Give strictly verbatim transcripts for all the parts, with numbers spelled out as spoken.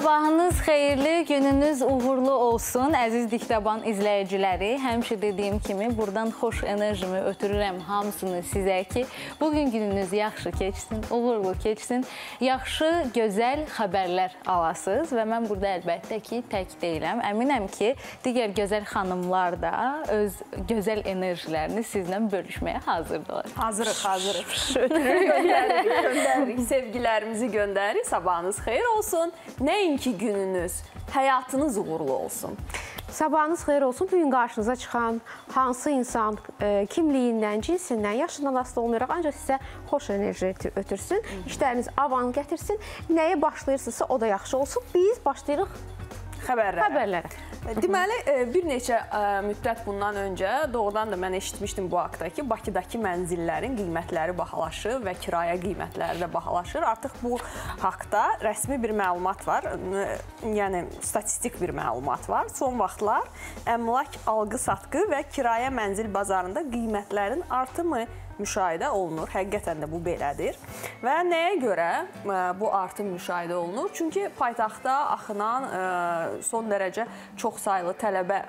Sabahınız xeyirli, gününüz uğurlu olsun, əziz Diktaban izləyiciləri. Həmişə dediyim kimi, buradan xoş enerjimi ötürürəm hamısını sizə ki, bugün gününüz yaxşı keçsin, uğurlu keçsin, yaxşı, gözəl xəbərlər alasınız və mən burada əlbəttə ki, tək deyiləm. Əminəm ki, digər gözəl xanımlar da öz gözəl enerjilərini sizlə bölüşməyə hazırdır. Hazırıq, hazırıq. Göndəririk, göndəririk, sevgilərimizi göndəririk. Sabahınız xeyir olsun. Nəinki gününüz, həyatınız uğurlu olsun. Sabahınız xeyir olsun. Bugün qarşınıza çıxan hansı insan e, kimliyindən, cinsindən, yaşından asılı olmayaraq ancaq sizə xoş enerji ötürsün, işləriniz avan gətirsin, nəyə başlayırsınızsa o da yaxşı olsun. Biz başlayırıq xəbərlərə. xəbərlərə. Deməli, bir neçə müddət bundan öncə doğrudan da mən eşitmişdim bu haqda ki, Bakıdakı mənzillərin qiymətləri bahalaşır və kirayə qiymətləri də bahalaşır. Artıq bu haqda rəsmi bir məlumat var, yəni statistik bir məlumat var. Son vaxtlar əmlak alqı-satqı və kirayə mənzil bazarında qiymətlərin artımı müşahidə olunur. Həqiqətən də bu belədir. Və nəyə görə bu artım müşahidə olunur? Çünki paytaxtda axınan son dərəcə çox sayılı tələbə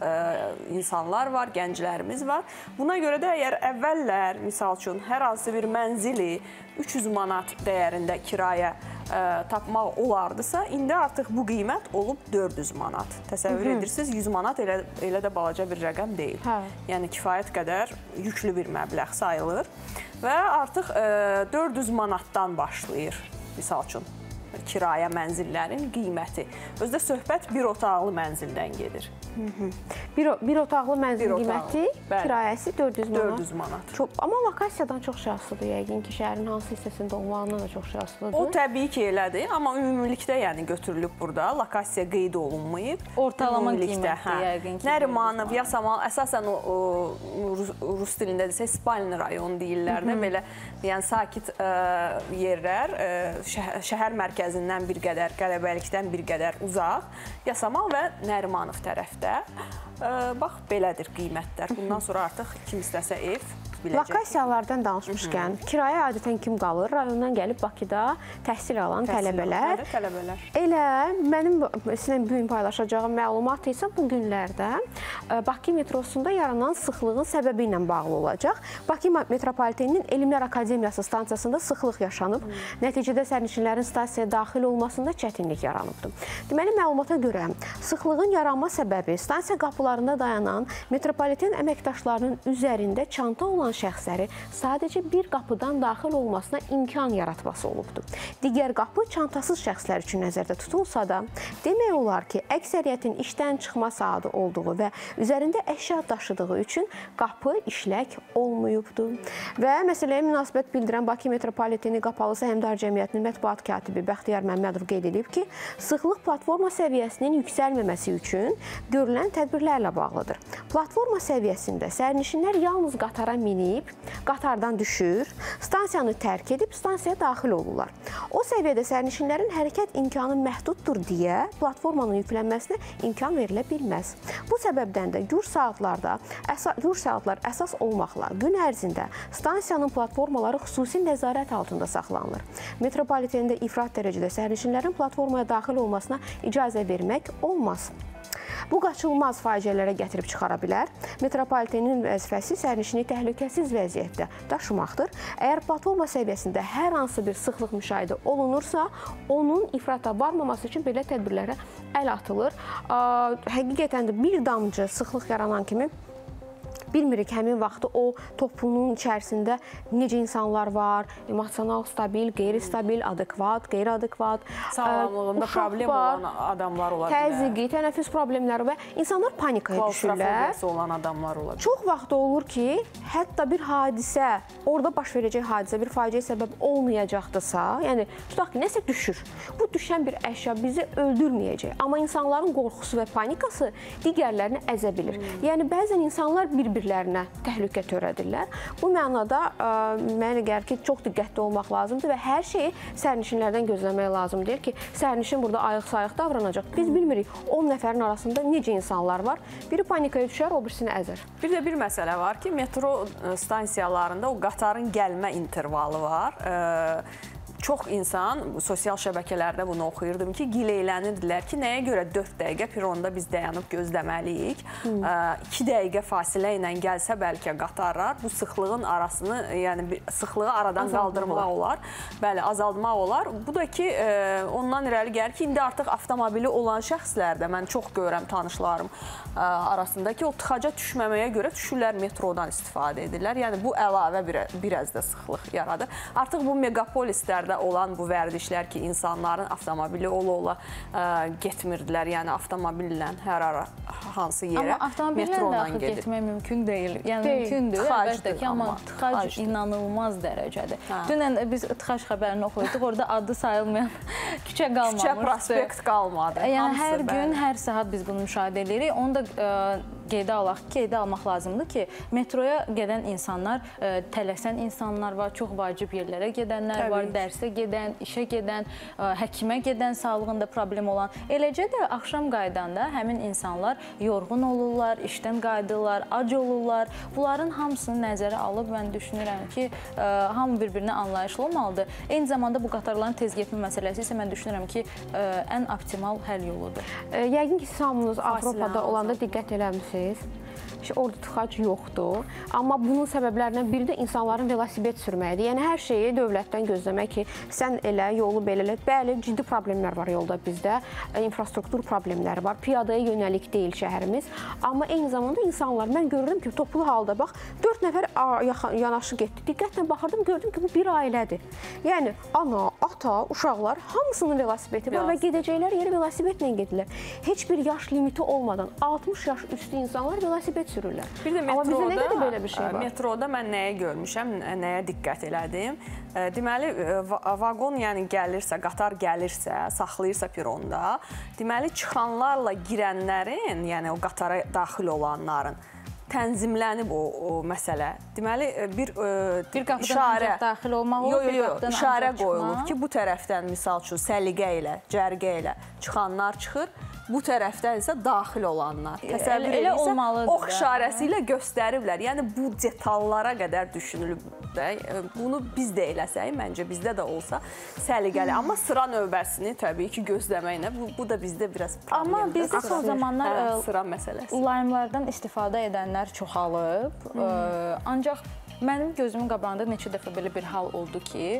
insanlar var, gənclərimiz var. Buna görə də əgər əvvəllər, misal üçün, hər hansı bir mənzili üç yüz manat dəyərində kirayə tapmaq olardısa, indi artıq bu qiymət olub dörd yüz manat. Təsəvvür edirsiniz, yüz manat elə, elə də balaca bir rəqəm deyil. Hə. Yəni kifayət qədər yüklü bir məbləğ sayılır və artıq dörd yüz manatdan başlayır, misal üçün, kirayə mənzillərin qiyməti. Özdə söhbət bir otaqlı mənzildən gedir. Hı -hı. Bir, bir otaqlı mənzil bir qiyməti, otaqlı. Kirayəsi dörd yüz manat. dörd yüz manat. Çox, amma lokasiyadan çox şey asılıdır yəqin ki, şəhərin hansı hissəsində olmağından da çox şey asılıdır. O təbii ki, elədir, amma ümumilikdə yəni götürülüb burada, lokasiya qeyd olunmayıb. Ortalama qiyməti hə, yəqin ki. Nərimanov, Yasamal, əsasən o, o rus, rus dilində desə, Spalni rayon deyirlər də, belə yəni sakit ə, yerlər, ə, şəhər, şəhər mərkəzindən bir qədər, qələbəlikdən bir qədər uzaq, Yasamal və Nərimanov tərəfdə. Bax, belədir qiymətlər. Bundan sonra artıq kim istəsə ev biləcək. Lokasiyalardan danışmışkən, kirayə adətən kim qalır? Rayondan gəlib Bakıda təhsil alan tələbələr. tələbələr. Elə mənim sizinlə bu gün paylaşacağım məlumat isə bu günlərdə Bakı metrosunda yaranan sıxlığın səbəbi ilə bağlı olacaq. Bakı Metropoliteninin Elmlər Akademiyası stansiyasında sıxlıq yaşanıb. Hmm. Nəticədə sərnişinlərin stansiyaya daxil olmasında çətinlik yaranıbdır. Deməli, məlumata görə sıxlığın yaranma səbəbi stansiya qapılarında dayanan metropoliten əməkdaşlarının üzərində çanta olan şəxsləri sadəcə bir qapıdan daxil olmasına imkan yaratması olubdur. Digər qapı çantasız şəxslər üçün nəzərdə tutulsa da, demək olar ki, əksəriyyətin işdən çıxma saatı olduğu və üzərində əşya daşıdığı üçün qapı işlək olmayıbdır. Və məsələyə münasibət bildirən Bakı Metropoliteni Qapalı Səhmdar Cəmiyyətinin mətbuat katibi Bəxtiyar Məmmədov qeyd edib ki, sıxlıq platforma səviyyəsinin yüksəlməməsi üçün görülən tədbirlərlə bağlıdır. Platforma səviyyəsində sərnişinlər yalnız qatara minib, qatardan düşür, stansiyanı tərk edib stansiyaya daxil olurlar. O səviyyədə sərnişinlərin hərəkət imkanı məhduddur deyə platformanın yüklənməsinə imkan verilə bilməz. Bu səbəbdən də gür saatlarda, gür saatlar əsas olmaqla gün ərzində stansiyanın platformaları xüsusi nəzarət altında saxlanılır. Metropolitenində ifrat dərəcədə sərnişinlərin platformaya daxil olmasına icazə vermək olmaz. Bu qaçılmaz faciələrə gətirib çıxara bilər. Metropolitenin vəzifəsi sərnişini təhlükəsiz vəziyyətdə daşımaqdır. Əgər platforma səviyyəsində hər hansı bir sıxlıq müşahidə olunursa, onun ifrata varmaması üçün belə tədbirlərə əl atılır. Həqiqətən də bir damcı sıxlıq yaranan kimi bilmirik həmin vaxtı o topluluğun içərisində necə insanlar var, emosional stabil, qeyri-stabil, adekvat, qeyri-adekvat, sağlamlığında problem olan adamlar ola bilər. Təzyiqi, tənəffüs problemləri və insanlar panikaya düşürlər. Klaustrofobiyası olan adamlar ola bilər. Çox vaxt olur ki, hətta bir hadisə, orada baş verəcək hadisə, bir faciə səbəb olmayacaqdırsa, yəni tutaq ki, nəsə düşür. Bu düşən bir əşya bizi öldürməyəcək. Amma insanların qorxusu və panikası digərlərini əzə bilir. Hmm. Yəni, bəzən insanlar bir-bir bir-birlərinə təhlükə törədirlər. Bu mənada mənə gəlir ki, çox diqqətli olmaq lazımdır və hər şeyi sərnişinlərdən gözləmək lazımdır ki, sərnişin burada ayıq-sayıq davranacaq. Biz bilmirik, on nəfərin arasında necə insanlar var. Biri panikaya düşər, o birisini əzər. Bir də bir məsələ var ki, metro stansiyalarında o qatarın gəlmə intervalı var. çox insan sosial şəbəkələrdə bunu oxuyurdum ki, gileylənirlər ki, nəyə görə dörd dəqiqə peronda biz dayanıb gözləməliyik. iki dəqiqə fasilə ilə gəlsə bəlkə qatarlar bu sıxlığın arasını, yəni sıxlığı aradan qaldırmaq olar. Bəli, azaldmaq olar. Bu da ki, ondan irəli gəlir ki, indi artıq avtomobili olan şəxslərdə mən çox görürəm tanışlarım arasında ki, o tıxaca düşməməyə görə düşürlər metrodan istifadə edirlər. Yəni bu əlavə bir, biraz da sıxlıq yaradır. Artıq bu megapolislərdə olan bu vərdişlər ki, insanların avtomobili ola-ola getmirdilər. Yəni avtomobillə hər ara hansı yerə amma avtomobillə daxil getmək mümkün deyil. Yəni deyil. Mümkündür, əlbəttə ki, amma tıxac inanılmaz dərəcədir. Hə. Dünən biz tıxac xəbərini oxuyurduq, orada adı sayılmayan küçə qalmamışdı. Küçə prospekt qalmadı. Yəni hamısı, hər bəli. Gün, hər saat biz bunu müşahidə edirik. Onu da ə, qeydə alaq ki, qeydə almaq lazımdır ki, metroya gedən insanlar, ə, tələsən insanlar var, çox vacib yerlərə gedənlər Təbii. Var, dərsə gedən, işə gedən, ə, həkimə gedən, sağlığında problem olan. Eləcə də axşam qaydanda həmin insanlar yorğun olurlar, işdən qayıdırlar, ac olurlar. Bunların hamısını nəzərə alıb mən düşünürəm ki, ə, hamı bir-birinə anlayışlı olmalıdır. Eyni zamanda bu qatarların tez getmə məsələsi isə mən düşünürəm ki, ə, ən optimal həll yoludur. Ə, yəqin ki, siz hamınız Avropada olanda diqqət eləmişsiniz. Orada tıxac yoxdur. Amma bunun səbəblərindən biri də insanların velosiped sürməyidir. Yəni, hər şeyi dövlətdən gözləmək ki, sən elə, yolu belə elə. Bəli, ciddi problemlər var yolda bizdə. İnfrastruktur problemləri var. Piyadaya yönəlik deyil şəhərimiz. Amma eyni zamanda insanlar, mən görürüm ki, toplu halda, bax, dörd nəfər yanaşı getdi. Diqqətlə baxırdım, gördüm ki, bu bir ailədir. Yəni, ana, ata, uşaqlar, hamısının velosipedi var və gedəcəklər yeri velosipedlə gedirlər. Heç bir yaş limiti olmadan altmış yaş üstü insanlar velosiped sürürlər. Bir də metroda, amma bizdə nə qədər belə bir şey var? Metroda mən nəyə görmüşəm, nəyə diqqət elədim. Deməli, vaqon yəni gəlirsə, qatar gəlirsə, saxlayırsa peronda, deməli, çıxanlarla girənlərin, yəni o qatara daxil olanların tənzimlənib o, o məsələ. Deməli, bir, bir qapıdan işarə, daxil olmaq olur, yo, yo, bir qapıdan işarə qoyulub ki, bu tərəfdən, misal üçün, səliqə ilə, cərgə ilə çıxanlar çıxır, bu tərəfdən isə daxil olanlar. Təsəvvür elə olmalıdır. Ox işarəsi ilə göstəriblər. Yəni, bu detallara qədər düşünülüb. Bunu biz də eləsək, məncə bizdə də olsa səliqəli. Amma sıra növbəsini təbii ki, gözləməklə, bu, bu da bizdə biraz problemdir. Amma bizdə son zamanlar hə, sıra məsələsi. Lime'lardan istifadə edənlər çoxalıb. Hmm. Ancaq mənim gözümün qabağında neçə dəfə belə bir hal oldu ki,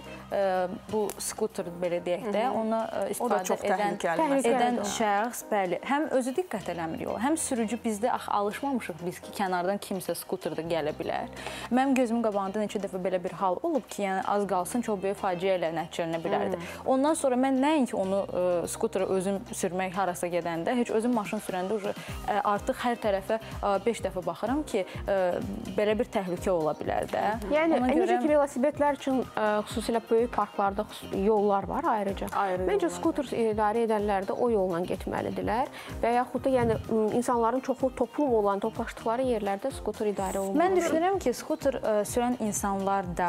bu skuter belə deyək də, ona istifadə edən, edən şəxs, bəli, həm özü diqqət eləmir yola, həm sürücü bizdə axı alışmamışıq biz ki, kənardan kimsə skuterda gələ bilər. Mənim gözümün qabağında neçə dəfə belə bir hal olub ki, yəni az qalsın çox böyük faciə ilə nəticələnə bilərdi. Ondan sonra mən nəinki onu skutera özüm sürmək harasa gedəndə, heç özüm maşın sürəndə artıq hər tərəfə beş dəfə baxıram ki, belə bir təhlükə ola bilər. Yəni, necə ki, velosipedlər üçün xüsusilə böyük parklarda yollar var ayrıca. Məncə, skuter idarə edənlər də o yolla getməlidirlər və yaxud da yəni, insanların çoxlu toplum olan, toplaşdıqları yerlərdə skuter idarə olmalıdır. Mən düşünürəm ki, skuter sürən insanlar da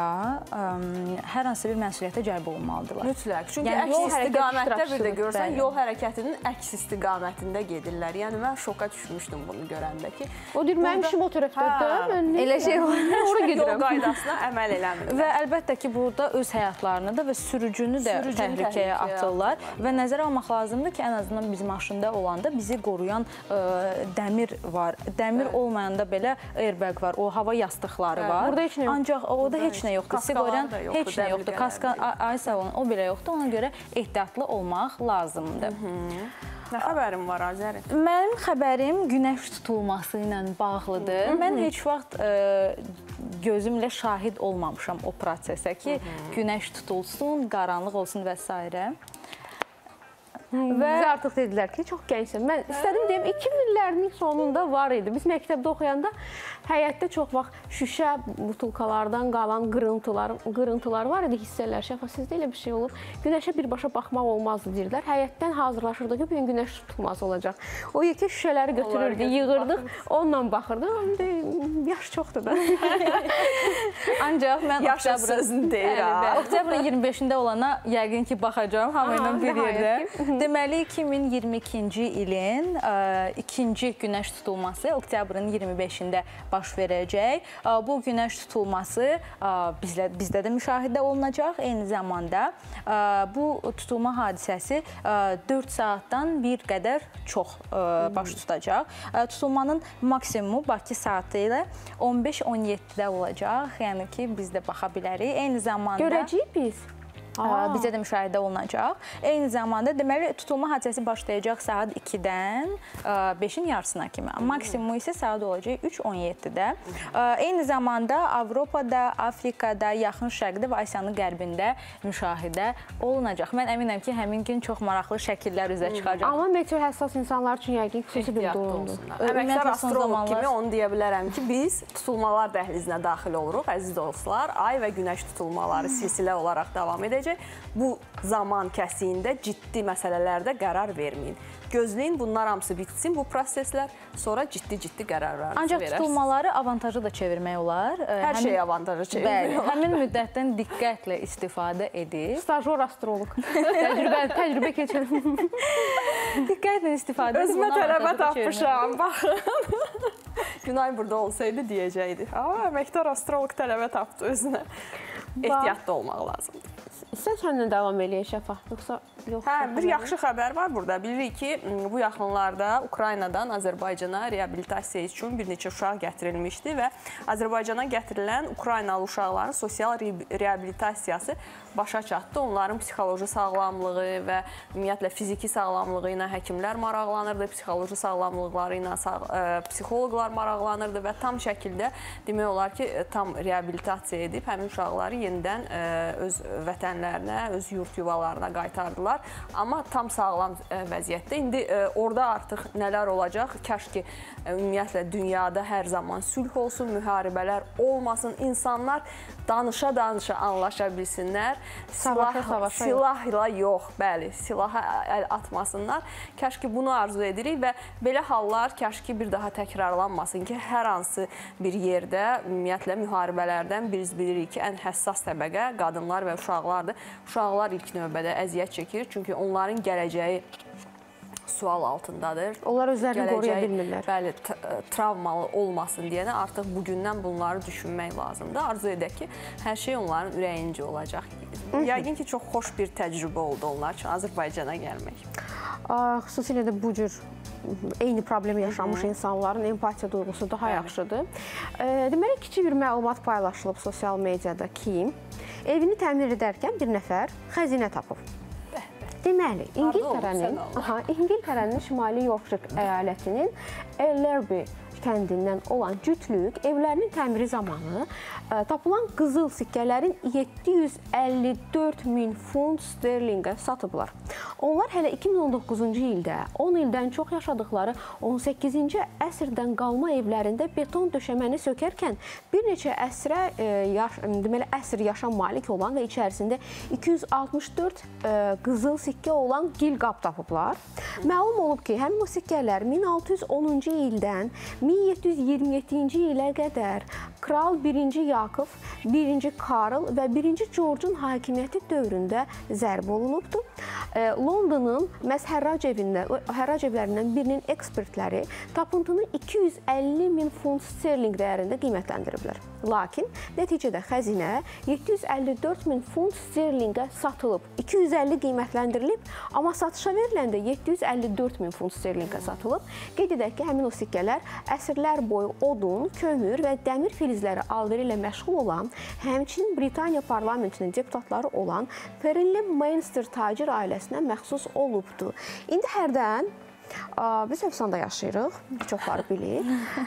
hər hansı bir məsuliyyətə cəlb olunmalıdırlar. Mütləq. Çünki yəni, əks istiqamətdə bir də görsən, yol hərəkətinin əks istiqamətində gedirlər. Yəni, mən şoka düşmüşdüm bunu görəndə ki. O deyir, mənim işim o tərəfdə. Elə şey var. Yol qaydasına əməl eləmirlər. Və əlbəttə ki, burada öz həyatlarını da və sürücünü də təhlükəyə atırlar. Və nəzərə almaq lazımdır ki, ən azından biz maşında olanda bizi qoruyan dəmir var. Dəmir olmayanda belə airbag var, o hava yastıqları var. Burada heç nə yoxdur. Ancaq orada heç nə yoxdur. Siqoran heç nə yoxdur. Kaska, ay sağ olun, o belə yoxdur. Ona görə ehtiyatlı olmaq lazımdır. Nə xəbərim var, Azəri? Mənim xəbərim günəş tutulması ilə bağlıdır. Mən heç vaxt gözümlə şahid olmamışam o prosesə ki, günəş tutulsun, qaranlıq olsun və s. Və bizə artıq dedilər ki, çox gəncsən. Mən istədim deyim, iki minlərinin sonunda var idi. Biz məktəbdə oxuyanda həyətdə çox vaxt şüşə butulkalardan qalan qırıntılar, qırıntılar var idi, hissələr. Şəfa, sizdə elə bir şey olur. Günəşə birbaşa baxmaq olmazdı deyirlər. Həyətdən hazırlaşırdıq ki, bugün günəş tutulması olacaq. O yekə şüşələri götürürdük, yığırdıq, onunla baxırdıq. Yaş çoxdur da. Ancaq mən sözünü deyir. Oktyabrın iyirmi beşində olana yəqin ki, baxacağım hamı ilə bir yerdə. Deməli, iki min iyirmi ikinci ilin ə, ikinci günəş tutulması oktyabrın iyirmi beşində baş verəcək. Ə, bu günəş tutulması ə, bizlə, bizdə də müşahidə olunacaq. Eyni zamanda ə, bu tutulma hadisəsi ə, dörd saatdan bir qədər çox ə, baş tutacaq. Ə, tutulmanın maksimumu Bakı saatı ilə on beş on yeddidə olacaq. Yəni ki, biz də baxa bilərik. Eyni zamanda görəcəyik biz. Aa. Bizə də müşahidə olunacaq. Eyni zamanda deməli tutulma hadisəsi başlayacaq saat ikidən beşin yarısına kimi. Maksimumu isə saat olacaq üç on yeddidə. Eyni zamanda Avropada, Afrikada, Yaxın Şərqdə və Asiyanın qərbində müşahidə olunacaq. Mən əminəm ki, həmin gün çox maraqlı şəkillər üzə çıxacaq. Amma meteo həssas insanlar üçün yəqin xüsusi bir durumdur. Əməkdar astroloq kimi onu deyə bilərəm ki, biz tutulmalar dəhlizinə daxil oluruq, əziz dostlar. Ay və günəş tutulmaları silsilə olaraq davam edəcək. Bu zaman kəsiyində ciddi məsələlərdə qərar verməyin. Gözləyin, bunlar hamısı bitsin, bu proseslər, sonra ciddi-ciddi qərarlarınızı Ancaq verərsiniz. tutulmaları avantajı da çevirmək olar. Hər həmin, şeyi avantajı çevirmək bəli, olar. Həmin müddətdən diqqətlə istifadə edib. Stajyor astroloq. Təcrübə, təcrübə keçirin. Diqqətlə istifadə edib. Özümə tələbə tapmışam, baxın. Günay burada olsaydı deyəcəkdi. Aa, əməkdar astroloq tələbə tapdı özünə. Ehtiyatlı olmaq lazımdır. Sən səndən davam eləyək Şəfaq, yoxsa yox? Hə, bir yaxşı xəbər var burada. Bilirik ki, bu yaxınlarda Ukraynadan Azərbaycana reabilitasiya üçün bir neçə uşaq gətirilmişdi və Azərbaycana gətirilən Ukraynalı uşaqların sosial reabilitasiyası başa çatdı. Onların psixoloji sağlamlığı və ümumiyyətlə fiziki sağlamlığı ilə həkimlər maraqlanırdı, psixoloji sağlamlıqları ilə psixoloqlar maraqlanırdı və tam şəkildə demək olar ki, tam reabilitasiya edib həmin uşaqları yenidən öz vətənlərinə, öz yurt yuvalarına qaytardılar. Amma tam sağlam vəziyyətdə. İndi orada artıq nələr olacaq? Kaş ki, ümumiyyətlə dünyada hər zaman sülh olsun, müharibələr olmasın, insanlar danışa-danışa anlaşa bilsinlər. Silah, silahla yox, bəli, silaha əl atmasınlar. Kaş ki, bunu arzu edirik və belə hallar kaş ki, bir daha təkrarlanmasın ki, hər hansı bir yerdə, ümumiyyətlə müharibələrdən biz bilirik ki, ən həssas təbəqə qadınlar və uşaqlardır. Uşaqlar ilk növbədə əziyyət çəkir, çünki onların gələcəyi sual altındadır. Onlar özlərini qoruya bilmirlər. Bəli, travmalı olmasın deyənə artıq bugündən bunları düşünmək lazımdır. Arzu edək ki, hər şey onların ürəyincə olacaq. Yəqin ki, çox xoş bir təcrübə oldu onlar üçün Azərbaycana gəlmək. Xüsusilə də bu cür eyni problemi yaşamış insanların empatiya duyğusu daha yaxşıdır. Deməli, kiçik bir məlumat paylaşılıb sosial mediada ki, evini təmir edərkən bir nəfər xəzinə tapıb. Deməli, İngiltərənin, aha, İngiltərənin Şimali Yorkshire əyalətinin Ellerby kəndindən olan cütlük evlərinin təmiri zamanı ə, tapılan qızıl sikkələrin yeddi yüz əlli dörd min funt sterlinqə satıblar. Onlar hələ iki min on doqquzuncu ildə on ildən çox yaşadıkları on səkkizinci əsrdən qalma evlərində beton döşəməni sökərkən bir neçə əsrə ə, yaş, deməli, əsr yaşam malik olan və içərisində iki yüz altmış dörd ə, qızıl sikkə olan gil qab tapıblar. Məlum olub ki, həmin o sikkələr min altı yüz onuncu ildən min yeddi yüz iyirmi yeddinci ilə qədər Kral birinci Yakov, birinci Karl və birinci George'un hakimiyyəti dövründə zərb olunubdur. Londonun məhz hərrac evindən, hərrac evlərindən birinin ekspertləri tapıntını iki yüz əlli min funt sterling dəyərində qiymətləndiriblər. Lakin nəticədə xəzinə yeddi yüz əlli dörd min funt sterlingə satılıb. iki yüz əlli qiymətləndirilib, amma satışa veriləndə yeddi yüz əlli dörd min funt sterlingə satılıb. Qeyd edək ki, həmin o sikkələr əsrlər boyu odun, kömür və dəmir filizləri alveri ilə məşğul olan, həmçinin Britaniya parlamentinin deputatları olan Ferrell Mainster tacir ailəsinə məxsus olubdur. İndi hərdən biz Efsanda yaşayırıq, çoxları bilir.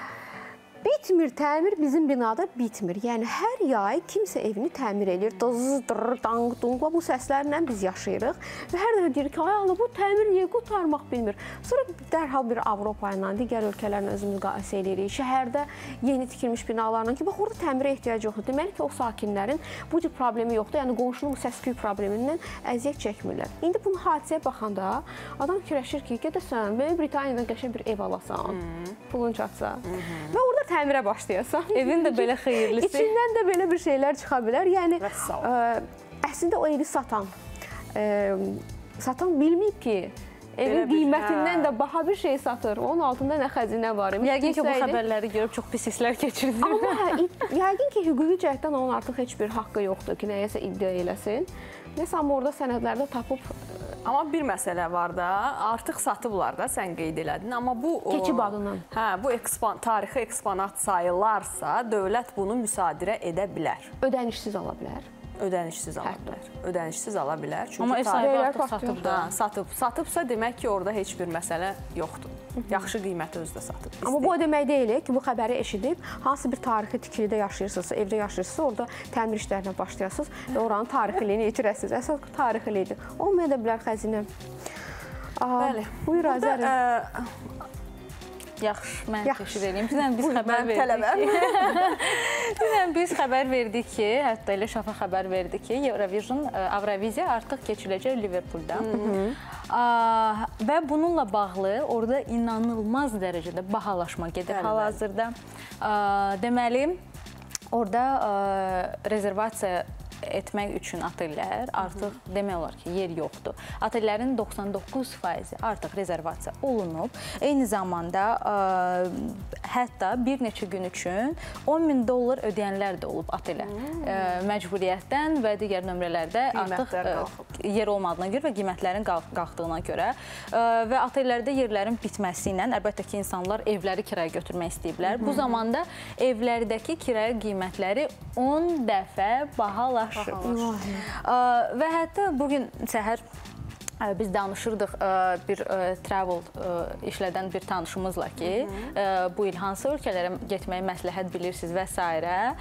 Bitmir, təmir bizim binada bitmir. Yəni, hər yay kimsə evini təmir edir. Dız, dırr, dang, dung, bu səslərlə biz yaşayırıq. Və hər dəfə deyirik ki, ay Allah, bu təmir niyə qutarmaq bilmir? Sonra dərhal bir Avropa ilə, digər ölkələrlə özümüz müqayisə edirik. Şəhərdə yeni tikilmiş binalarla ki, bax, orada təmirə ehtiyac yoxdur. Deməli ki, o sakinlərin bu cür problemi yoxdur. Yəni, qonşunun bu səs-küy problemindən əziyyət çəkmirlər. İndi bunu hadisəyə baxanda adam fikirləşir ki, gedəsən, Böyük Britaniyadan qəşəng bir ev alasan, pulun çatsa və orada təmirə başlayasan. Evin də belə xeyirlisi. İçindən də belə bir şeylər çıxa bilər. Yəni, ə, əslində o evi satan ə, satan bilməyib ki, evin qiymətindən də baha bir şey satır. Onun altında nə xəzinə var. Yəqin ki, bu xəbərləri görüb çox pis hisslər keçirdim. Amma hə, yəqin ki, hüquqi cəhətdən onun artıq heç bir haqqı yoxdur ki, nəyəsə iddia eləsin. Nəsə, amma orada sənədlərdə tapıb... Amma bir məsələ var da, artıq satıblar da, sən qeyd elədin. Amma bu... Keçib adından. Hə, bu ekspon, tarixi eksponat sayılarsa, dövlət bunu müsadirə edə bilər. Ödənişsiz ala bilər. Ödənişsiz ala bilər. Ödənişsiz ala bilər. Çünki amma ev sahibi artıq satıb da. Satıb. Satıbsa demək ki, orada heç bir məsələ yoxdur. Yaxşı qiymətə özdə satıb. Amma bu o demək deyil ki, bu xəbəri eşidib, hansı bir tarixi tikilidə yaşayırsınızsa, evdə yaşayırsınızsa, orada təmir işlərinə başlayasınız və oranın tarixiliyini itirəsiniz. Əsas tarixilidir. Olmaya da bilər xəzinə. Bəli. Buyur, Azəri. Yaxşı, mən təşkil edeyim. Bizdən biz xəbər verdik ki, bizdən biz xəbər verdik ki, hətta elə şəfa xəbər verdi ki, Eurovision, Avroviziya artıq keçiləcək Liverpoolda. Və bununla bağlı orada inanılmaz dərəcədə bahalaşma gedir hal-hazırda. Deməli, orada rezervasiya etmək üçün otellər artıq demək olar ki, yer yoxdur. Otellərin doxsan doqquz faizi artıq rezervasiya olunub. Eyni zamanda ə, hətta bir neçə gün üçün on min dollar ödəyənlər də olub otelə. Ə, məcburiyyətdən və digər nömrələrdə artıq ə, yer olmadığına görə və qiymətlərin qalxdığına görə ə, və otellərdə yerlərin bitməsi ilə əlbəttə ki, insanlar evləri kiraya götürmək istəyiblər. Bu zamanda evlərdəki kirayə qiymətləri on dəfə bahalaşır. Və hətta bugün səhər biz danışırdıq bir travel işlədən bir tanışımızla ki, bu il hansı ölkələrə getməyi məsləhət bilirsiniz və s.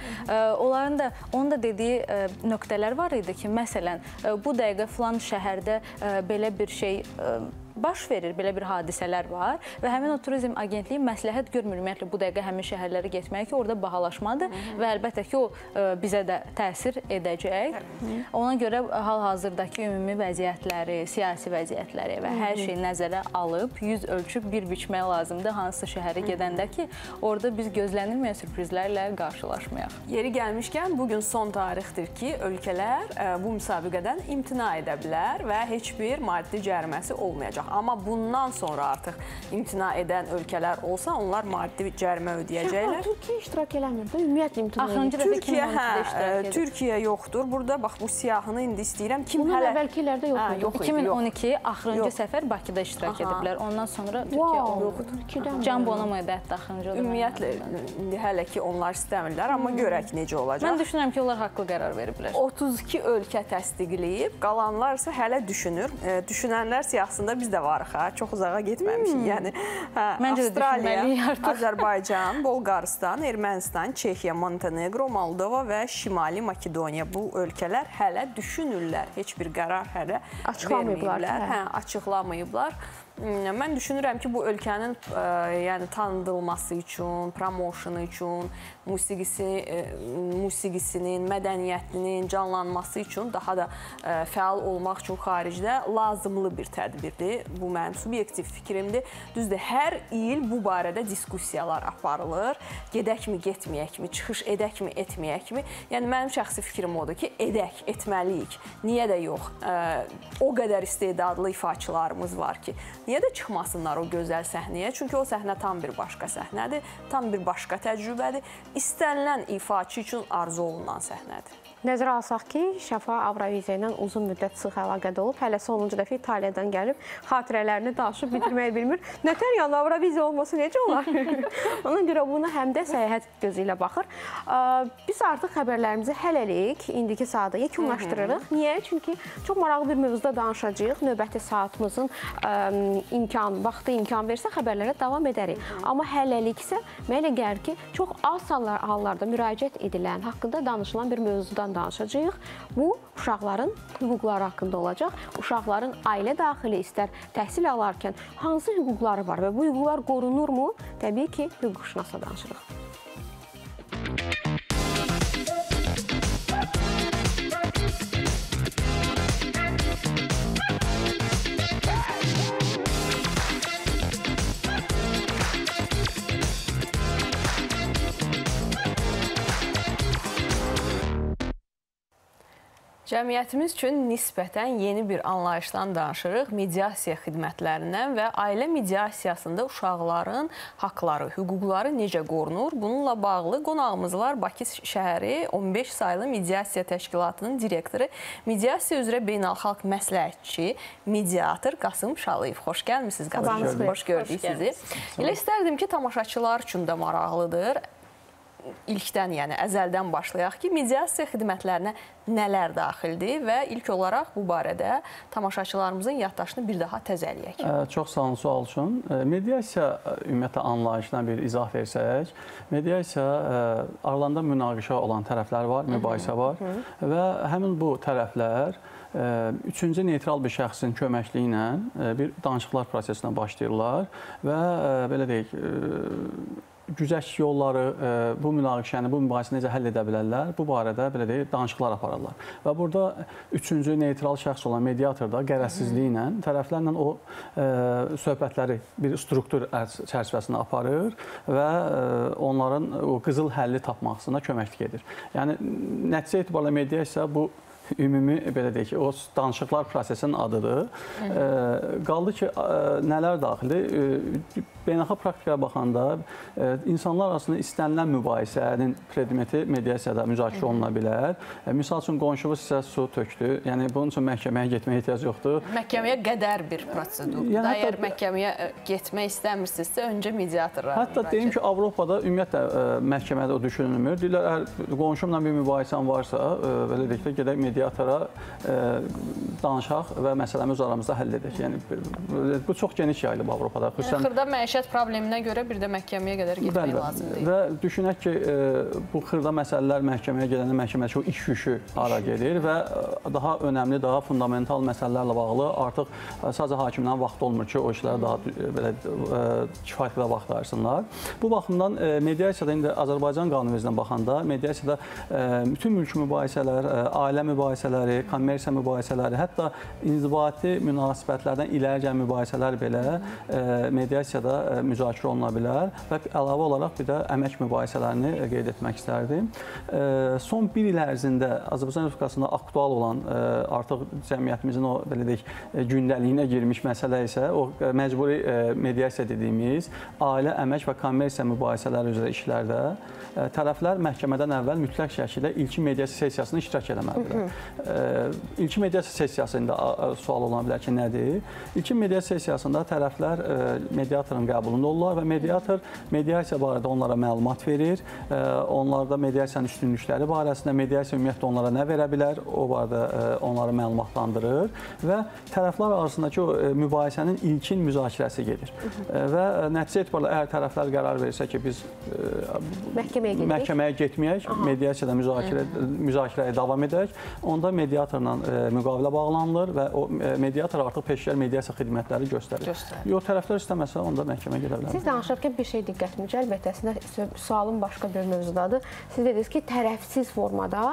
Onların da, onun da dediyi nöqtələr var idi ki, məsələn, bu dəqiqə filan şəhərdə belə bir şey baş verir, belə bir hadisələr var və həmin o turizm agentliyi məsləhət görmür ümumiyyətlə bu dəqiqə həmin şəhərlərə getmək ki, orada bahalaşmadır və əlbəttə ki, o bizə də təsir edəcək. Ona görə hal-hazırdakı ümumi vəziyyətləri, siyasi vəziyyətləri və hər şeyi nəzərə alıb, yüz ölçüb bir biçmək lazımdır hansı şəhərə gedəndə ki, orada biz gözlənilməyən sürprizlərlə qarşılaşmayaq. Yeri gəlmişkən, bugün son tarixdir ki, ölkələr bu müsabiqədən imtina edə bilər və heç bir maddi cəriməsi olmayacaq. Amma bundan sonra artıq imtina edən ölkələr olsa, onlar maddi cərimə ödəyəcəklər. Türkiyə iştirak eləmir də, ümumiyyətlə imtina edir. Türkiyə, hə, Türkiyə yoxdur. Burada, bax, bu siyahını indi istəyirəm. Bunun əvvəlkilərdə yox idi. iki min on iki axırıncı səfər Bakıda iştirak ediblər. Ondan sonra Türkiyə olmur. Can Bonomo'ya da hətta axırıncı oldu. Ümumiyyətlə, indi hələ ki, onlar istəmirlər, amma görək necə olacaq. Mən düşünürəm ki, onlar haqlı qərar veriblər. otuz iki ölkə təsdiqləyib, qalanlar isə hələ düşünür. Düşünənlər siyahısında biz də varıq, ha, çox uzağa getməmişik. Yəni, Avstraliya, Azərbaycan, Bolqarıstan, Ermənistan, Çexiya, Montenegro, Moldova və Şimali Makedoniya. Bu ölkələr hələ düşünürlər. Heç bir qərar hələ verməyiblər, hə, açıqlamayıblar. Mən düşünürəm ki, bu ölkənin ə, yəni, tanıdılması üçün, promoşunu üçün, musiqisi, ə, musiqisinin, mədəniyyətinin canlanması üçün daha da ə, fəal olmaq üçün xaricdə lazımlı bir tədbirdir. Bu mənim subyektiv fikrimdir. Düzdür, hər il bu barədə diskussiyalar aparılır. Gedəkmi, getməyəkmi, çıxış edəkmi, etməyəkmi? Yəni, mənim şəxsi fikrim odur ki, edək, etməliyik. Niyə də yox? Ə, o qədər istedadlı ifaçılarımız var ki, niyə də çıxmasınlar o gözəl səhnəyə? Çünki o səhnə tam bir başqa səhnədir, tam bir başqa təcrübədir. İstənilən ifaçı üçün arzu olunan səhnədir. Nəzərə alsaq ki, Şəfa Avroviziya ilə uzun müddət sıx əlaqədə olub. Hələ sonuncu dəfə İtaliyadan gəlib, xatirələrini danışıb bitirməyi bilmir. Nətər yəni Avroviziya olması necə olar? Ona görə buna həm də səyahət gözü ilə baxır. Biz artıq xəbərlərimizi hələlik indiki saata yekunlaşdırırıq. Niyə? Çünki çox maraqlı bir mövzuda danışacağıq. Növbəti saatımızın imkan, vaxtı imkan versə xəbərlərə davam edərik. Amma hələlik isə mənə gəlir ki, çox az hallarda müraciət edilən, haqqında danışılan bir mövzudan danışacağıq. Bu, uşaqların hüquqları haqqında olacaq. Uşaqların ailə daxili istər təhsil alarkən hansı hüquqları var və bu hüquqlar qorunurmu? Təbii ki, hüquqşünasla danışırıq. Cəmiyyətimiz üçün nisbətən yeni bir anlayışdan danışırıq, mediasiya xidmətlərindən və ailə mediasiyasında uşaqların haqları, hüquqları necə qorunur? Bununla bağlı qonağımız var Bakı şəhəri on beş saylı mediasiya təşkilatının direktoru, mediasiya üzrə beynəlxalq məsləhətçi, mediator Qasım Şalıyev. Xoş gəlmişsiniz Qasım. Xoş gördük sizi. Elə istərdim ki, tamaşaçılar üçün də maraqlıdır. İlkdən, yəni əzəldən başlayaq ki, mediasiya xidmətlərinə nələr daxildir və ilk olaraq bu barədə tamaşaçılarımızın yaddaşını bir daha təzələyək. Çox sağ olun sual üçün. Mediasiya ümumiyyətlə anlayışına bir izah versək, mediasiya aralarında münaqişə olan tərəflər var, mübahisə var və həmin bu tərəflər üçüncü neytral bir şəxsin köməkliyi ilə bir danışıqlar prosesinə başlayırlar və belə deyək, güzəşt yolları, bu münaqişəni, bu mübahisəni necə həll edə bilərlər, bu barədə belə deyək, danışıqlar aparırlar. Və burada üçüncü neytral şəxs olan mediator da qərəzsizliyi ilə tərəflərlə o söhbətləri bir struktur çərçivəsində aparır və onların o qızıl həlli tapmasına köməklik edir. Yəni, nəticə etibarilə mediasiya bu ümumi, belə deyək ki, o danışıqlar prosesinin adıdır. E, qaldı ki, nələr daxildir? Beynəlxalq praktikaya baxanda e, insanlar arasında istənilən mübahisənin predmeti mediasiyada müzakirə oluna bilər. E, misal üçün, qonşumuz sizə su tökdü. Yəni, bunun üçün məhkəməyə getməyə ehtiyac yoxdur. Məhkəməyə qədər bir prosedurdur. Yəni, əgər hətta, məhkəməyə getmək istəmirsinizsə, öncə mediatorlar. Hətta deyim ki, Avropada ümumiyyətlə e, məhkəmədə o düşünülmür. Deyirlər, əgər qonşumla bir mübahisən varsa, e, belə deyək də, gedək mediatora e, danışaq və məsələmiz aramızda həll edək. Yəni, bu çox geniş yayılıb Avropada. Xüsusən xırda məişət probleminə görə bir də məhkəməyə qədər getmək lazımdır. Və düşünək ki, bu xırda məsələlər məhkəməyə gələndə məhkəmədə çox iş yükü ara gedir və daha önəmli, daha fundamental məsələlərlə bağlı artıq sadəcə hakimlərin vaxtı olmur ki, o işlərə daha belə kifayət qədər vaxt ayırsınlar. Bu baxımdan mediasiyada indi Azərbaycan qanunvericiliyinə baxanda mediasiyada bütün mülki mübahisələr, ailə mübahisələri, kommersiya mübahisələri, hətta inzibati münasibətlərdən irəli gələn mübahisələr belə mediasiyada müzakirə oluna bilər və əlavə olaraq bir də əmək mübahisələrini qeyd etmək istərdim. Son bir il ərzində Azərbaycan Respublikasında aktual olan, artıq cəmiyyətimizin o belə deyək, gündəliyinə girmiş məsələ isə o məcburi mediasiya dediyimiz ailə, əmək və kommersiya mübahisələri üzrə işlərdə tərəflər məhkəmədən əvvəl mütləq şəkildə ilkin mediasiya sessiyasında iştirak eləməlidirlər. İlkin mediasiya sessiyasında sual ola bilər ki, nədir? İlkin mediasiya sessiyasında tərəflər mediatorun qəbulunda olurlar və mediator mediasiya barədə onlara məlumat verir. Onlarda mediasiyanın üstünlükləri barəsində, mediasiya ümumiyyətlə onlara nə verə bilər, o barədə onları məlumatlandırır və tərəflər arasındakı o mübahisənin ilkin müzakirəsi gedir. Və nəticə etibarilə əgər tərəflər qərar verirsə ki, biz məhkəməyə, məhkəməyə getməyək, Aha. mediasiyada müzakirə, müzakirəyə davam edək, onda mediatorla müqavilə bağlanılır və o mediator artıq peşəkar mediasiya xidmətləri göstərir. göstərir. Yox, tərəflər istəməsə, onda məhkəməyə gedə bilər. Siz danışarkən bir şey diqqətimi cəlb etdi. Əslində, sualın başqa bir mövzudadır. Siz dediniz ki, tərəfsiz formada,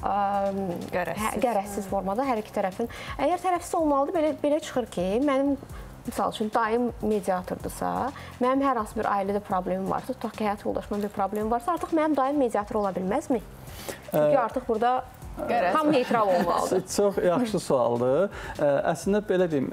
qərəzsiz, qərəzsiz formada hər iki tərəfin. Əgər tərəfsiz olmalıdır, belə, belə çıxır ki, mənim misal üçün, dayım mediatordursa, mənim hər hansı bir ailədə problemim varsa, tutaq ki, həyat yoldaşımın bir problemi varsa, artıq mənim dayım mediator ola bilməzmi? Çünki artıq burada tam neytral olmalıdır. Çox yaxşı sualdır. Əslində, belə deyim,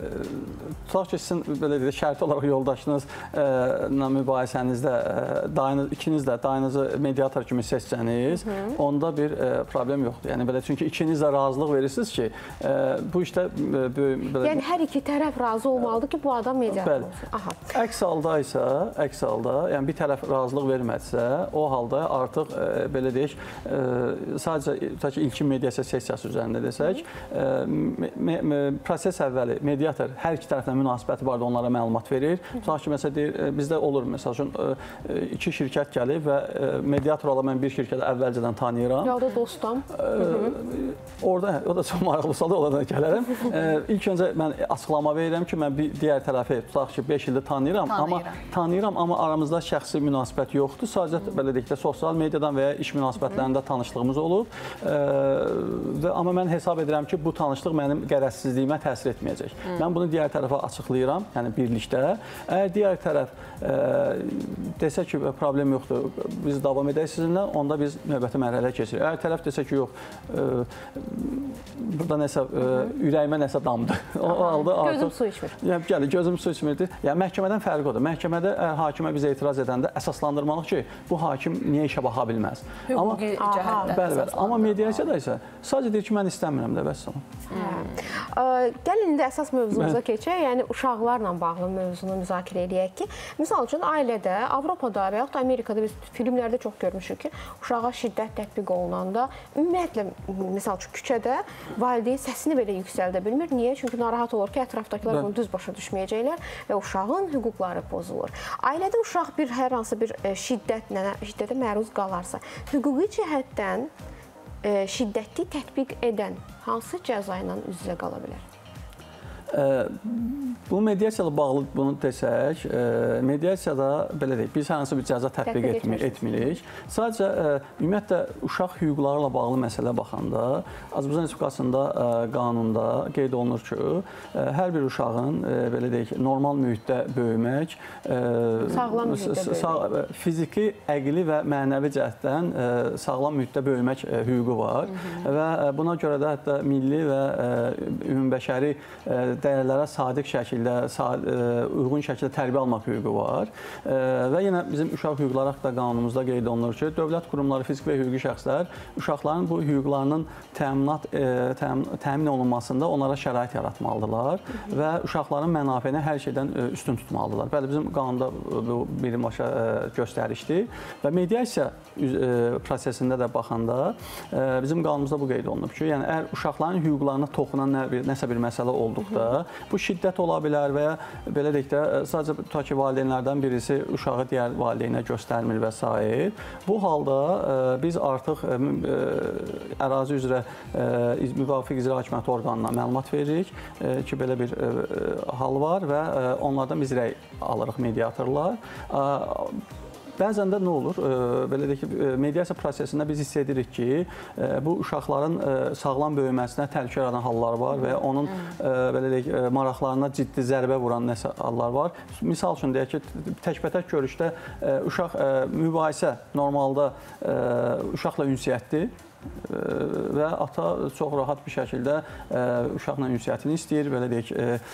tutaq ki, sizin belə deyək, şərti olaraq yoldaşınızla mübahisənizdə dayınız, ikiniz də dayınızı mediator kimi seçsəniz, onda bir problem yoxdur. Yəni, belə, çünki ikiniz də razılıq verirsiniz ki, bu işdə... Belə, yəni, hər iki tərəf razı olmalıdır ki, bu adam mediator olsun. Aha. Əks halda isə, əks halda, yəni bir tərəf razılıq vermədisə, o halda artıq, belə deyək, sadəcə ki, ilkin mediasiya sessiyası üzərində desək, proses əvvəli mediator hər iki tərəflə münasibəti barədə onlara məlumat verir. Tutaq ki, məsələn, deyir, bizdə olur, məsəl üçün, iki şirkət gəlib və mediator ola mən bir şirkəti əvvəlcədən tanıyıram. Ya da dostum. Orada, o da çox maraqlı sualdır, ona da gələrəm. İlk öncə mən açıqlama verirəm ki, mən bir digər tərəfi, tutaq ki, beş ildir tanıyıram, amma tanıyıram, amma aramızda şəxsi münasibət yoxdur. Sadəcə, belə deyək də, sosial mediadan və ya iş münasibətlərində tanışlığımız olub. və amma mən hesab edirəm ki, bu tanışlıq mənim qərəzsizliyimə təsir etməyəcək. Hmm. Mən bunu digər tərəfə açıqlayıram, yəni birlikdə. Əgər digər tərəf ə, desə ki, problem yoxdur, biz davam edək sizinlə, onda biz növbəti mərhələyə keçirik. Əgər tərəf desə ki, yox, ə, burada nəsə ə, ürəyimə nəsə damdı. O halda artıq gözüm su içmir. Yəni gəlir, gözüm su içmirdi. Yəni məhkəmədən fərqi odur. Məhkəmədə əgər hakimə biz etiraz edəndə əsaslandırmalıq ki, bu hakim niyə işə baxa bilməz. Hüquqi cəhətdən. Bəli, bəli. Amma mediasiyada isə sadəcə deyir ki, mən istəmirəm də bəs tamam. Gəlin indi əsas mövzumuza keçək. Yəni uşaqlarla bağlı mövzunu müzakirə edək ki, misal üçün ailədə, Avropada və yaxud da Amerikada biz filmlərdə çox görmüşük ki, uşağa şiddət tətbiq olunanda ümumiyyətlə misal üçün küçədə valideyn səsini belə yüksəldə bilmir. Niyə? Çünki narahat olur ki, ətrafdakılar bunu düz başa düşməyəcəklər və uşağın hüquqları pozulur. Ailədə uşaq bir hər hansı bir şiddətlə, şiddətə məruz qalarsa, hüquqi cəhətdən şiddətli tətbiq edən hansı cəza ilə üz-üzə qala bilər? Bu mediasiyayla bağlı bunu desək, mediasiyada belə deyək, biz hər hansı bir cəza tətbiq etmir, etmirik. Sadəcə ümumiyyətlə uşaq hüquqlarıyla bağlı məsələ baxanda Azərbaycan Respublikasında qanunda qeyd olunur ki, hər bir uşağın belə deyək, normal mühitdə böyümək, sağlam mühitdə böyümək, fiziki, əqli və mənəvi cəhətdən sağlam mühitdə böyümək hüququ var. Hı -hı. Və buna görə də hətta milli və ümumbəşəri dəyərlərə sadiq şəkildə, uyğun şəkildə tərbiyə almaq hüququ var. Və yenə bizim uşaq hüquqları haqqında qanunumuzda qeyd olunur ki, dövlət qurumları, fiziki və hüquqi şəxslər uşaqların bu hüquqlarının təminat, təmin olunmasında onlara şərait yaratmalıdırlar və uşaqların mənafeyini hər şeydən üstün tutmalıdırlar. Bəli, bizim qanunda bu birbaşa göstərişdir və mediasiya prosesində də baxanda bizim qanunumuzda bu qeyd olunub ki, yəni əgər uşaqların hüquqlarına toxunan nəsə bir məsələ olduqda, bu şiddət ola bilər və ya belə deyək də, sadəcə tutaq ki, valideynlərdən birisi uşağı digər valideynə göstərmir və s. Bu halda biz artıq ərazi üzrə müvafiq icra hakimiyyəti orqanına məlumat veririk ki, belə bir hal var və onlardan biz rəy alırıq mediatorlar. Bəzən də nə olur? Belə deyək ki, mediasiya prosesində biz hiss edirik ki, bu uşaqların sağlam böyüməsinə təhlükə yaradan hallar var və onun belə deyək maraqlarına ciddi zərbə vuran nəsə hallar var. Misal üçün deyək ki, təkbətək görüşdə uşaq mübahisə normalda uşaqla ünsiyyətdir və ata çox rahat bir şəkildə uşaqla ünsiyyətini istəyir, belə deyək,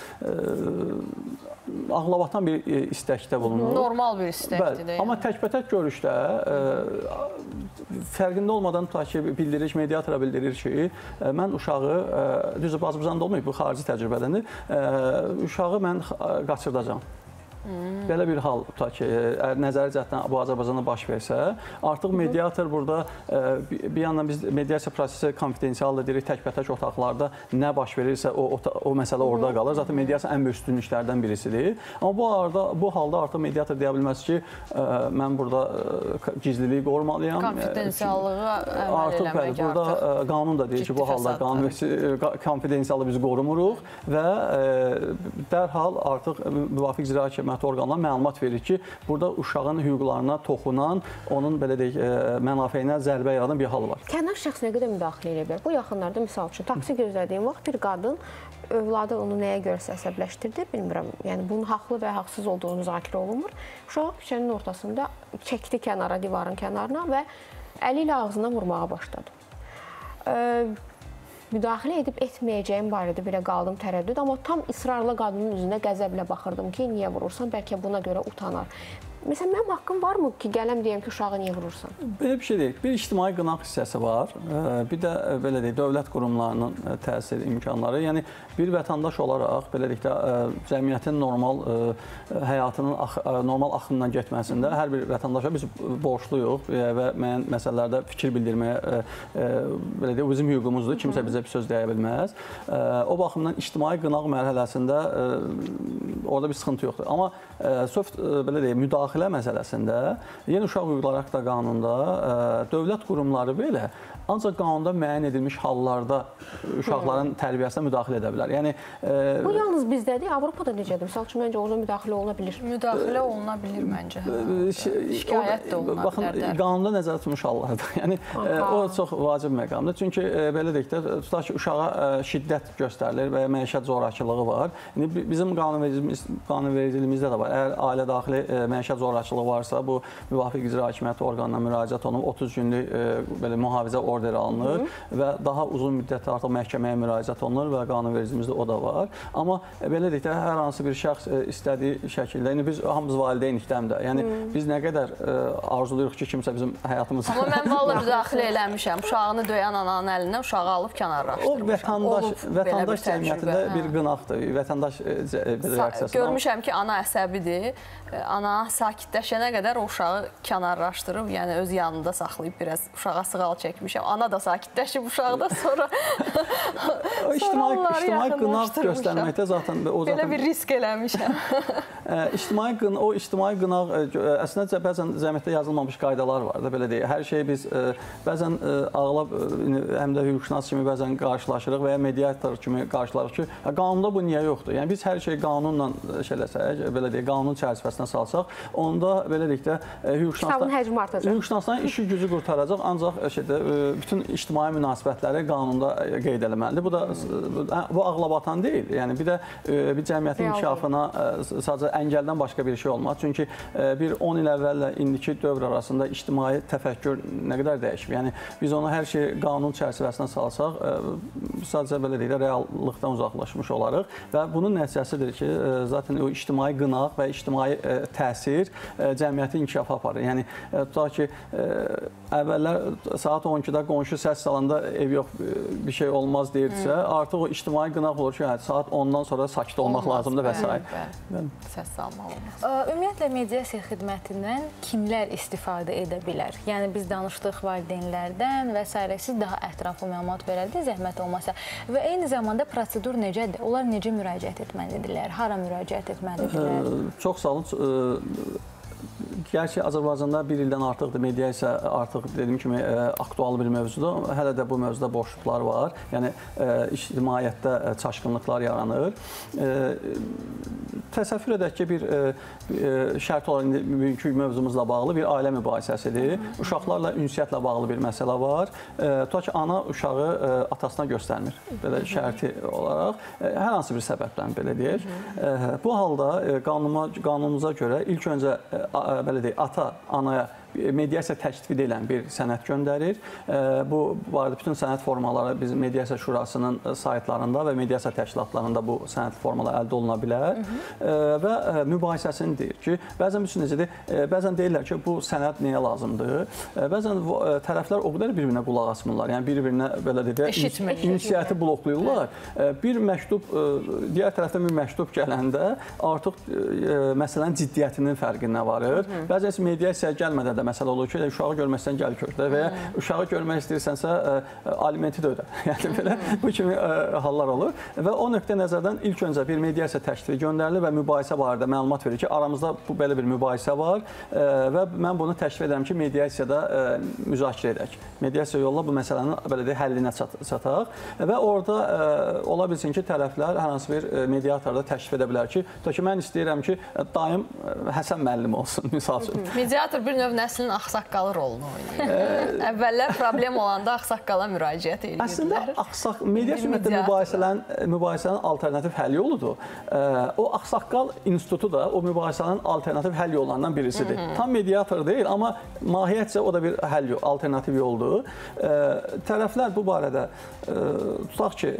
ağlabatan bir istəkdə bulunur. Normal bir istəkdir. Bəli, amma təkbətək görüşdə fərqində olmadan tutaq ki, bildirir, mediatora bildirir ki, mən uşağı, düzdür, Azərbaycanda olmayıb, bu xarici təcrübədəndir, uşağı mən qaçırdacam. Hmm. Belə bir hal tutaq ki, nəzəri cəhətdən bu Azərbaycanda baş versə, artıq mediator burada bir yandan biz mediasiya prosesi konfidensialdır deyirik, təkbətək otaqlarda nə baş verirsə o, o, o məsələ orada qalır. Zaten mediasiya ən böyük üstünlüklərdən birisidir. Amma bu arada bu halda artıq mediator deyə bilməz ki, mən burada gizliliyi qorumalıyam. Konfidensiallığı əməl artıq eləmək bəli, burada artıq qanun da deyir ki, bu halda qanun konfidensiallığı biz qorumuruq və dərhal artıq müvafiq icra hakimiyyəti orqanlar məlumat verir ki, burada uşağın hüquqlarına toxunan, onun belə deyək, mənafeyinə zərbə yaradan bir hal var. Kənar şəxs nə qədər müdaxilə edə bilər? Bu yaxınlarda misal üçün taksi gözlədiyim vaxt bir qadın övladı onu nəyə görəsə əsəbləşdirdi, bilmirəm. Yəni bunun haqlı və haqsız olduğu müzakirə olunmur. Uşaq küçənin ortasında çəkdi kənara, divarın kənarına və əli ilə ağzına vurmağa başladı. Müdaxilə edib etməyəcəyim barədə belə qaldım tərəddüd, amma tam israrla qadının üzünə qəzəblə baxırdım ki, niyə vurursan, bəlkə buna görə utanar. Məsələn, mənim haqqım varmı ki, gələm deyəm ki, uşağı niyə vurursan? Belə bir şey deyil. Bir ictimai qınaq hissəsi var. Bir də belə deyək, dövlət qurumlarının təsir imkanları. Yəni bir vətəndaş olaraq belə deyək də cəmiyyətin normal həyatının normal axınla getməsində hər bir vətəndaşa biz borcluyuq və müəyyən məsələlərdə fikir bildirməyə belə deyək, bizim hüququmuzdur. Kimsə bizə bir söz deyə bilməz. O baxımdan ictimai qınaq mərhələsində orada bir sıxıntı yoxdur. Amma söz belə deyək, müdaxilə müdaxilə məsələsində Yeni Uşaq Hüquqları Haqqında qanunda dövlət qurumları belə ancaq qanunda müəyyən edilmiş hallarda uşaqların tərbiyəsinə müdaxilə edə bilər. Yəni bu yalnız bizdədir, Avropada necədir? Məsəl üçün məncə orada müdaxilə oluna bilir. Müdaxilə oluna bilir məncə. Şikayət də oluna bilər. Baxın, qanunda nəzərdə tutulmuş hallardır. Yəni o çox vacib məqamdır. Çünki belə deyək də, tutaq ki, uşağa şiddət göstərilir və ya məişət zorakılığı var. Yəni bizim qanunvericiliyimiz, qanunvericiliyimizdə də var. Əgər ailə daxili məişət zorakılığı varsa, bu müvafiq icra hakimiyyəti orqanına müraciət olunub otuz günlük belə mühafizə orderi alınır Hı -hı. və daha uzun müddətdə artıq məhkəməyə müraciət olunur və qanunvericimizdə o da var. Amma belə deyək də, hər hansı bir şəxs istədiyi şəkildə, yəni biz hamımız valideynlikdən də, yəni Hı -hı. biz nə qədər arzuluyuruq ki, kimsə bizim həyatımızda... Amma mən vallahi müdaxilə eləmişəm. Uşağını döyən ananın əlindən uşağı alıb kənarlaşdırmışam. O vətəndaş, vətəndaş cəmiyyətində bir qınaqdır. Vətəndaş reaksiyası. Görmüşəm ki, ana əsəbidir. Ana sakitləşənə qədər o uşağı kənarlaşdırıb, yəni öz yanında saxlayıb biraz uşağa sığal çəkmişəm. Ana da sakitləşib uşaqda sonra İctimai qınaq göstərməkdə zaten belə bir risk eləmişəm. İctimai qınaq, o ictimai qınaq əslində bəzən cəmiyyətdə yazılmamış qaydalar var da, belə deyək. Hər şey biz bəzən ağla həm də hüquqşünas kimi bəzən qarşılaşırıq və ya mediator kimi qarşılaşırıq ki, qanunda bu niyə yoxdur? Yəni biz hər şey qanunla şeyləsək, belə deyək, qanun çərçivəsinə salsaq, onda belə deyək də hüquqşünasların işi gücü qurtaracaq, ancaq şeydə bütün ictimai münasibətləri qanunda qeyd eləməlidir. Bu da bu ağlabatan deyil. Yəni bir də bir cəmiyyətin inkişafına sadəcə əngəldən başqa bir şey olmaz. Çünki bir on il əvvəllə indiki dövr arasında ictimai təfəkkür nə qədər dəyişib. Yəni biz onu hər şey qanun çərçivəsinə salsaq, sadəcə belə deyək, reallıqdan uzaqlaşmış olarıq və bunun nəticəsidir ki, zaten o ictimai qınaq və ictimai təsir cəmiyyəti inkişafa aparır. Yəni tutaq ki, əvvəllər saat on ikidə qonşu səs salanda ev yox, bir şey olmaz deyirdisə, artıq o ictimai qınaq olur ki, saat ondan sonra sakit olmaq lazımdır və s. Səs salmaq olmaz. Ümumiyyətlə, mediasiya xidmətindən kimlər istifadə edə bilər? Yəni biz danışdıq valideynlərdən və s. Siz daha ətraflı məlumat verərdiniz, zəhmət olmasa. Və eyni zamanda prosedur necədir? Onlar necə müraciət etməlidirlər? Hara müraciət etməlidirlər? Çox sağ olun. Gerçi Azərbaycanda bir ildən artıqdır, mediasiya artıq dediyim kimi aktual bir mövzudur. Hələ də bu mövzuda boşluqlar var. Yəni ictimaiyyətdə çaşqınlıqlar yaranır. Təsəvvür edək ki, bir şərt olaraq bugünkü mövzumuzla bağlı bir ailə mübahisəsidir. Uşaqlarla ünsiyyətlə bağlı bir məsələ var. Tutaq ki, ana uşağı atasına göstərmir. Belə şərti olaraq hər hansı bir səbəbdən belə deyək. Bu halda qanunumuza görə ilk öncə belə deyək, ata anaya mediasiya təklif edilən bir sənəd göndərir. Bu barədə bütün sənəd formaları biz Mediasiya Şurasının saytlarında və mediasiya təşkilatlarında bu sənəd formaları əldə oluna bilər. Hı -hı. Və mübahisəsini deyir ki, bəzən bütün necədir, bəzən deyirlər ki, bu sənəd niyə lazımdır? Bəzən tərəflər o qədər bir-birinə qulaq asmırlar. Yəni bir-birinə belə deyək, ünsiyyəti bloklayırlar. Bir məktub, digər tərəfdən bir məktub gələndə artıq məsələnin ciddiyyətinin fərqinə varır. Bəzən mediasiyaya gəlmədən də məsələ olur ki, uşağı görməksən gəl kördə və ya uşağı görmək istəyirsənsə alimenti də ödə. Yəni belə bu kimi hallar olur və o nöqtə nəzərdən ilk öncə bir mediasiya təklifi göndərilir və mübahisə barədə məlumat verir ki, aramızda bu belə bir mübahisə var və mən bunu təklif edirəm ki, mediasiyada müzakirə edək. Mediasiya yolla bu məsələnin belə deyək həllinə çataq və orada ola bilsin ki, tərəflər hər hansı bir mediatorda təklif edə bilər ki, ki mən istəyirəm ki, daim Həsən müəllim olsun, misal üçün. Mediator bir növ nəslin ağsaqqalı rolunu oynayır. Əvvəllər problem olanda ağsaqqala müraciət edirdilər. Əslində, mediasiya ümumiyyətlə mübahisənin alternativ həll yoludur. O ağsaqqal institutu da o mübahisənin alternativ həll yollarından birisidir. Tam mediator deyil, amma mahiyyətcə o da bir həll yol, alternativ yoldur. Tərəflər bu barədə tutaq ki,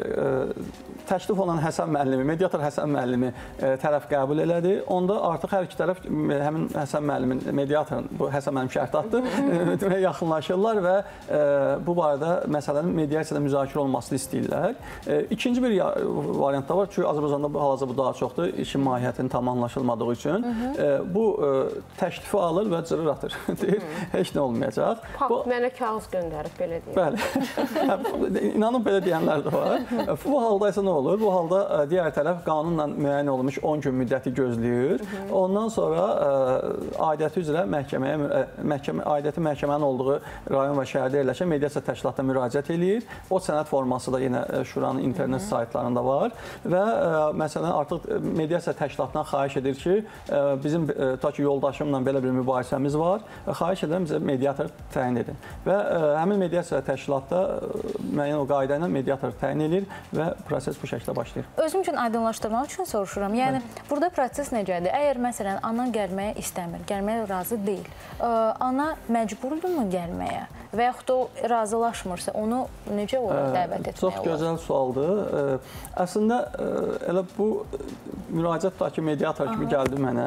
təklif olan Həsən müəllimi, mediator Həsən müəllimi tərəf qəbul elədi. Onda artıq hər iki tərəf həmin Həsən müəllimin, mediatorun, bu Həsən müəllim şərtdatdır, yaxınlaşırlar və bu barədə məsələnin mediasiyada müzakirə olmasını istəyirlər. İkinci bir variant da var ki, Azərbaycanda hal-hazırda bu daha çoxdur, işin mahiyyətinin tam anlaşılmadığı üçün. Bu təklifi alır və cırır atır. Deyir, heç nə olmayacaq. Mənə kağız göndərib, belə deyək. Bəli. İnanın belə deyənlər də var. Bu halda isə nə olur? Bu halda digər tərəf qanunla müəyyən olunmuş on gün müddəti gözləyir. Ondan sonra aidiyyəti üzrə məhkəməyə, məhkəmə, aidiyyəti məhkəmənin olduğu rayon və şəhərdə yerləşən mediasiya təşkilatına müraciət eləyir. O sənəd forması da yenə Şuranın internet saytlarında var və məsələn artıq mediasiya təşkilatından xahiş edir ki, bizim ta ki yoldaşımla belə bir mübahisəmiz var, xahiş edirəm bizə mediator təyin edin. Və həmin mediasiya təşkilatda müəyyən o qayda ilə mediator təyin edir və proses bu şəkildə başlayır. Özüm üçün aydınlaşdırmaq üçün soruşuram. Yəni, Bəli. burada proses necədir? Əgər, məsələn, ana gəlməyə istəmir, gəlməyə razı deyil, ana məcburdurmu gəlməyə və yaxud da o razılaşmırsa, onu necə olaraq dəvət etmək Çox olar? gözəl sualdır. Əslində, elə bu müraciətdəki mediator kimi gəldi mənə.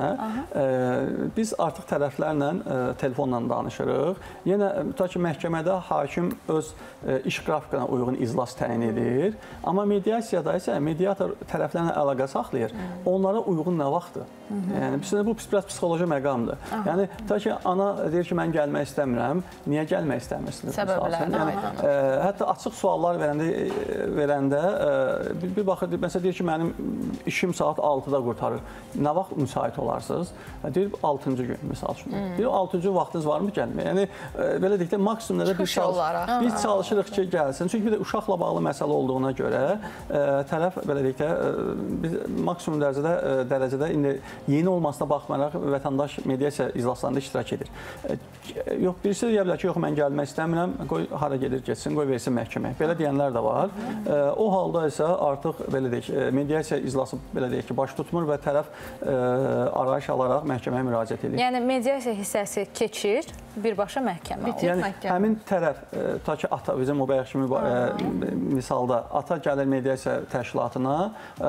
Biz artıq tərəflərlə telefonla danışırıq. Yenə, ta ki məhkəmədə hakim öz iş qrafikana uyğun iclas təyin edir. Amma mediasiyada isə mediator tərəflərlə əlaqə saxlayır. Onlara uyğun nə vaxtdır? Yəni, bu psixoloji məqamdır. Yəni, ta ki ana deyir ki, mən gəlmək istəmirəm, niyə gəlmək istəmirsiniz? Səbəblər. Yəni, hətta açıq suallar verəndə, verəndə bir baxır, məsələn, deyir ki, mənim işim saat altıda qurtarır. Nə vaxt müsait olarsınız? Deyir, altıncı gün, misal üçün. Deyir, altıncı vaxtınız varmı gəlməyə? Yəni, belə deyək də, maksimumda da biz, çalış biz çalışırıq ki, gəlsin. Çünki bir də uşaqla bağlı məsələ olduğuna görə tərəf, belə deyək də, biz maksimum dərəcədə, dərəcədə indi yeni olmasına baxmayaraq vətəndaş mediasiya iclaslarında iştirak edir. Yox, birisi deyə bilər ki, yox, mən gəlmək istəmirəm, qoy hara gedir, getsin, qoy versin məhkəməyə. Belə deyənlər də var. O halda isə artıq, belə deyək, mediasiya iclası, belə deyək ki, baş tutmur və tərəf arayış alaraq məhkəməyə müraciət edir. Yəni, mediasiya hissəsi keçir, birbaşa məhkəmə olur. Yəni, həmin tərəf, ta ki, ata, bizim o bayaq kimi misalda, ata gəlir mediasiya təşkilatına,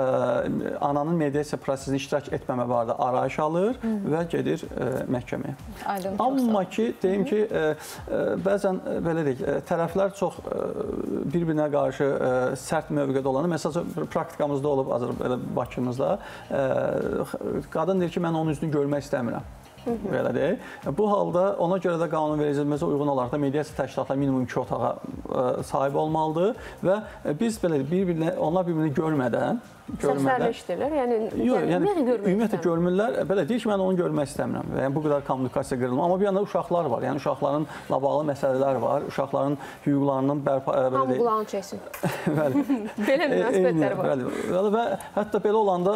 ananın mediasiya prosesini iştirak etməmə barədə arayış alır və gedir məhkəməyə. Amma ki, deyim ki, bəzən, belə deyək, tərəflər çox bir-birinə qarşı sərt mövqedə olanı, məsələn, praktikamızda olub, Bakımızda, qadın deyir ki, mən onun üzünü görmək istəmirəm. Belə deyək. Bu halda ona görə də qanunvericiliyimizə uyğun olaraq da mediasiya təşkilatları minimum iki otağa sahib olmalıdır və biz belə bir-birinə, onlar bir-birini görmədən Səslərlə işləyirlər, yəni, yox, yəni ümumiyyətlə görmək görmürlər. Belə deyir ki, mən onu görmək istəmirəm. Yəni bu qədər kommunikasiya qırılma. Amma bir yanda uşaqlar var. Yəni uşaqlarınla bağlı məsələlər var. Uşaqların hüquqlarının bərpa belə deyək. Hamı çəksin. Bəli. Belə münasibətlər var. Bəli. Və hətta belə olanda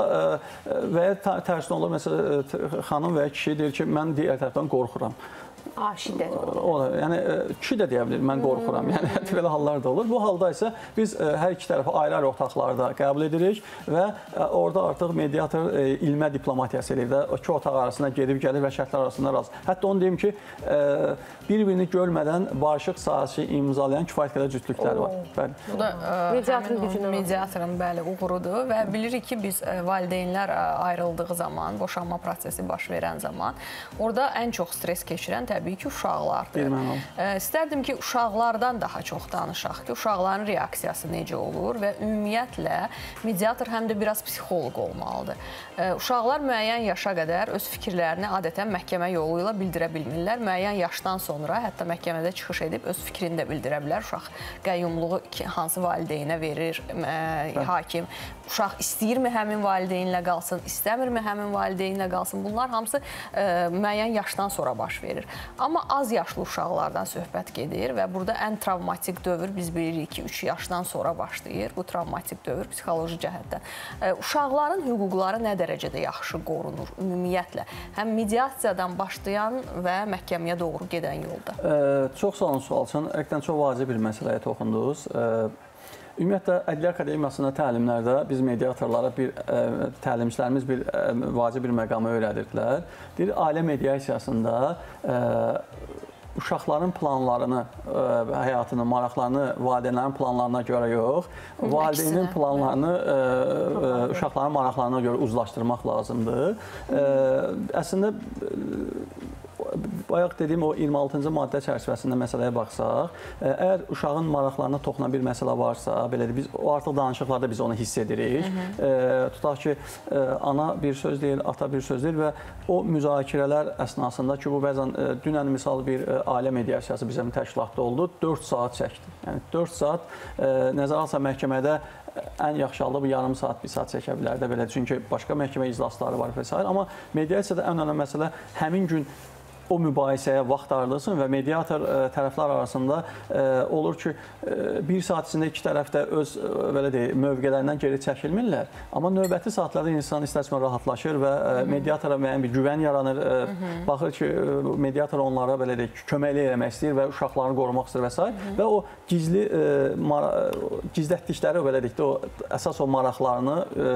və ya tərsinə olur, məsələn, xanım və ya kişi deyir ki, mən digər tərəfdən qorxuram. A, şiddət olur. Yəni, kişi də deyə bilir, mən qorxuram. Yəni, hətta belə hallar da olur. Bu halda isə biz hər iki tərəfi ayrı-ayrı otaqlarda qəbul edirik və orada artıq mediator ilmə diplomatiyası edir də, iki otaq arasında gedib gəlir və şərtlər arasında razı. Hətta onu deyim ki, bir-birini görmədən barışıq sahəsi imzalayan kifayət qədər cütlüklər var. Bəli. Bu da həmin mediatorun bəli uğurudur və bilirik ki, biz valideynlər ayrıldığı zaman, boşanma prosesi baş verən zaman, orada ən çox stres keçirən təbii ki, uşaqlardır. İstərdim ki, uşaqlardan daha çox danışaq ki, uşaqların reaksiyası necə olur və ümumiyyətlə mediator həm də biraz psixoloq olmalıdır. Uşaqlar müəyyən yaşa qədər öz fikirlərini adətən məhkəmə yolu ilə bildirə bilmirlər. Müəyyən yaşdan sonra hətta məhkəmədə çıxış edib öz fikrini də bildirə bilər. Uşaq qəyyumluğu hansı valideynə verir hakim? Uşaq istəyirmi həmin valideynlə qalsın, istəmirmi həmin valideynlə qalsın? Bunlar hamısı müəyyən yaşdan sonra baş verir. Amma az yaşlı uşaqlardan söhbət gedir və burada ən travmatik dövr biz bilirik ki, üç yaşdan sonra başlayır. Bu travmatik dövr psixoloji cəhətdən. Uşaqların hüquqları nə dərəcədə yaxşı qorunur ümumiyyətlə? Həm mediasiyadan başlayan və məhkəməyə doğru gedən yolda. Çox sağ olun sual üçün. Həqiqətən çox vacib bir məsələyə toxundunuz. Ümumiyyətlə, Ədliyyə Akademiyasında təlimlərdə biz mediatorlara bir təlimçilərimiz bir vacib bir məqamı öyrədirdilər. Deyir, ailə mediasiyasında uşaqların planlarını, həyatını, maraqlarını valideynlərin planlarına görə yox, valideynin planlarını uşaqların maraqlarına görə uzlaşdırmaq lazımdır. Əslində, bayaq dediyim o iyirmi altıncı maddə çərçivəsində məsələyə baxsaq, əgər uşağın maraqlarına toxunan bir məsələ varsa, belə də biz o artıq danışıqlarda biz onu hiss edirik. Hı -hı. Tutaq ki, ana bir söz deyil, ata bir söz deyil və o müzakirələr əsnasında ki, bu bəzən dünən misal bir ailə mediasiyası bizim təşkilatda oldu, dörd saat çəkdi. Yəni dörd saat nəzərə alsa məhkəmədə ən yaxşı halda bu yarım saat, bir saat çəkə bilər də belə. Çünki başqa məhkəmə iclasları var və s. Amma mediasiyada ən önəmli məsələ həmin gün o mübahisəyə vaxt ayrılırsın və mediator tərəflər arasında olur ki, bir saat içində iki tərəf də öz belə deyək, mövqələrindən geri çəkilmirlər. Amma növbəti saatlarda insan istər-istəməz rahatlaşır və mediatora müəyyən bir güvən yaranır. Baxır ki, mediator onlara belə deyək, köməklik eləmək istəyir və uşaqlarını qorumaq istəyir və s. Və o gizli gizlətdikləri belə deyək də o əsas o maraqlarını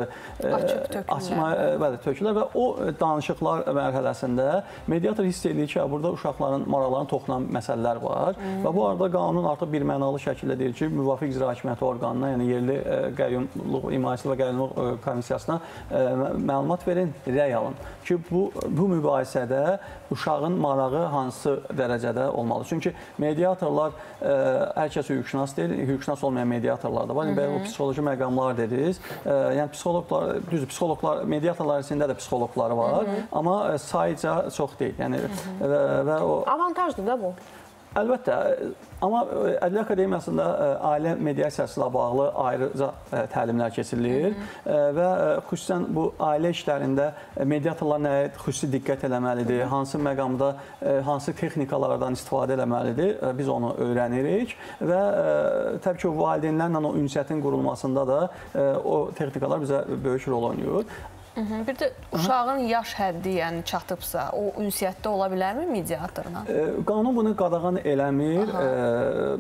açmaya bəli tökürlər və o danışıqlar mərhələsində mediator hiss edir ki, burada uşaqların maraqlarına toxunan məsələlər var hmm. və bu arada qanun artıq bir mənalı şəkildə deyir ki, müvafiq icra hakimiyyəti orqanına, yəni yerli qəyyumluq, imarəçilik və qəyyumluq komissiyasına məlumat verin, rəy alın ki, bu, bu mübahisədə uşağın marağı hansı dərəcədə olmalı. Çünki mediatorlar hər kəs hüquqşünas deyil, hüquqşünas olmayan mediatorlar da var. Yəni, o psixoloji məqamlar dediniz. Yəni, psixologlar, düzdür, psixologlar, mediatorlar içində də psixologları var, Hı -hı. amma sayıca çox deyil. Yəni, və, və o... Avantajdır da bu. Əlbəttə, amma Ədliyyə Akademiyasında ailə mediasiyası ilə bağlı ayrıca təlimlər keçirilir Hı -hı. və xüsusən bu ailə işlərində mediatorlar nəyə xüsusi diqqət eləməlidir, Hı -hı. hansı məqamda, hansı texnikalardan istifadə eləməlidir, biz onu öyrənirik və təbii ki, valideynlərlə o ünsiyyətin qurulmasında da o texnikalar bizə böyük rol oynayır. Bir də uşağın yaş həddi yəni çatıbsa, o ünsiyyətdə ola bilərmi mediatorla? Qanun bunu qadağan eləmir. Aha.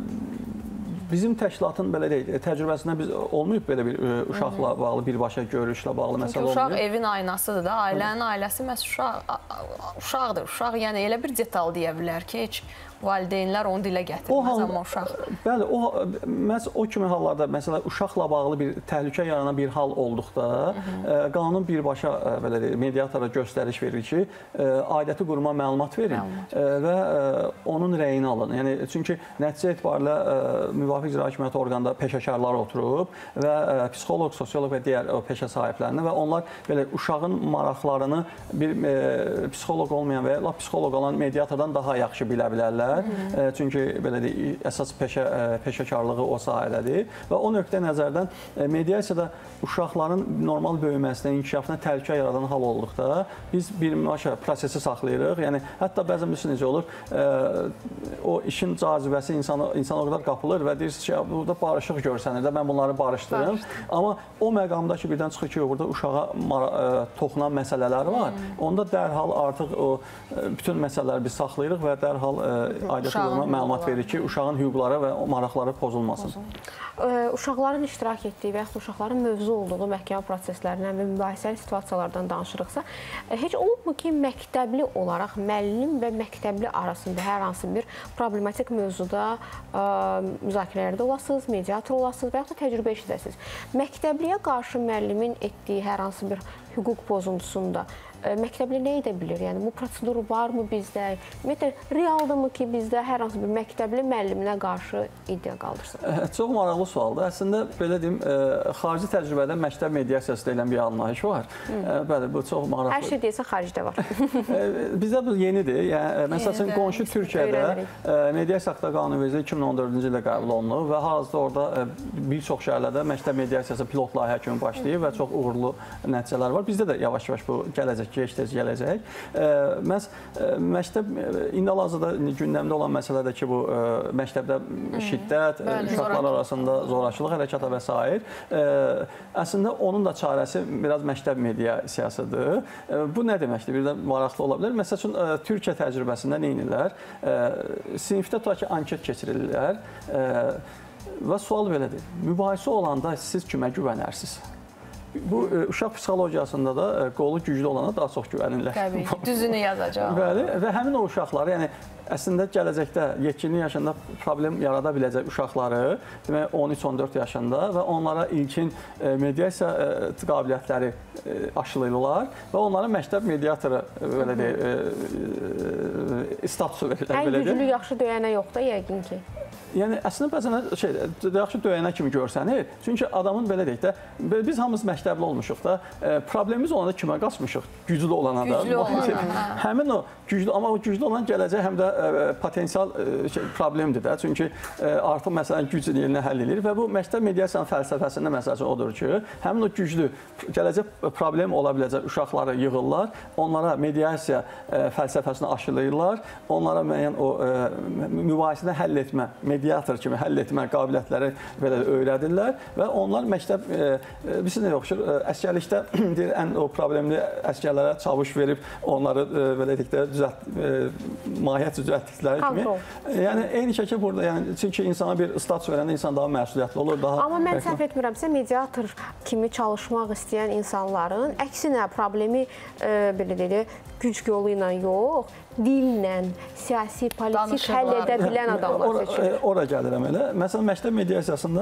Bizim təşkilatın belə deyək, təcrübəsində biz olmayıb belə bir uşaqla bağlı, birbaşa görüşlə bağlı məsələ olmayıb. Çünki uşaq evin aynasıdır da, ailənin ailəsi məhz uşaq, uşaqdır. Uşaq yəni elə bir detal deyə bilər ki, heç valideynlər onu dilə gətirməz, amma uşaq. Bəli, o, məhz o kimi hallarda, məsələn, uşaqla bağlı bir təhlükə yaranan bir hal olduqda, Hı -hı. qanun birbaşa belə deyək, mediatora göstəriş verir ki, aidiyyəti quruma məlumat verin məlumat. və onun rəyini alın. Yəni, çünki nəticə etibarilə müvafiq icra hakimiyyəti orqanında peşəkarlar oturub və psixoloq, sosioloq və digər o peşə sahiblərini və onlar belə uşağın maraqlarını bir e, psixoloq olmayan və ya psixoloq olan mediatordan daha yaxşı bilə bilərlər. Hı -hı. Çünki belə deyək, əsas peşə, peşəkarlığı o sahədədir və o nöqtə nəzərdən mediasiyada uşaqların normal böyüməsində, inkişafına təhlükə yaradan hal olduqda biz birbaşa prosesi saxlayırıq. Yəni, hətta bəzən bir necə olur, o işin cazibəsi insana, insana o qədər qapılır və deyirsiniz ki, burada barışıq görsənir də, mən bunları barışdırım. Barışdır. Amma o məqamda ki, birdən çıxır ki, burada uşağa toxunan məsələlər var. Hmm. Onda dərhal artıq o bütün məsələləri biz saxlayırıq və dərhal aidiyyəti qurumuna məlumat verir ki, uşağın hüquqları və maraqları pozulmasın. Uşaqların iştirak etdiyi və yaxud uşaqların mövzu olduğu məhkəmə proseslərindən və mübahisəli situasiyalardan danışırıqsa, heç olubmu ki, məktəbli olaraq müəllim və məktəbli arasında hər hansı bir problematik mövzuda müzakirələrdə olasınız, mediator olasınız və yaxud da təcrübə işlədəsiniz. Məktəbliyə qarşı müəllimin etdiyi hər hansı bir hüquq pozuntusunda məktəbli nə edə bilir? Yəni, bu prosedur varmı bizdə? Ümumiyyətlə, realdırmı ki, bizdə hər hansı bir məktəbli müəlliminə qarşı iddia qaldırsın? Çox maraqlı sualdır. Əslində, belə deyim, xarici təcrübədə məktəb mediasiyası deyilən bir anlayış var. Bəli, bu çox maraqlı. Hər şey deyilsə, xaricdə var. Bizdə bu yenidir. Yəni, məsələn, qonşu Türkiyədə mediasiya haqqında qanunvericiliyi iki min on dördüncü ildə qəbul olunub və hal-hazırda orada bir çox şəhərlərdə məktəb mediasiyası pilot layihə kimi başlayıb və çox uğurlu nəticələr var. Bizdə də yavaş-yavaş bu gələcək. Geç-tez gələcək. Məhz məktəb, indi hal-hazırda gündəmdə olan məsələdə ki, bu məktəbdə şiddət, uşaqlar arasında zorakılıq hərəkata və s. Əslində, onun da çarəsi biraz məktəb mediasiyasıdır. Bu nə deməkdir? Bir də maraqlı ola bilər. Məsəl üçün, Türkiyə təcrübəsində nə edirlər? Sinifdə tutaq ki, anket keçirirlər və sual belədir. Mübahisə olanda siz kimə güvənərsiniz? bu uşaq psixologiyasında da qolu güclü olana daha çox güvənirlər. Təbii ki, düzünü yazacaq. Bəli, və həmin o uşaqları, yəni əslində gələcəkdə yetkinlik yaşında problem yarada biləcək uşaqları, demək on üç on dörd yaşında və onlara ilkin mediasiya qabiliyyətləri aşılayırlar və onlara məktəb mediatoru belə deyək, statusu verirlər. Ən güclü yaxşı döyənə yox da yəqin ki. Yəni əslində bəzən şey yaxşı döyənə kimi görsənir. Çünki adamın belə deyək də biz hamımız məktəbli olmuşuq da, problemimiz olanda kimə qaçmışıq? Güclü olana da. Güclü olana. Həmin o güclü, amma o güclü olan gələcək həm də potensial şey, problemdir də. Çünki artıq məsələn güc yerinə həll edir və bu məktəb mediasiyanın fəlsəfəsində məsələn odur ki, həmin o güclü gələcək problem ola biləcək uşaqları yığırlar, onlara mediasiya fəlsəfəsini aşılayırlar, onlara müəyyən o mübahisəni həll etmə, mediator kimi həll etmə qabiliyyətləri belə öyrədirlər və onlar məktəb biz nə yoxdur, əsgərlikdə deyir ən o problemli əsgərlərə çavuş verib onları belə deyək də düzəlt mahiyyət düzəltdikləri kimi. Yəni eyni şəkildə burada yəni çünki insana bir status verəndə insan daha məsuliyyətli olur, daha Amma mən səhv etmirəmsə mediator kimi çalışmaq istəyən insanların əksinə problemi belə deyək güc yolu ilə yox, dillə, siyasi, politik həll edə bilən adamlar seçilir. Ora gəlirəm elə. Məsələn, məktəb mediasiyasında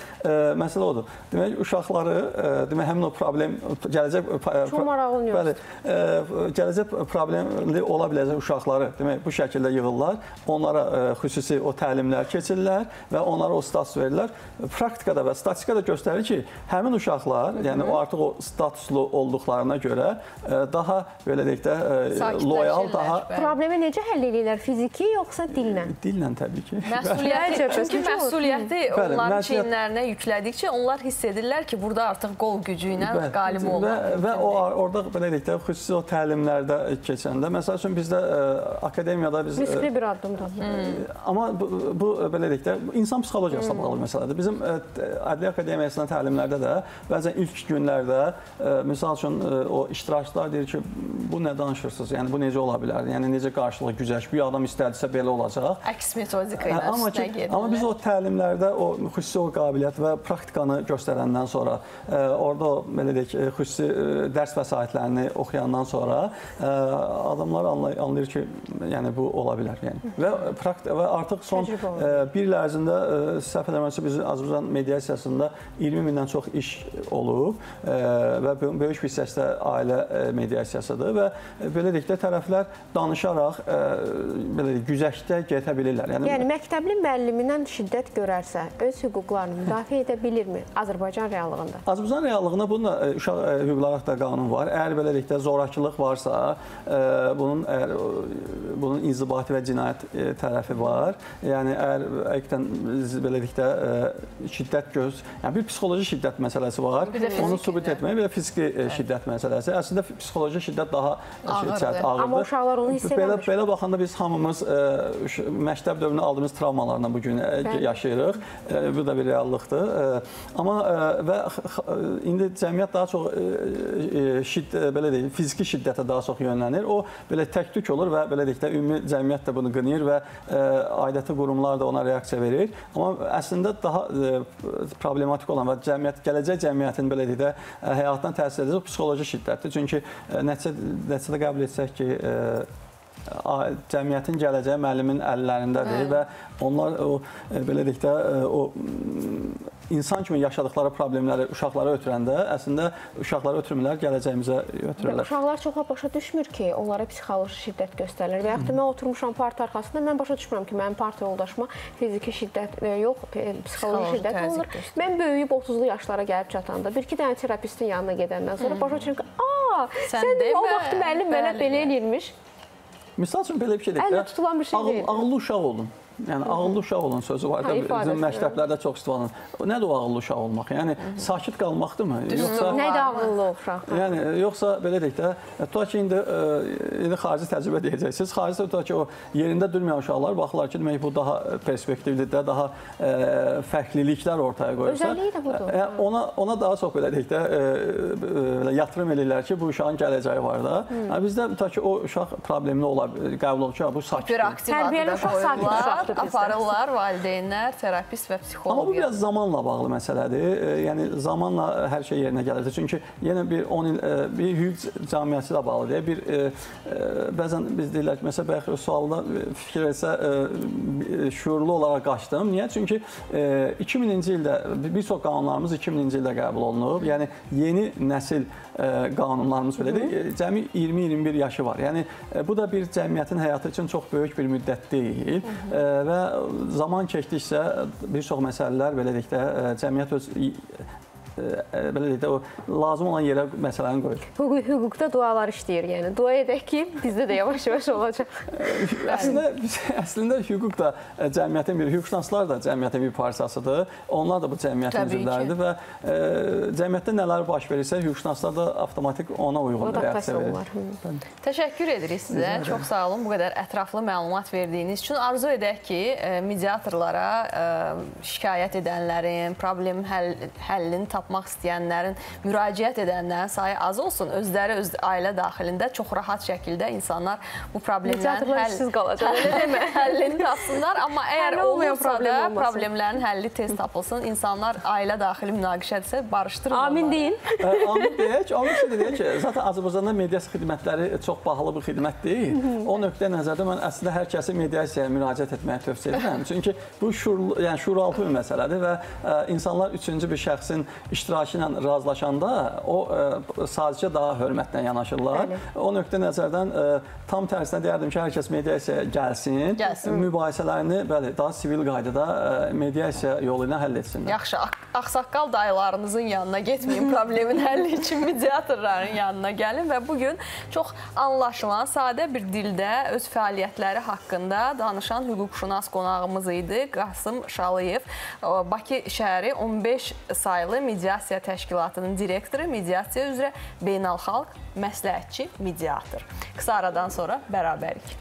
məsələ odur. Demək, uşaqları, demək, həmin o problem, gələcək... Çox maraqlı yox. Bəli, gələcək problemli ola biləcək uşaqları, demək, bu şəkildə yığırlar, onlara xüsusi o təlimlər keçirlər və onlara o status verirlər. Praktikada və statistikada göstərir ki, həmin uşaqlar, yəni o artıq o statuslu olduqlarına görə daha, belə deyək də, loyal, daha... Problemi necə həll edirlər? Fiziki yoxsa dillə? Dillə təbii ki. Məsuliyyəti, çünki məsuliyyəti onların çiyinlərinə yüklədikcə onlar hiss edirlər ki, burada artıq qol gücü ilə qalib olmaq. Və orada belə deyək də, xüsusi o təlimlərdə keçəndə, məsəl üçün bizdə akademiyada biz... Riskli bir addımdır. Amma bu, belə deyək də, insan psixologiyasına bağlı məsələdir. Bizim Ədliyyə Akademiyasının təlimlərdə də bəzən ilk günlərdə, misal üçün o iştirakçılar deyir ki, bu nə danışırsınız, yəni bu necə ola bilər? Yəni necə qarşılığı güzəş, bir adam istədisə belə olacaq. Əks metodika ilə üstünə gedirlər. Amma biz o təlimlərdə o xüsusi o qabiliyyət və praktikanı göstərəndən sonra, orada belə deyək, xüsusi dərs vəsaitlərini oxuyandan sonra adamlar anlayır ki, yəni bu ola bilər. Yəni. Və, və artıq son bir il ərzində səhv eləmirəmsə biz Azərbaycan mediasiyasında iyirmi mindən çox iş olub və böyük bir hissəsi də ailə mediasiyasıdır və belə deyək də tərəflər danışaraq belə güzəştə getə bilirlər. Yəni, yəni məktəbli müəllimindən şiddət görərsə, öz hüquqlarını müdafiə edə bilirmi Azərbaycan reallığında? Azərbaycan reallığında bunun uşaq hüquqları haqqında qanun var. Əgər belə deyək də zorakılıq varsa, bunun əgər bunun inzibati və cinayət tərəfi var. Yəni əgər həqiqətən belə deyək də şiddət göz, yəni bir psixoloji şiddət məsələsi var. Onu sübut etmək, bir də fiziki şiddət məsələsi. Əslində psixoloji şiddət daha ağırdır. Amma uşaqlar onu hiss eləmir. Belə baxanda biz hamımız məktəb dövründə aldığımız travmalarla bugün yaşayırıq. Bu da bir reallıqdır. Amma və indi cəmiyyət daha çox şiddət, belə deyək, fiziki şiddətə daha çox yönlənir. O belə tək-tük olur və belə deyək də ümumi cəmiyyət də bunu qınayır və aidiyyatı qurumlar da ona reaksiya verir. Amma əslində daha problematik olan və cəmiyyət, gələcək cəmiyyətin belə deyək də həyatına təsir edəcək psixoloji şiddətdir. Çünki nəticədə qəbul etsək ki, cəmiyyətin gələcəyi müəllimin əllərindədir və onlar o belə deyək də o insan kimi yaşadıkları problemləri uşaqlara ötürəndə əslində uşaqlara ötürmürlər, gələcəyimizə ötürürlər. Uşaqlar çox başa düşmür ki, onlara psixoloji şiddət göstərilir və yaxud da mən oturmuşam parti arxasında, mən başa düşmürəm ki, mənim parti yoldaşıma fiziki şiddət yox, psixoloji şiddət olur. Mən böyüyüb otuzlu yaşlara gəlib çatanda, bir-iki dənə terapistin yanına gedəndən sonra başa düşürəm ki, aa, sən də o vaxt müəllim mənə belə eləyirmiş. Misal üçün belə bir şey deyək də, tutulan bir şey deyil. Ağıllı uşaq olun. Yəni, ağıllı uşaq olun sözü var da, bizim məktəblərdə çox istifadə olunur. Nədir o ağıllı uşaq olmaq? Yəni, sakit qalmaqdır mı? Nədir ağıllı uşaq? Yəni, yoxsa belə deyək də, tutaq ki, indi xarici təcrübə deyəcəksiniz. Xaricdə tutaq ki, o yerində durmayan uşaqlar baxırlar ki, demək bu daha perspektivlidir də, daha fərqliliklər ortaya qoyursa. Özəlliyi də budur. Ona daha çox belə deyək də, yatırım edirlər ki, bu uşağın gələcəyi var da. Bizdə tutaq ki, o uşaq problemli qəbul olunur ki, bu sakitdir. Tərbiyəli uşaq sakit uşaq. aparırlar valideynlər, terapist və psixoloq. Amma bu biraz zamanla bağlı məsələdir. Yəni zamanla hər şey yerinə gəlirdi. Çünki yenə bir on il bir hüquq cəmiyyəti ilə bağlıdır. Bir bəzən biz deyirlər ki, məsələn bayaq sualda fikir versə şuurlu olaraq qaçdım. Niyə? Çünki iki mininci ildə bir çox qanunlarımız iki mininci ildə qəbul olunub. Yəni yeni nəsil qanunlarımız belədir. Cəmi iyirmi iyirmi bir yaşı var. Yəni bu da bir cəmiyyətin həyatı üçün çox böyük bir müddət deyil və zaman keçdikcə bir çox məsələlər belə deyək də cəmiyyət öz belə deyək də o lazım olan yerə məsələni qoyur. Hüquqda dualar işləyir, yəni dua edək ki, bizdə də yavaş-yavaş olacaq. Əslində əslində hüquq da cəmiyyətin bir, hüquqşünaslar da cəmiyyətin bir parçasıdır. Onlar da bu cəmiyyətin üzvləridir və cəmiyyətdə nələr baş verirsə, hüquqşünaslar da avtomatik ona uyğun reaksiya verir. Təşəkkür edirik sizə. Çox sağ olun bu qədər ətraflı məlumat verdiyiniz üçün. Arzu edək ki, mediatorlara şikayət edənlərin, problem həllini tapmaq tapmaq istəyənlərin, müraciət edənlərin sayı az olsun. Özləri öz ailə daxilində çox rahat şəkildə insanlar bu problemlərin həllini tapsınlar. Amma əgər olursa da problemlərin həlli tez tapılsın, insanlar ailə daxili münaqişədirsə barışdırın. Amin deyin. Amin deyək. Amin şey deyək ki, zaten Azərbaycanda mediasiya xidmətləri çox bahalı bir xidmət deyil. O nöqtə nəzərdə mən əslində hər kəsi mediasiyaya müraciət etməyə tövsiyə edirəm. Çünki bu şuuraltı bir məsələdir və insanlar üçüncü bir şəxsin iştirakı ilə razılaşanda o sadəcə daha hörmətlə yanaşırlar. Bəli. O nöqtə nəzərdən tam tərsinə deyərdim ki, hər kəs mediasiyaya gəlsin, gəlsin. mübahisələrini bəli, daha sivil qaydada mediasiya yolu ilə həll etsinlər. Yaxşı, ağsaqqal dayılarınızın yanına getməyin, problemin həlli üçün mediatorların yanına gəlin və bugün çox anlaşılan, sadə bir dildə öz fəaliyyətləri haqqında danışan hüquqşünas qonağımız idi Qasım Şalıyev, Bakı şəhəri on beş saylı mediasiya təşkilatının direktoru, mediasiya üzrə beynəlxalq məsləhətçi mediator. Qısa aradan sonra bərabərik.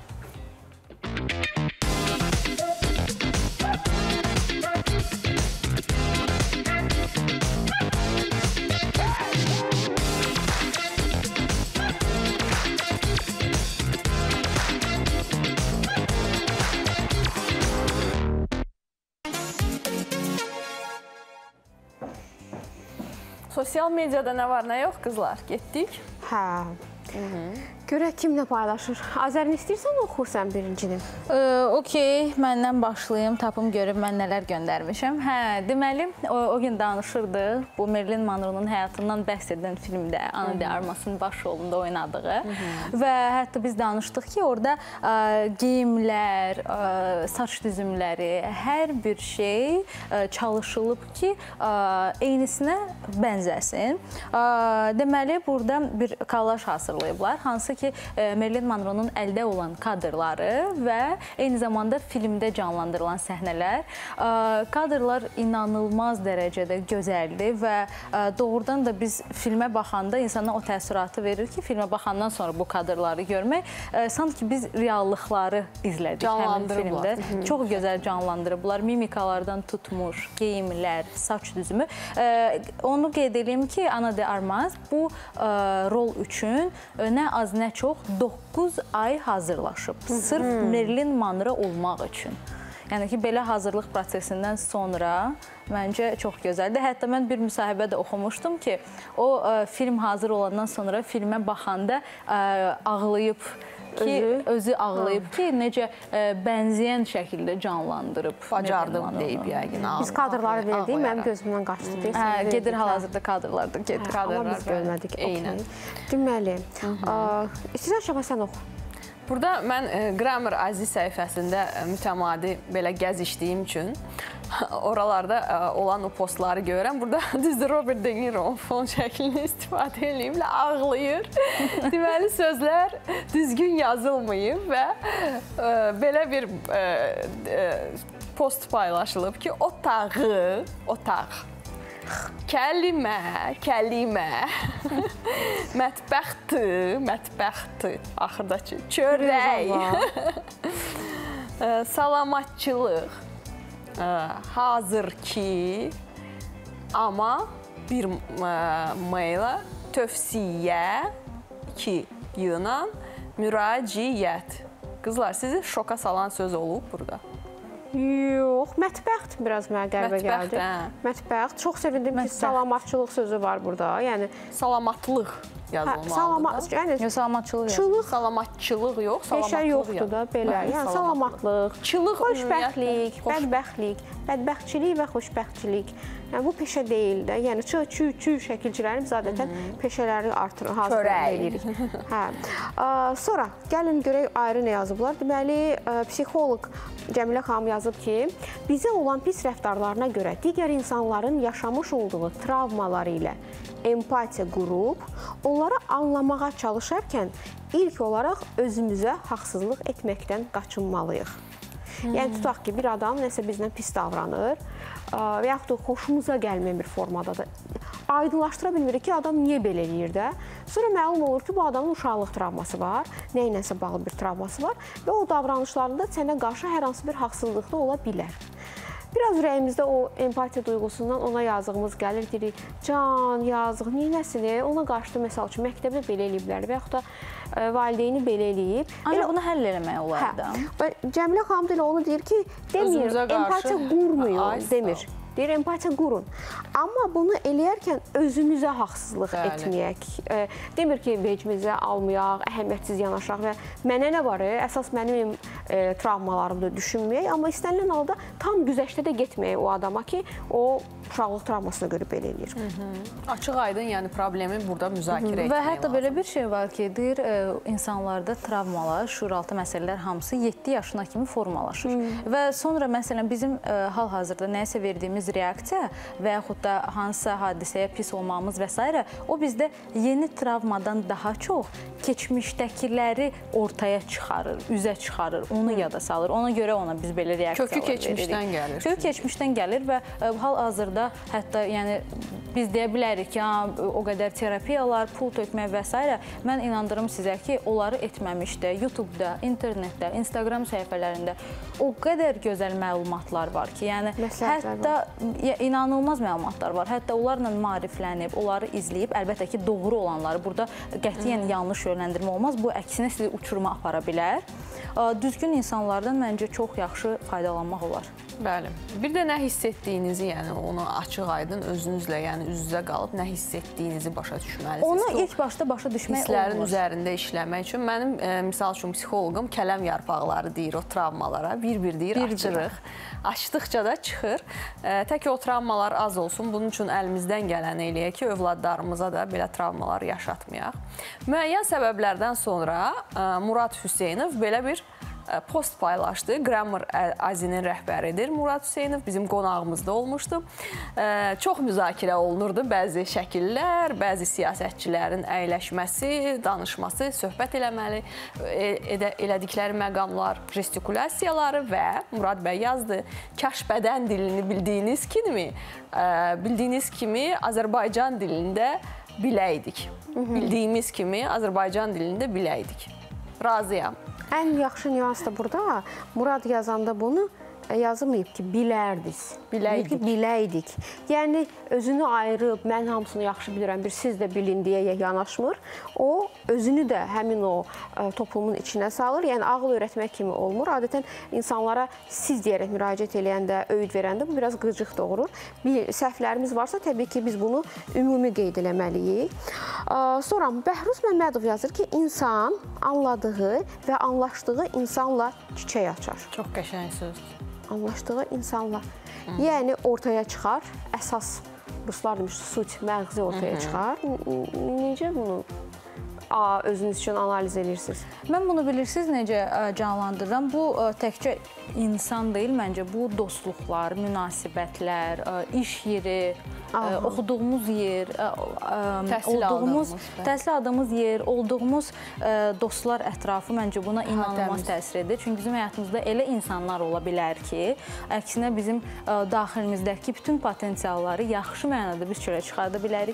Sosial mediada nə var, nə yox, qızlar? Getdik. Hə. Görək kimlə paylaşır. Azərin istəyirsən oxu sən birincini. Okey, məndən başlayım, tapım görüb mən nələr göndərmişəm. Hə, deməli, o, o gün danışırdıq. Bu Marilyn Monroe'nun həyatından bəhs edən filmdə Ana de Armas'ın baş rolunda oynadığı. Hı -hı. Və hətta biz danışdıq ki, orada ə, geyimlər, ə, saç düzümləri, hər bir şey ə, çalışılıb ki, ə, eynisinə bənzəsin. Ə, deməli, burada bir kolaj hazırlayıblar. Hansı ki, Marilyn Monroe'nun əldə olan kadrları və eyni zamanda filmdə canlandırılan səhnələr. Kadrlar inanılmaz dərəcədə gözəldir və doğrudan da biz filmə baxanda insana o təəssüratı verir ki, filmə baxandan sonra bu kadrları görmək, sanki biz reallıqları izlədik həmin filmdə. Çox gözəl canlandırıblar, mimikalardan tutmuş, geyimlər, saç düzümü. Onu qeyd edeyim ki, Ana de Armas bu rol üçün nə az nə çox doqquz ay hazırlaşıb. Sırf Marilyn Monroe olmaq üçün. Yəni ki, belə hazırlıq prosesindən sonra məncə çox gözəldir. Hətta mən bir müsahibədə oxumuşdum ki, o film hazır olandan sonra filmə baxanda ağlayıb ki, özü ağlayıb ki, necə bənzəyən şəkildə canlandırıb. Bacardım deyib yəqin. Biz kadrları verdik, mənim gözümdən qaçdı. Gedir hal-hazırda kadrlarda gedir. Amma biz görmədik. Deməli, istəyirsən Şəbə sən oxu. Burada mən Grammar Aziz səhifəsində mütəmadi belə gəzişdiyim üçün oralarda olan o postları görürəm. Burada düzdür Robert De Niro fon şəklini istifadə edib, ağlayır. Deməli, sözlər düzgün yazılmayıb və belə bir post paylaşılıb ki, otağı, otaq, kəlimə, kəlimə, mətbəxtı, mətbəxtı, axırdakı çörək, salamatçılıq, hazır ki, amma bir meylə, tövsiyə, iki yığınan, müraciət. Qızlar, sizi şoka salan söz olub burada? Yox, mətbəxt biraz mənə qəribə Mətbəxt, gəldi. hə. Mətbəxt. Çox sevindim ki, Mətbəxt. salamatçılıq sözü var burada. Yəni Salamatlıq hə, yazılmalıdır. salamat, yəni Yox, salamatçılıq. çılıq Salamatçılıq yox, peşə salamatlıq yoxdur da belə. Hə, Yəni salamatlıq, Çılıq xoşbəxtlik, ümumiyyətlə, xoş- bədbəxtlik, bədbəxtçilik və xoşbəxtçilik. Yəni bu peşə deyil də. Yəni çı, çü, çü şəkilçilərin biz adətən peşələri artırır, hazır Çörək. edirik. Hə. Ə, Sonra gəlin görək ayrı nə yazıblar. Deməli, ə, psixoloq Cəmilə xanım yazıb ki, bizə olan pis rəftarlarına görə digər insanların yaşamış olduğu travmaları ilə empatiya qurub, onları anlamağa çalışarkən ilk olaraq özümüzə haqsızlıq etməkdən qaçınmalıyıq. Yəni tutaq ki, bir adam nəsə bizdən pis davranır və yaxud da xoşumuza gəlməyən bir formada da aydınlaşdıra bilmirik ki, adam niyə belə eləyir də. Sonra məlum olur ki, bu adamın uşaqlıq travması var, nə iləsə bağlı bir travması var və o davranışlarında sənə qarşı hər hansı bir haqsızlıq da ola bilər. Biraz ürəyimizdə o empatiya duyğusundan ona yazığımız gəlir, deyirik, can, yazıq, neynəsin, ona qarşı da məsəl üçün məktəbdə belə eləyiblər və yaxud da ə, valideyni belə eləyib. Ancaq Elə- bunu həll eləmək olar da. Hə. Cəmilə xanım da elə onu deyir ki, demir, Özünüzə qarşı- empatiya qurmayın, Ay, sağ ol. demir. Deyir, empatiya qurun. Amma bunu eləyərkən özümüzə haqsızlıq Bəli. etməyək. E, demir ki, vecimizə almayaq, əhəmiyyətsiz yanaşaq və mənə nə var, e? Əsas mənim e, travmalarımda düşünməyək, amma istənilən halda tam güzəştə də getməyək o adama ki, o uşaqlıq travmasına görə belə eləyir. Açıq aydın, yəni problemi burada müzakirə etmək Və hətta lazım. belə bir şey var ki, deyir, e, insanlarda travmalar, şuuraltı məsələlər hamısı yeddi yaşına kimi formalaşır. Və sonra məsələn bizim e, hal-hazırda nəyəsə verdiyimiz reaksiya və yaxud da hansısa hadisəyə pis olmamız və s. o bizdə yeni travmadan daha çox keçmişdəkiləri ortaya çıxarır, üzə çıxarır, onu yada salır. Ona görə ona biz belə reaksiyalar Kökü keçmişdən veririk. gəlir. Kökü keçmişdən gəlir və e, hal-hazırda hətta yəni biz deyə bilərik ki, ha, o qədər terapiyalar, pul tökmək və s. Mən inandırım sizə ki, onları etməmişdə, YouTube-da, internetdə, Instagram səhifələrində o qədər gözəl məlumatlar var ki, yəni Məsləhətlər hətta ya, inanılmaz məlumatlar var. Hətta onlarla maariflənib, onları izləyib, əlbəttə ki, doğru olanları burada qətiyyən yanlış yönləndirmə olmaz. Bu əksinə sizi uçuruma apara bilər. Düzgün insanlardan məncə çox yaxşı faydalanmaq olar. Bəli. Bir də nə hiss etdiyinizi, yəni onu açıq aydın özünüzlə, yəni üz-üzə qalıb nə hiss etdiyinizi başa düşməlisiniz. Onu ilk başda başa düşmək hisslərin olmur. üzərində işləmək üçün mənim e, misal üçün psixoloqum kələm yarpaqları deyir o travmalara, bir-bir deyir Bir-bir. açırıq. Açdıqca da çıxır. E, tək o travmalar az olsun. Bunun üçün əlimizdən gələni eləyək ki, övladlarımıza da belə travmalar yaşatmayaq. Müəyyən səbəblərdən sonra e, Murad Hüseynov belə bir post paylaşdı. Grammar Azinin rəhbəridir Murad Hüseynov. Bizim qonağımızda olmuşdu. Çox müzakirə olunurdu. Bəzi şəkillər, bəzi siyasətçilərin əyləşməsi, danışması, söhbət eləməli, edə, elədikləri məqamlar, gestikulyasiyaları və Murad bəy yazdı. Kaş bədən dilini bildiyiniz kimi, bildiyiniz kimi Azərbaycan dilində biləydik. Bildiyimiz kimi Azərbaycan dilində biləydik. Razıyam. Ən yaxşı nüans da burada, Murad yazanda bunu yazılmayıb ki, bilərdik. Biləydik. Ki, biləydik. Yəni, özünü ayırıb, mən hamısını yaxşı bilirəm, bir siz də bilin deyə yanaşmır. O, özünü də həmin o ə, toplumun içinə salır. Yəni, ağıl öyrətmək kimi olmur. Adətən insanlara siz deyərək müraciət eləyəndə, öyüd verəndə bu biraz qıcıq doğurur. Bir səhvlərimiz varsa, təbii ki, biz bunu ümumi qeyd eləməliyik. Ə, sonra Bəhruz Məmmədov yazır ki, insan anladığı və anlaşdığı insanla çiçək açar. Çox qəşəng sözdür. Anlaşdığı insanla. Yəni ortaya çıxar, əsas ruslar demiş, suç, məğzi ortaya çıxar. Necə bunu özünüz üçün analiz edirsiniz? Mən bunu bilirsiniz necə canlandırıram? Bu təkcə insan deyil, məncə bu dostluqlar, münasibətlər, iş yeri, Aha. oxuduğumuz yer, təhsil olduğumuz, aldığımız, təhsil aldığımız yer, olduğumuz dostlar ətrafı məncə buna inanılmaz təsir edir. Çünki bizim həyatımızda elə insanlar ola bilər ki, əksinə bizim daxilimizdəki bütün potensialları yaxşı mənada biz çölə çıxarda bilərik.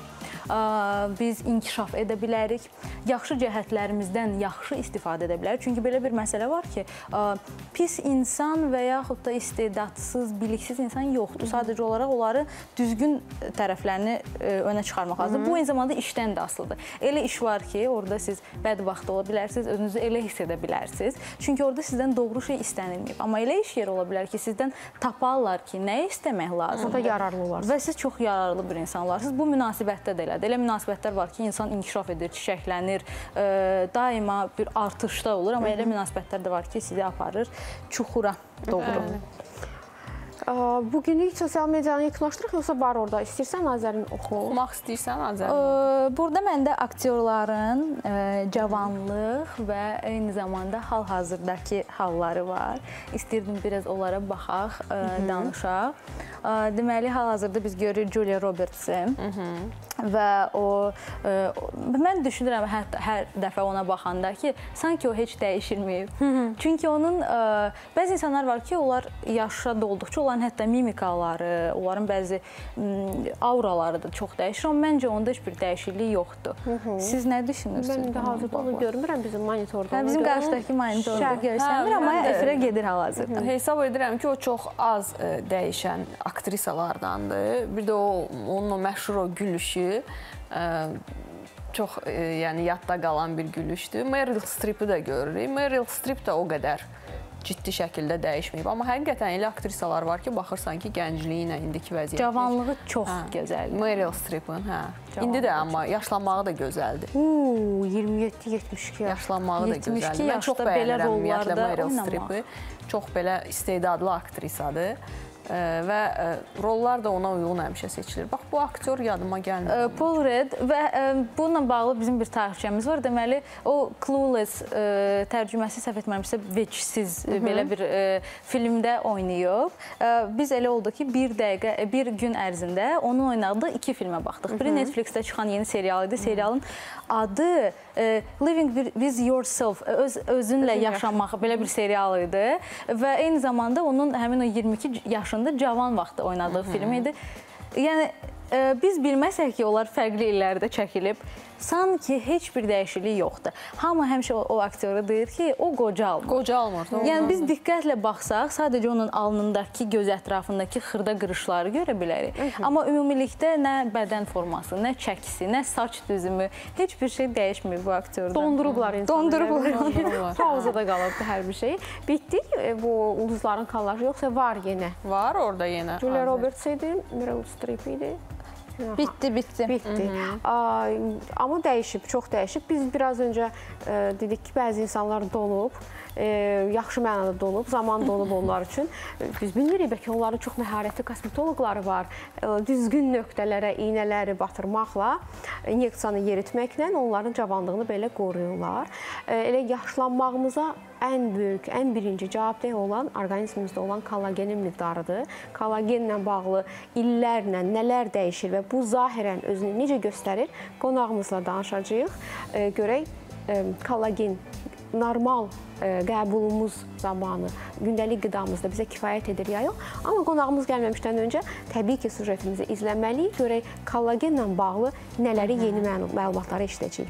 Biz inkişaf edə bilərik. Yaxşı cəhətlərimizdən yaxşı istifadə edə bilərik. Çünki belə bir məsələ var ki, pis insan və yaxud da istedadsız, biliksiz insan yoxdur. Sadəcə olaraq onları düzgün tərəflərini önə çıxarmaq lazımdır. Bu, eyni zamanda işdən də asılıdır. Elə iş var ki, orada siz bədbəxt ola bilərsiniz, özünüzü elə hiss edə bilərsiniz. Çünki orada sizdən doğru şey istənilməyib. Amma elə iş yeri ola bilər ki, sizdən taparlar ki, nə istəmək lazımdır. O da yararlı olar. Və siz çox yararlı bir insan olarsınız. Bu münasibətdə də elədir. Elə münasibətlər var ki, insan inkişaf edir, çiçəklənir, daima bir artışda olur. Amma elə münasibətlər də var ki, sizi aparır çuxura doğru. Bugünlük sosial medianı yekunlaşdırıq, yoxsa var orada? İstəyirsən Azərin oxu? Oxumaq istəyirsən Azərin? Burada məndə aktyorların cavanlıq və eyni zamanda hal-hazırdakı halları var. İstəyirdim biraz onlara baxaq, danışaq. Deməli, hal-hazırda biz görürük Julia Roberts-i və o, mən düşünürəm hətta hər dəfə ona baxanda ki, sanki o heç dəyişilməyib. Çünki onun, bəzi insanlar var ki, onlar yaşa dolduqca onların hətta mimikaları, onların bəzi auraları da çox dəyişir, amma məncə onda heç bir dəyişiklik yoxdur. Siz nə düşünürsünüz? Mən də hazırda onu görmürəm bizim monitorda. Bizim qarşıdakı monitorda görsənmir, amma efirə gedir hal-hazırda. Hesab edirəm ki, o çox az dəyişən aktrisalardandır. Bir də o, onun o məşhur o gülüşü çox yəni yadda qalan bir gülüşdür. Meryl Streep'i də görürük. Meryl Streep də o qədər ciddi şəkildə dəyişməyib. Amma həqiqətən elə aktrisalar var ki, baxırsan ki, gəncliyi ilə indiki vəziyyət. Cavanlığı çox gözəldir. Meryl Streep'in, hə. İndi də amma yaşlanmağı da gözəldir. iyirmi yeddi yetmiş iki yaş. Yaşlanmağı da gözəldir. Mən çox bəyənirəm ümumiyyətlə Meryl Streep'i. Çox belə istedadlı aktrisadır. Və rollar da ona uyğun həmişə seçilir. Bax, bu aktyor yadıma gəlmir. Paul Rudd və bununla bağlı bizim bir tarixçəmiz var. Deməli, o Clueless tərcüməsi səhv etməmişsə vecsiz belə bir filmdə oynayıb. Biz elə oldu ki, bir dəqiqə, bir gün ərzində onun oynadığı iki filmə baxdıq. Biri Netflixdə çıxan yeni serial idi. Serialın adı Living with Yourself, özünlə yaşamaq, belə bir serial idi. Və eyni zamanda onun həmin o iyirmi iki yaşında cavan vaxtda oynadığı film idi. Yəni, biz bilməsək ki, onlar fərqli illərdə çəkilib, sanki heç bir dəyişiklik yoxdur. Hamı həmişə o aktyoru deyir ki, o qocalmır. Qocalmır. Yəni, biz diqqətlə baxsaq, sadəcə onun alnındakı, göz ətrafındakı xırda qırışları görə bilərik. Amma ümumilikdə nə bədən forması, nə çəkisi, nə saç düzümü, heç bir şey dəyişmir bu aktyorda. Dondurublar insanı. Dondurublar. Pauzada qalıbdı hər bir şey. Bitdik bu ulduzların kallaşı, yoxsa var yenə? Var orada yenə. Julia Roberts idi, Meryl Streep idi. Bitdi, bitdi. Bitdi. Amma dəyişib, çox dəyişib. Biz biraz öncə dedik ki, bəzi insanlar donub, yaxşı mənada donub, zaman donub onlar üçün. Biz bilmirik, bəlkə onların çox məharətli kosmetoloqları var. Düzgün nöqtələrə iynələri batırmaqla, inyeksiyanı yeritməklə onların cavanlığını belə qoruyurlar. Elə yaşlanmağımıza ən böyük, ən birinci cavabdeh olan orqanizmimizdə olan kollagenin miqdarıdır. Kollagenlə bağlı illərlə nələr dəyişir və bu zahirən özünü necə göstərir, qonağımızla danışacağıq. Görək, kollagen normal qəbulumuz zamanı, gündəlik qidamızda bizə kifayət edir ya yox. Amma qonağımız gəlməmişdən öncə təbii ki, sujetimizi izləməliyik. Görək, kollagenlə bağlı nələri, yeni məlumatları eşidəcəyik.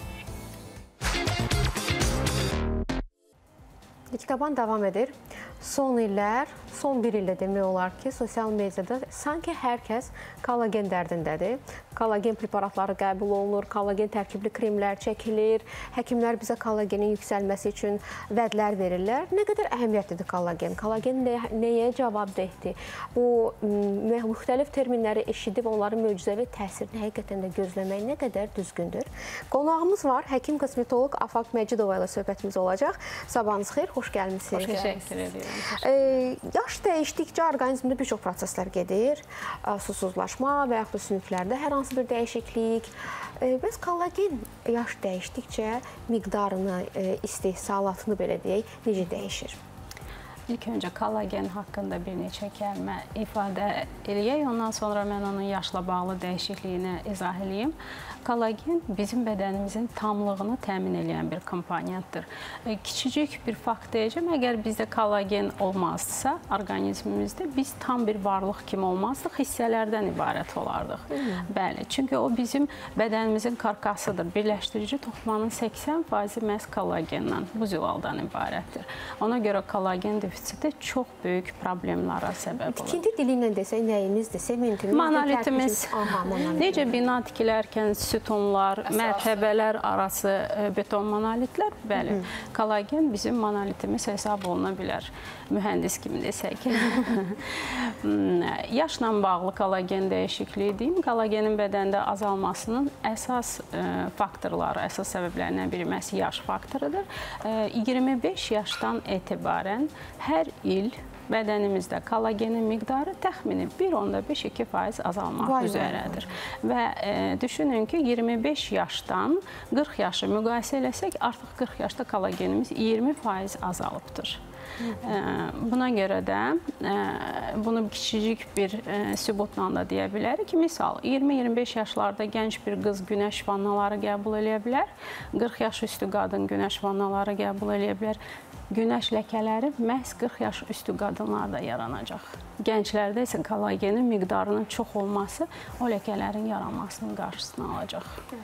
Diktaban davam edir. Son illər, son bir ildə demək olar ki, sosial mediada sanki hər kəs kollagen dərdindədir. Kollagen preparatları qəbul olunur, kollagen tərkibli kremlər çəkilir. Həkimlər bizə kollagenin yüksəlməsi üçün vədlər verirlər. Nə qədər əhəmiyyətlidir kollagen? Kollagen nəyə cavabdehdir? Bu müxtəlif terminləri eşidib onların möcüzəvi təsirini həqiqətən də gözləmək nə qədər düzgündür? Qonağımız var, həkim kosmetoloq Afaq Məcidova ilə söhbətimiz olacaq. Sabahınız xeyir, xoş gəlmişsiniz. Xoş təşəkkür edirəm. Yaş dəyişdikcə orqanizmdə bir çox proseslər gedir. Susuzlaşma və yaxud da sümüklərdə hər hansı bir dəyişiklik. Bəs kollagen yaş dəyişdikcə miqdarını, istehsalatını belə deyək, necə dəyişir? İlk öncə kollagen haqqında bir neçə kəlmə ifadə eləyək. Ondan sonra mən onun yaşla bağlı dəyişikliyini izah eləyim. Kollagen bizim bədənimizin tamlığını təmin edən bir komponentdir. Kiçicik bir fakt deyəcəm, əgər bizdə kollagen olmazsa, orqanizmimizdə biz tam bir varlıq kimi olmazdıq, hissələrdən ibarət olardıq. Bəli, çünki o bizim bədənimizin karkasıdır. Birləşdirici toxumanın səksən faizi məhz kollagenlə, bu zülaldan ibarətdir. Ona görə kollagen defisiti çox böyük problemlara səbəb olur. Tikinti dili ilə desək, nəyimizdir? Sementimiz, Monolitimiz, aha, monolit. necə bina tikilərkən sütunlar, mərtəbələr arası beton monolitlər, bəli, kollagen bizim monolitimiz hesab oluna bilər. Mühəndis kimi desək. Yaşla bağlı kollagen dəyişikliyi deyim, kollagenin bədəndə azalmasının əsas faktorları, əsas səbəblərindən biri məhz yaş faktorudur. iyirmi beş yaşdan etibarən hər il bədənimizdə kollagenin miqdarı təxmini bir nöqtə beş iki faiz azalmaq vay üzrədir. Və e, düşünün ki, iyirmi beş yaşdan qırx yaşı müqayisə eləsək, artıq qırx yaşda kollagenimiz iyirmi faiz azalıbdır. Buna görə də bunu kiçicik bir sübutla da deyə bilərik ki, misal iyirmi iyirmi beş yaşlarda gənc bir qız günəş vannaları qəbul eləyə bilər, qırx yaş üstü qadın günəş vannaları qəbul eləyə bilər. Günəş ləkələri məhz qırx yaş üstü qadınlarda yaranacaq. Gənclərdə isə kollagenin miqdarının çox olması o ləkələrin yaranmasının qarşısını alacaq.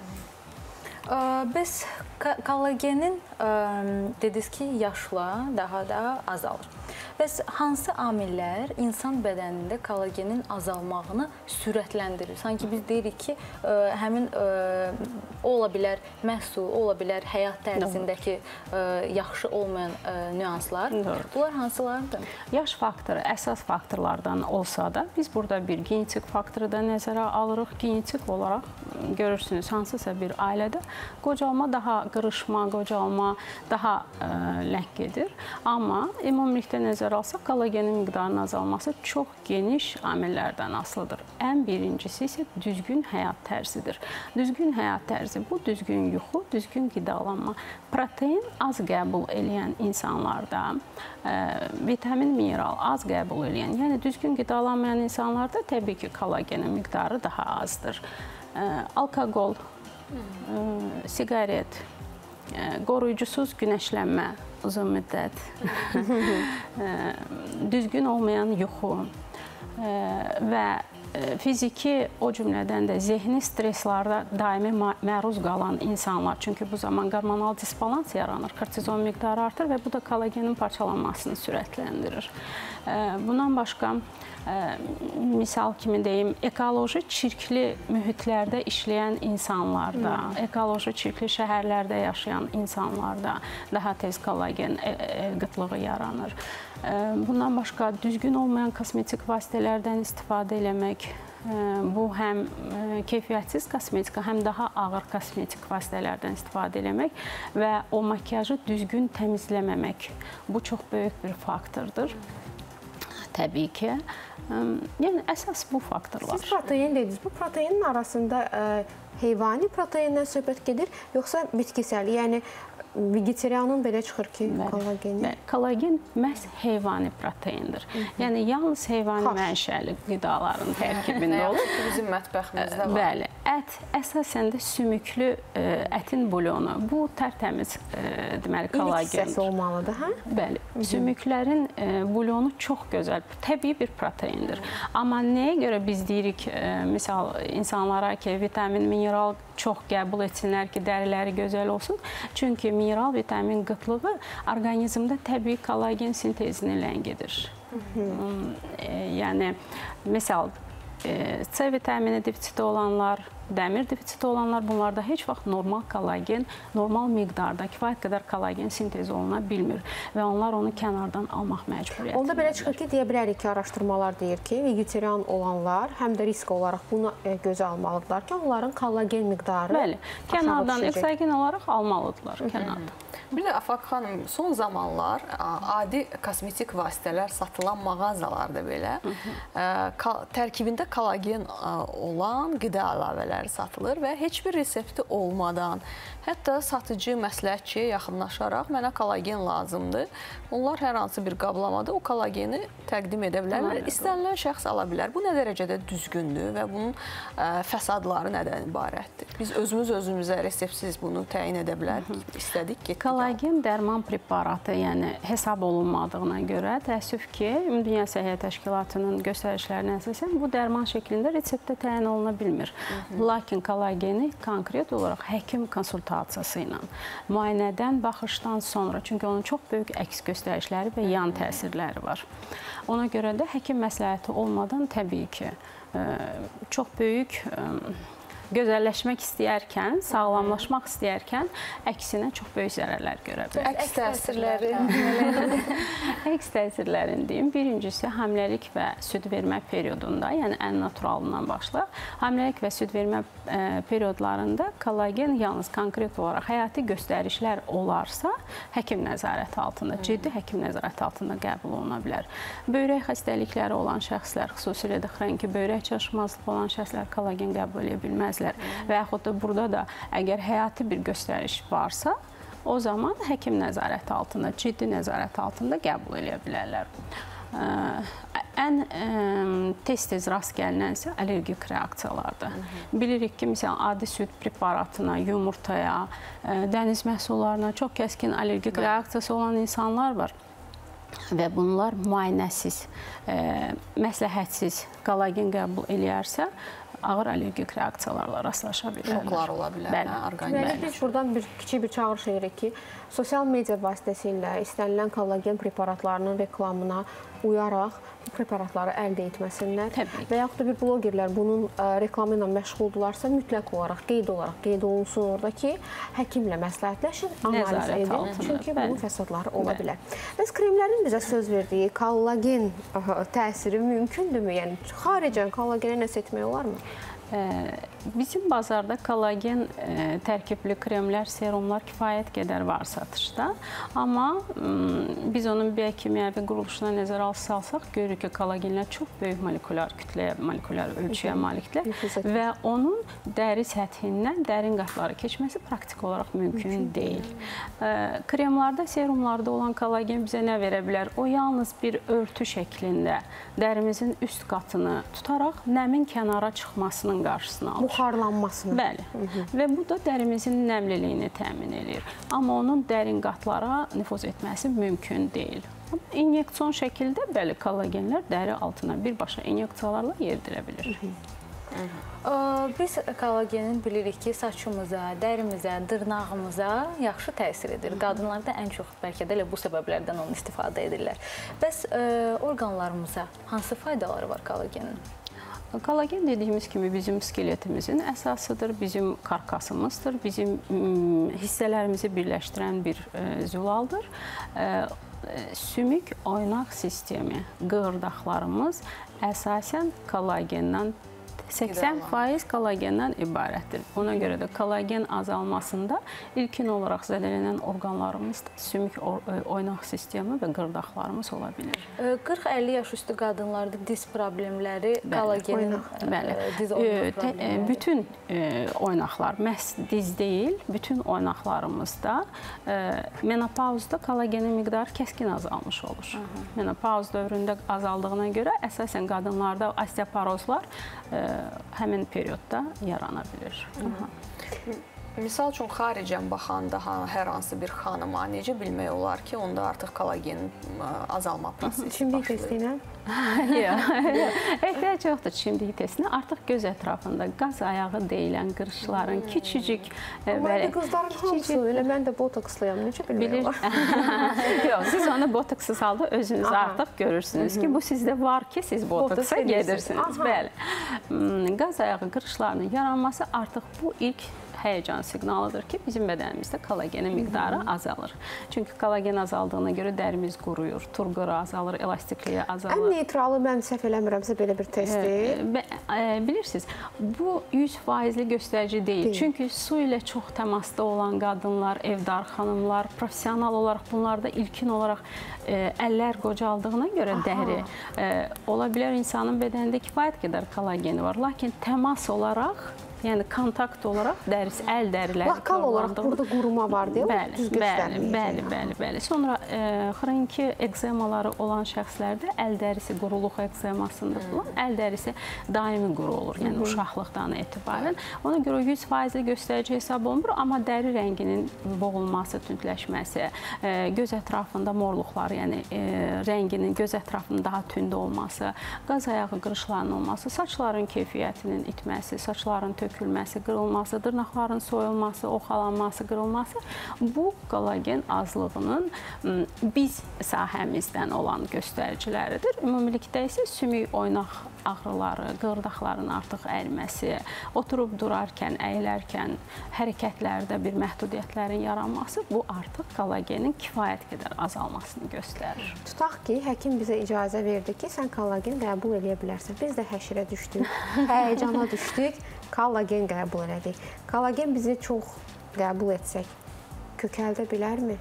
Bəs kollagenin dediniz ki, yaşla daha da azalır. Bəs hansı amillər insan bədənində kollagenin azalmağını sürətləndirir? Sanki biz deyirik ki, həmin o ola bilər məhsul, ola bilər həyat tərzindəki yaxşı olmayan nüanslar. Bunlar hansılardır? Yaş faktoru əsas faktorlardan olsa da, biz burada bir genetik faktoru da nəzərə alırıq. Genetik olaraq görürsünüz, hansısa bir ailədə qocalma daha qırışma, qocalma daha ləng gedir. Amma ümumilikdə nəzərə alsaq, kollagenin miqdarının azalması çox geniş amillərdən asılıdır. Ən birincisi isə düzgün həyat tərzidir. Düzgün həyat tərzi bu düzgün yuxu, düzgün qidalanma. Protein az qəbul eləyən insanlarda, vitamin, mineral az qəbul eləyən, yəni düzgün qidalanmayan insanlarda təbii ki, kollagenin miqdarı daha azdır. Alkoqol, siqaret, qoruyucusuz günəşlənmə uzun müddət, düzgün olmayan yuxu və fiziki, o cümlədən də zehni streslərdə daimi məruz qalan insanlar, çünki bu zaman hormonal disbalans yaranır, kortizon miqdarı artır və bu da kollagenin parçalanmasını sürətləndirir. Bundan başqa, misal kimi deyim, ekoloji çirkli mühitlərdə işləyən insanlarda, ekoloji çirkli şəhərlərdə yaşayan insanlarda daha tez kollagen qıtlığı yaranır. Bundan başqa, düzgün olmayan kosmetik vasitələrdən istifadə eləmək, bu həm keyfiyyətsiz kosmetika, həm daha ağır kosmetik vasitələrdən istifadə eləmək və o makyajı düzgün təmizləməmək. Bu çox böyük bir faktordur. Təbii ki. Yəni, əsas bu faktorlar. Siz protein dediniz. Bu proteinin arasında heyvani proteindən söhbət gedir, yoxsa bitkisəl? Yəni, vegetarianın belə çıxır ki, kollagen. Kollagen məhz heyvani proteindir. Yəni, yalnız heyvani mənşəli qidaların tərkibində olur. Bizim mətbəximizdə var. Bəli. Ət əsasən də sümüklü ətin bulyonu. Bu tərtəmiz deməli kollagendir. İlik hissəsi olmalıdır, hə? Bəli. Sümüklərin bulyonu çox gözəl, təbii bir proteindir. Amma nəyə görə biz deyirik, misal insanlara ki, vitamin, mineral çox qəbul etsinlər ki, dəriləri gözəl olsun? Çünki mineral vitamin qıtlığı orqanizmdə təbii kollagen sintezini ləngidir. Yəni, misal, C vitamini defisiti olanlar, dəmir defisiti olanlar, bunlarda heç vaxt normal kollagen, normal miqdarda kifayət qədər kollagen sintezi oluna bilmir və onlar onu kənardan almaq məcburiyyətindədir. Onda belə çıxır ki, deyə bilərik ki, araşdırmalar deyir ki, vegetarian olanlar həm də risk olaraq bunu gözə almalıdırlar ki, onların kollagen miqdarı bəli, kənardan eksogen olaraq almalıdırlar kənardan. Bir də Afaq xanım, son zamanlar adi kosmetik vasitələr satılan mağazalarda belə tərkibində kollagen olan qida əlavələri satılır və heç bir resepti olmadan, hətta satıcı məsləhətçiyə yaxınlaşaraq mənə kollagen lazımdır. Onlar hər hansı bir qablamada o kollageni təqdim edə bilərlər. İstənilən şəxs ala bilər. Bu nə dərəcədə düzgündür və bunun fəsadları nədən ibarətdir? Biz özümüz özümüzə reseptsiz bunu təyin edə bilərik. İstədik, getdik. Kollagen dərman preparatı, yəni hesab olunmadığına görə təəssüf ki, Ümumdünya Səhiyyə Təşkilatının göstərişlərinə əsasən bu dərman şəklində reseptdə təyin oluna bilmir. Lakin kollageni konkret olaraq həkim konsultasiyası ilə, müayinədən, baxışdan sonra, çünki onun çox böyük əks göstərişləri və yan təsirləri var. Ona görə də həkim məsləhəti olmadan təbii ki, çox böyük gözəlləşmək istəyərkən, sağlamlaşmaq istəyərkən əksinə çox böyük zərərlər görə bilər. Əks təsirləri. Əks təsirlərini deyim. Birincisi, hamiləlik və süd vermə periodunda, yəni ən naturalından başlayaq, hamiləlik və süd vermə periodlarında kollagen yalnız konkret olaraq həyati göstərişlər olarsa, həkim nəzarəti altında, ciddi həkim nəzarəti altında qəbul oluna bilər. Böyrək xəstəlikləri olan şəxslər, xüsusilə də xroniki böyrək çatışmazlığı olan şəxslər kollagen qəbul edə bilməz. Və yaxud da burada da əgər həyati bir göstəriş varsa, o zaman həkim nəzarəti altında, ciddi nəzarət altında qəbul edə bilərlər. Ən tez-tez rast gəlinənsə allergik reaksiyalardır. Bilirik ki, məsələn, adi süd preparatına, yumurtaya, dəniz məhsullarına çox kəskin allergik reaksiyası olan insanlar var. Və bunlar müayinəsiz, məsləhətsiz kollagen qəbul eləyərsə, ağır allergik reaksiyalarla rastlaşa bilərlər. Şoklar ola bilər, orqanizmdə. Biz buradan bir kiçik bir çağırış edirik ki, sosial media vasitəsilə istənilən kollagen preparatlarının reklamına uyaraq bu preparatları əldə etməsinlər. Və yaxud da bir blogerlər bunun reklamı ilə məşğuldularsa, mütləq olaraq, qeyd olaraq qeyd olunsun orada ki, həkimlə məsləhətləşin, analiz edin. Çünki bunun fəsadları ola bilər. Bəs kremlərin bizə söz verdiyi kollagen təsiri mümkündürmü? Yəni, xaricən kollagenə nəsə etmək olarmı? Bizim bazarda kollagen tərkibli kremlər, serumlar kifayət qədər var satışda. Amma biz onun biokimyəvi quruluşuna nəzər salsaq, görürük ki, kollagenlər çox böyük molekulyar kütləyə, molekulyar ölçüyə malikdir və onun dəri səthindən dərin qatları keçməsi praktik olaraq mümkün deyil. Kremlarda, serumlarda olan kollagen bizə nə verə bilər? O yalnız bir örtü şəklində dərimizin üst qatını tutaraq nəmin kənara çıxmasının qarşısını alır. Buxarlanmasını. Bəli. Və bu da dərimizin nəmliliyini təmin edir. Amma onun dərin qatlara nüfuz etməsi mümkün deyil. İnyeksiyon şəkildə bəli, kollagenlər dəri altına birbaşa inyeksiyalarla yeridilə bilir. Biz kollagenin bilirik ki, saçımıza, dərimizə, dırnağımıza yaxşı təsir edir. Qadınlarda ən çox bəlkə də elə bu səbəblərdən onu istifadə edirlər. Bəs orqanlarımıza hansı faydaları var kollagenin? Kollagen dediyimiz kimi bizim skeletimizin əsasıdır, bizim karkasımızdır, bizim hissələrimizi birləşdirən bir zülaldır. Sümük oynaq sistemi, qığırdaqlarımız əsasən kollagendən səksən faiz kollagendən ibarətdir. Ona görə də kollagen azalmasında ilkin olaraq zədələnən orqanlarımızda sümük oynaq sistemi və qırdaqlarımız ola bilir. qırx əlli yaş üstü qadınlarda diz problemləri kollagenin diz oynaqları. Bütün oynaqlar, məhz diz deyil, bütün oynaqlarımızda menopauzda kollagenin miqdarı kəskin azalmış olur. Menopauz dövründə azaldığına görə əsasən qadınlarda osteoporozlar həmin periodda yarana bilir. Misal üçün, xaricən baxanda hər hansı bir xanıma necə bilmək olar ki, onda artıq kollagenin azalma prosesi Çimdik testinə? Yox, ehtiyac yoxdur çimdik testinə. Artıq göz ətrafında qaz ayağı deyilən qırışların küçücük... Amma qızların hamısı, elə mən də botokslıyam, necə bilmək olar? Yox, siz onu botoksuz halda özünüz artıq görürsünüz ki, bu sizdə var ki, siz botoksa gedirsiniz. Bəli. Qaz ayağı qırışlarının yaranması artıq bu ilk həyəcan siqnalıdır ki, bizim bədənimizdə kollagenin miqdarı azalır. Çünki kollagen azaldığına görə dərimiz quruyur, turquru azalır, elastikliyi azalır. Ən neytralı, mən səhv eləmirəmsə belə bir testdir. Bilirsiniz, bu yüz faizli göstərici deyil. Çünki su ilə çox təmasda olan qadınlar, evdar xanımlar, profesional olaraq bunlarda ilkin olaraq əllər qocaldığına görə dəri ola bilər insanın bədənində kifayət qədər kollageni var. Lakin təmas olaraq, yəni kontakt olaraq dərisi, əl dəriləri lokal olaraq burada quruma var deyə bəli, bəli, bəli, bəli, bəli. Sonra xroniki ekzemaları olan şəxslərdə əl dərisi quruluq ekzemasında olan əl dərisi daimi quru olur, yəni uşaqlıqdan etibarən. Ona görə yüz faizli göstərici hesab olunmur, amma dəri rənginin boğulması, tündləşməsi, göz ətrafında morluqları, yəni rənginin göz ətrafının daha tünd olması, qaz ayağı qırışlarının olması, saçların keyfiyyətinin itməsi, saçların tökülməsi, qırılması, dırnaqların soyulması, oxalanması, qırılması bu kollagen azlığının biz sahəmizdən olan göstəriciləridir. Ümumilikdə isə sümük oynaq ağrıları, qığırdaqların artıq əyilməsi, oturub durarkən, əyilərkən hərəkətlərdə bir məhdudiyyətlərin yaranması bu artıq kollagenin kifayət qədər azalmasını göstərir. Tutaq ki, həkim bizə icazə verdi ki, sən kollagen qəbul edə bilərsən. Biz də həşirə düşdük, həyəcana düşdük, kollagen qəbul elədik. Kollagen bizi çox qəbul etsək, kökəldə bilərmi?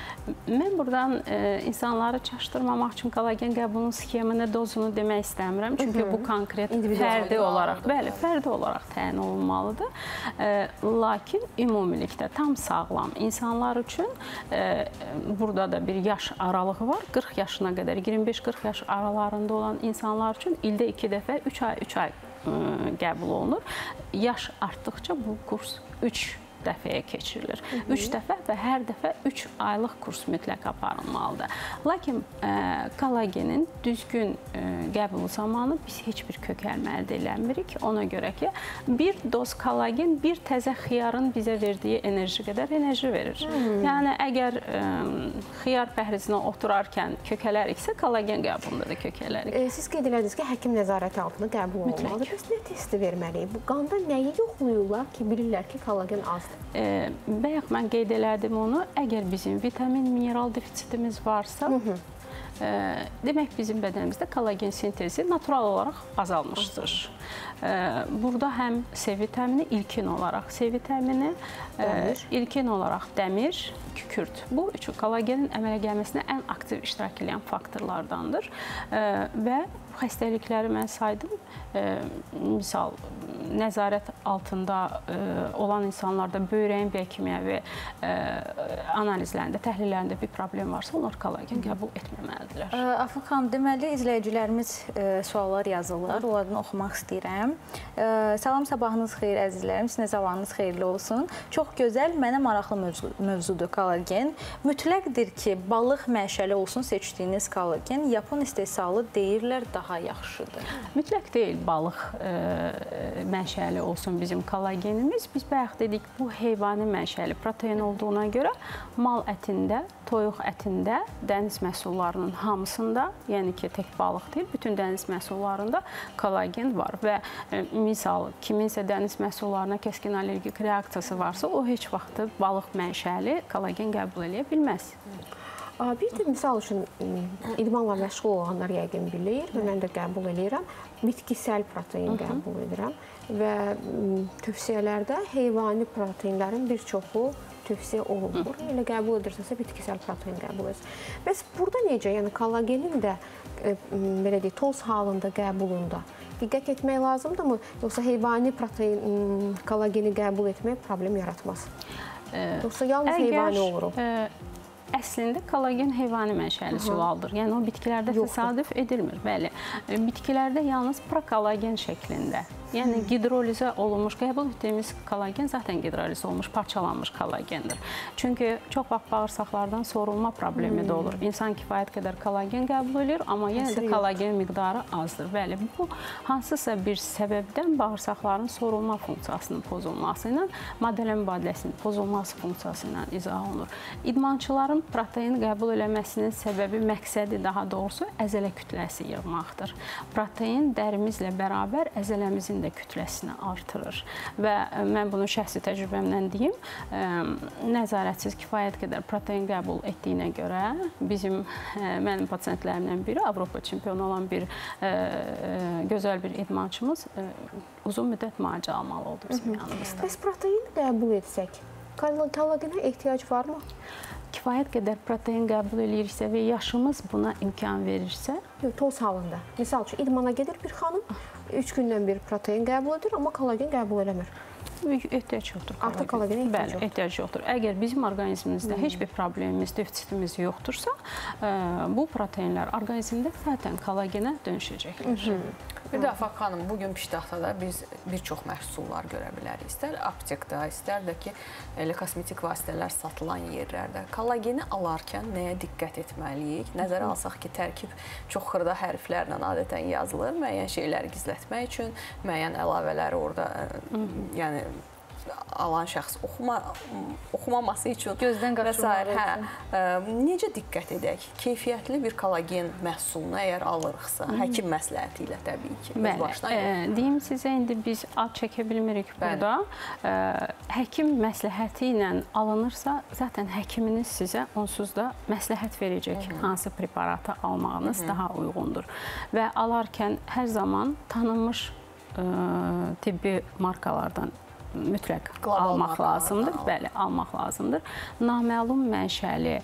Mən buradan e, insanları çaşdırmamaq üçün kollagen qəbulunun sxemini, dozunu demək istəmirəm. Çünki bu konkret fərdi olaraq, bəli, fərdi olaraq təyin olunmalıdır. E, lakin ümumilikdə tam sağlam insanlar üçün e, burada da bir yaş aralığı var. qırx yaşına qədər, iyirmi beş qırx yaş aralarında olan insanlar üçün ildə iki dəfə, üç ay, üç ay e, qəbul olunur. Yaş artdıqca bu kurs üç dəfəyə keçirilir. üç dəfə və hər dəfə üç aylıq kurs mütləq aparılmalıdır. Lakin e, kollagenin düzgün e, qəbulu zamanı biz heç bir kökəlmə əldə eləmirik. Ona görə ki, bir doz kollagen bir təzə xiyarın bizə verdiyi enerji qədər enerji verir. Hmm. Yəni, əgər e, xiyar pəhrizinə oturarkən kökələriksə, kollagen qəbulunda da kökələrik. E, siz qeyd elədiniz ki, həkim nəzarəti altında qəbul olmalıdır. Biz nə testi verməliyik? Bu qanda nəyi yoxlayırlar ki, bilirlər ki, kollagen azdır? E, bayaq mən qeyd elədim onu, əgər bizim vitamin, mineral defisitimiz varsa, hı -hı. E, demək bizim bədənimizdə kollagen sintezi natural olaraq azalmışdır. E, burada həm C vitamini ilkin olaraq, C vitamini, e, ilkin olaraq dəmir, kükürt. Bu üçü kollagenin əmələ gəlməsinə ən aktiv iştirak edən faktorlardandır. E, və xəstəlikləri mən saydım. E, misal, nəzarət altında e, olan insanlarda böyrəyin biokimyəvi e, analizlərində, təhlillərində bir problem varsa, onlar kollagen qəbul etməməlidirlər. Afıq xanım, deməli, izləyicilərimiz e, suallar yazırlar, onlardan oxumaq istəyirəm. E, salam, sabahınız xeyir, əzizlərim, sizin zamanınız xeyirli olsun. Çox gözəl, mənə maraqlı mövzu, mövzudur kollagen. Mütləqdir ki, balıq mənşəli olsun seçdiyiniz kollagen, Yapon istehsalı deyirlər daha yaxşıdır. Mütləq deyil balıq e, mənşəli olsun bizim kollagenimiz. Biz bayaq dedik, bu heyvani mənşəli protein olduğuna görə mal ətində, toyuq ətində, dəniz məhsullarının hamısında, yəni ki, tək balıq deyil, bütün dəniz məhsullarında kollagen var və e, misal, kiminsə dəniz məhsullarına kəskin allergik reaksiyası varsa, o heç vaxt balıq mənşəli kollagen qəbul edə bilməz. Bir də misal üçün idmanla məşğul olanlar yəqin bilir və mən də qəbul edirəm. Bitkisel protein qəbul edirəm və tövsiyələrdə heyvani proteinlərin bir çoxu tövsiyə olunmur. Elə qəbul edirsənsə bitkisel protein qəbul edirsən. Bəs burada necə? Yəni kollagenin də belə deyək, toz halında qəbulunda diqqət etmək lazımdırmı? Yoxsa heyvani protein kollageni qəbul etmək problem yaratmaz? Yoxsa yalnız heyvani olur o? Əslində kollagen heyvani mənşəli sualdır. Yəni o bitkilərdə təsadüf edilmir. Bəli, bitkilərdə yalnız prokollagen şəklində. Yəni hidrolizə olunmuş, qəbul etdiyimiz kollagen zaten hidrolizə olmuş, parçalanmış kollagendir. Çünki çox vaxt bağırsaqlardan sorulma problemi də olur. İnsan kifayət qədər kollagen qəbul edir, amma yenə də kollagen miqdarı azdır. Bəli, bu hansısa bir səbəbdən bağırsaqların sorulma funksiyasının pozulması ilə maddə mübadiləsinin pozulması funksiyası ilə izah olunur. İdmançıların protein qəbul eləməsinin səbəbi, məqsədi daha doğrusu əzələ kütləsi yığmaqdır. Protein dərimizlə bərabər əzələmizin də kütləsini artırır və mən bunu şəxsi təcrübəmdən deyim, nəzarətsiz kifayət qədər protein qəbul etdiyinə görə bizim, mənim pasiyentlərimdən biri Avropa çempionu olan bir gözəl bir idmançımız uzun müddət müalicə almalı oldu bizim yanımızda. Bəs protein qəbul etsək, kollagenə ehtiyac varmı? Kifayət qədər protein qəbul ediriksə və yaşımız buna imkan verirsə... Yox, toz halında. Misal üçün, idmana gedir bir xanım, üç gündən bir protein qəbul edir, amma kollagen qəbul eləmir. ehtiyac yoxdur. Artıq kollagenə ehtiyac yoxdur. Bəli, ehtiyac yoxdur. Əgər bizim orqanizmimizdə heç bir problemimiz, defisitimiz yoxdursa, bu proteinlər orqanizmdə zaten kollagenə dönüşəcəklər. Bir də Afaq xanım, bugün piştaxtada biz bir çox məhsullar görə bilərik. İstər aptekdə, istər də ki, elə kosmetik vasitələr satılan yerlərdə. Kollageni alarkən nəyə diqqət etməliyik? Nəzərə alsaq ki, tərkib çox xırda hərflərlə adətən yazılır. Müəyyən şeyləri gizlətmək üçün, müəyyən əlavələri orada, yəni alan şəxs oxuma, oxumaması üçün gözdən qaçırmalı hə, necə diqqət edək? Keyfiyyətli bir kollagen məhsulunu əgər alırıqsa, həkim məsləhəti ilə təbii ki, öz başına yox. Deyim sizə, indi biz ad çəkə bilmirik burada. Həkim məsləhəti ilə alınırsa, zaten həkiminiz sizə onsuz da məsləhət verəcək hansı preparatı almağınız daha uyğundur. Və alarkən hər zaman tanınmış tibbi markalardan mütləq almaq lazımdır. Bəli, almaq lazımdır. Naməlum mənşəli,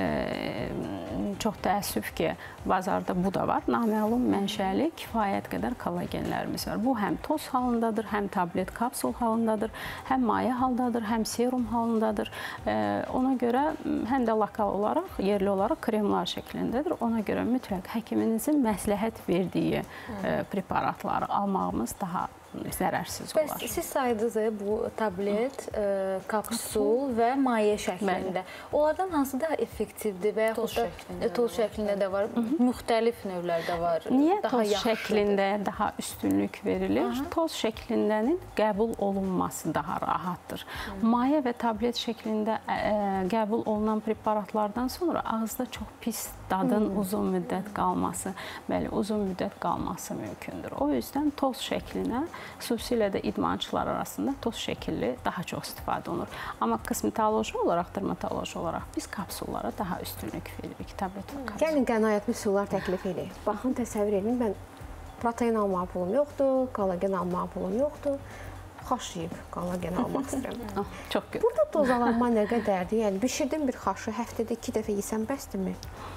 çox təəssüf ki, bazarda bu da var. Naməlum mənşəli kifayət qədər kollagenlərimiz var. Bu həm toz halındadır, həm tablet kapsul halındadır, həm maye halındadır, həm serum halındadır. Ona görə həm də lokal olaraq, yerli olaraq kremlar şəklindədir. Ona görə mütləq həkiminizin məsləhət verdiyi preparatları almağımız daha zərərsiz olar. Bəs siz saydınız bu tablet, kapsul və maye şəklində. Onlardan hansı daha effektivdir və yaxud da toz şəklində də var, müxtəlif növlərdə var. Niyə toz şəklində daha üstünlük verilir? Toz şəklindənin qəbul olunması daha rahatdır. Maye və tablet şəklində qəbul olunan preparatlardan sonra ağızda çox pis dadın uzun müddət qalması, bəli, uzun müddət qalması mümkündür. O yüzden toz şəklinə, xüsusilə də idmançılar arasında toz şəkilli daha çox istifadə olunur. Amma kosmetoloji olaraq, dermatoloji olaraq biz kapsullara daha üstünlük veririk. Tablet və kapsul. Gəlin qənaətli üsullar təklif edək. Baxın, təsəvvür edin, mən protein almağa pulum yoxdur, kollagen almağa pulum yoxdur. Xaş yiyib kollagen almaq istəyirəm. Çox gözəl. Burada dozalanma nə qədərdir? Yəni, bişirdim bir xaşı, həftədə iki dəfə yesəm bəsdirmi?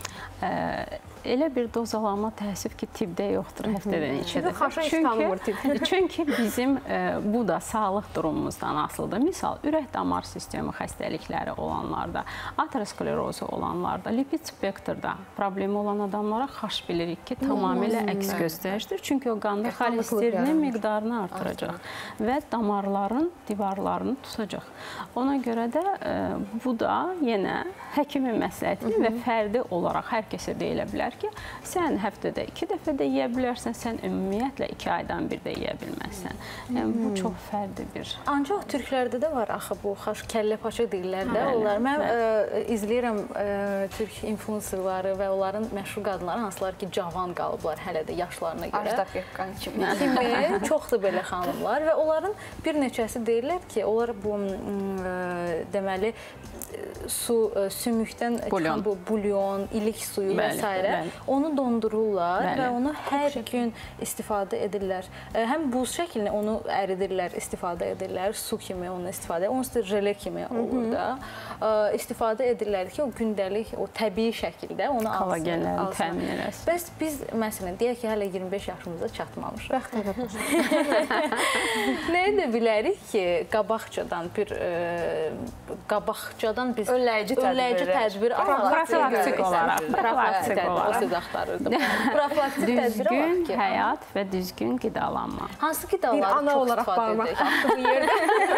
Elə bir dozalanma təəssüf ki, tibdə yoxdur həftədən iki dəfə. Xaşa heç tanımır tib. Çünki bizim bu da sağlıq durumumuzdan asılıdır. Misal, ürək-damar sistemi xəstəlikləri olanlarda, aterosklerozu olanlarda, lipid spektrdə problemi olan adamlara xaş bilirik ki, tamamilə əks göstəricidir. Çünki o qanda xolesterinin miqdarını artıracaq və damarların divarlarını tutacaq. Ona görə də bu da yenə həkimin məsləhəti və fərdi olaraq hər kəsə deyilə bilər ki, sən həftədə iki dəfə də yeyə bilərsən, sən ümumiyyətlə iki aydan bir də yeyə bilməzsən. Yəni, bu çox fərdi bir. Ancaq türklərdə də var, axı bu xaş, kəllə paça deyirlər də onlar. Mən izləyirəm türk influencerları və onların məşhur qadınları, hansılar ki, cavan qalıblar hələ də yaşlarına görə. Ajda Pekkan kimi. Kimi, çoxdur belə xanımlar və onların bir neçəsi deyirlər ki, onlar bu deməli su, sümükdən çıxan bu bulyon, ilik suyu və s. onu dondururlar və onu hər gün istifadə edirlər. Həm buz şəklini onu əridirlər, istifadə edirlər, su kimi onu istifadə edirlər, onsuz da jele kimi olur da. İstifadə edirlər ki, o gündəlik, o təbii şəkildə onu alsın. Kollagenləri təmin eləsin. Bəs biz, məsələn, deyək ki, hələ iyirmi beş yaşımıza çatmamışıq. Nə edə bilərik ki, qabaqcadan bir qabaqcadan biz önləyici tədbir profilaktik olaraq. Profilaktik olaraq. O söz axtarırdım. Profilaktik tədbir olaraq ki. Düzgün həyat və düzgün qidalanma. Hansı qidaları çox istifadə edək? Bu yerdə.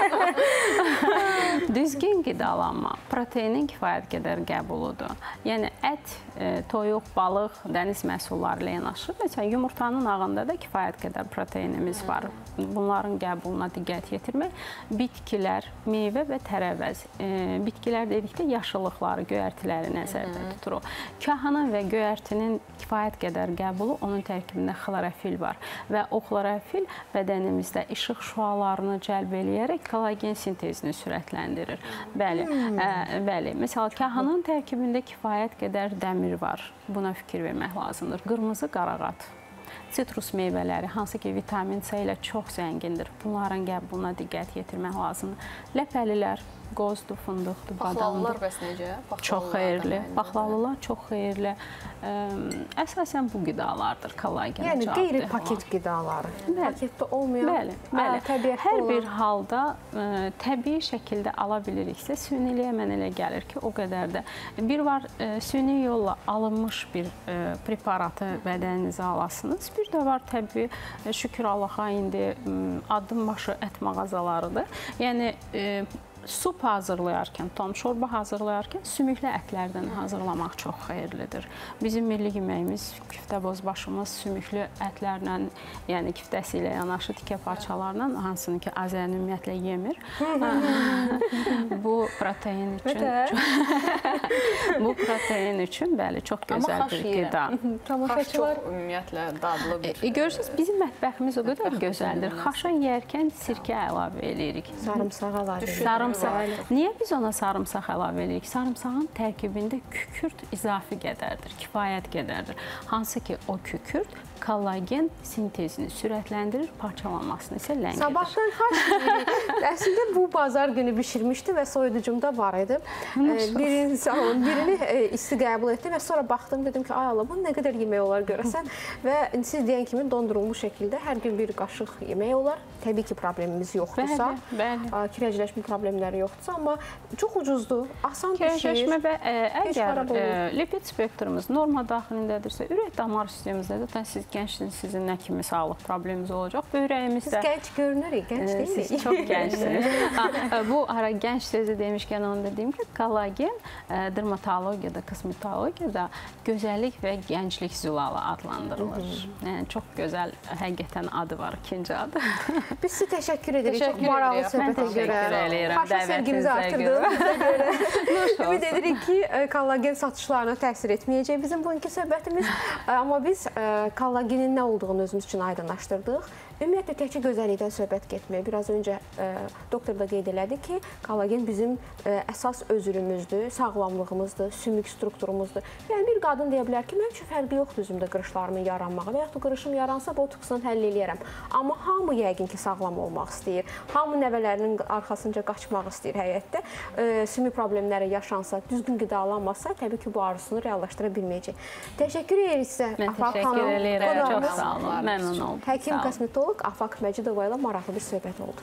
Düzgün qidalanma proteinin kifayət qədər qəbuludur. Yəni, ət, toyuq, balıq, dəniz məhsulları ilə yanaşı. Məsələn, yumurtanın ağında da kifayət qədər proteinimiz var. Bunların qəbuluna diqqət yetirmək. Bitkilər, meyvə və tərəvəz. Bitkilər dedikdə yaşıllıqları, göyərtiləri nəzərdə tuturuq. Kahana və göyərtinin kifayət qədər qəbulu, onun tərkibində xlorofil var. Və o xlorofil bədənimizdə işıq şüalarını cəlb eləyərək kollagen sintezini sürətləndirir. Bəli, bəli. Məsələn, kahanın tərkibində kifayət qədər dəmir var. Buna fikir vermək lazımdır. Qırmızı qarağat. Sitrus meyvələri, hansı ki, vitamin C ilə çox zəngindir. Bunların qəbuluna diqqət yetirmək lazımdır. Ləpəlilər, qozdur, fındıqdır, Baxlavlılar badamdır. bəs necə? Çox xeyirli. Baxlavlılar çox xeyirli. Ə, əsasən bu qidalardır kollagen. Yəni qeyri-paket qidaları. Paketdə olmayan, bəli, bəli. təbiətdə Hər olan. bir halda ə, təbii şəkildə ala biliriksə, süniliyə mən elə gəlir ki, o qədər də. Bir var, ə, süni yolla alınmış bir ə, preparatı bədəninizə alasınız. Bir də var təbii, şükür Allaha indi addım başı ət mağazalarıdır. Yəni ə, sup hazırlayarkən, tam şorba hazırlayarkən sümüklü ətlərdən hazırlamaq çox xeyirlidir. Bizim milli yeməyimiz, küftə bozbaşımız sümüklü ətlərlə, yəni küftəsi ilə yanaşı tikə parçalarla, hansını ki, Azər ümumiyyətlə yemir. Bu protein üçün bu protein üçün, bəli, çox gözəl bir qida. Xaş çox ümumiyyətlə dadlı bir. E, görürsünüz, bizim mətbəximiz o qədər gözəldir. Xaşa yeyərkən sirkə əlavə edirik. Sarımsaq əlavə edirik. Sarımsaq. Niyə biz ona sarımsaq əlavə edirik? Sarımsağın tərkibində kükürt izafi qədərdir, kifayət qədərdir. Hansı ki, o kükürt kollagen sintezini sürətləndirir, parçalanmasını isə ləngidir. Sabahdan xaş yeyirik. Əslində bu bazar günü bişirmişdi və soyuducumda var idi. Birini, sağ olun, birini isti qəbul etdim və sonra baxdım, dedim ki, ay Allah, bu nə qədər yemək olar görəsən. Və siz deyən kimi dondurulmuş şəkildə hər gün bir qaşıq yemək olar. Təbii ki, problemimiz yoxdursa, bəli, bəli. kirəcləşmə problemləri yoxdursa, amma çox ucuzdur, asan pişir. Kirəcləşmə və əgər lipid spektrumuz norma daxilindədirsə, ürək damar sistemimizdə də siz gəncsiniz, sizin nə kimi sağlıq probleminiz olacaq? Böyrəyimizdə... Siz gənc görünürük, gənc deyilik. Siz çox gəncsiniz. Bu ara gənc sözü demişkən onu da deyim ki, kollagen dermatologiyada, kosmetologiyada gözəllik və gənclik zülalı adlandırılır. Yəni, çox gözəl, həqiqətən adı var, ikinci adı. Biz sizə təşəkkür edirik. Çox maraqlı söhbətə görə. Xaşa sevgimizi artırdığınıza görə. Ümid edirik ki, kollagen satışlarına təsir etməyəcək bizim bugünkü söhbətimiz. Amma biz kollagenin nə olduğunu özümüz üçün aydınlaşdırdıq. Ümumiyyətlə, təkcə gözəllikdən söhbət getməyə. Biraz öncə ə, doktor da qeyd elədi ki, kollagen bizim ə, əsas özürümüzdür, sağlamlığımızdır, sümük strukturumuzdur. Yəni, bir qadın deyə bilər ki, mənim üçün fərqi yoxdur üzümdə qırışlarımın yaranmağı və yaxud da qırışım yaransa, botoksla həll eləyərəm. Amma hamı yəqin ki, sağlam olmaq istəyir. Hamı nəvələrinin arxasınca qaçmaq istəyir həyətdə. Ə, sümük problemləri yaşansa, düzgün qidalanmasa, təbii ki, bu arzusunu reallaşdıra bilməyəcək. Təşəkkür edirik sizə. Mən təşəkkür edirəm. Çox sağ olun. Məmnun oldum. Həkim kosmetolog Afaq Məcidova ilə maraqlı bir söhbət oldu.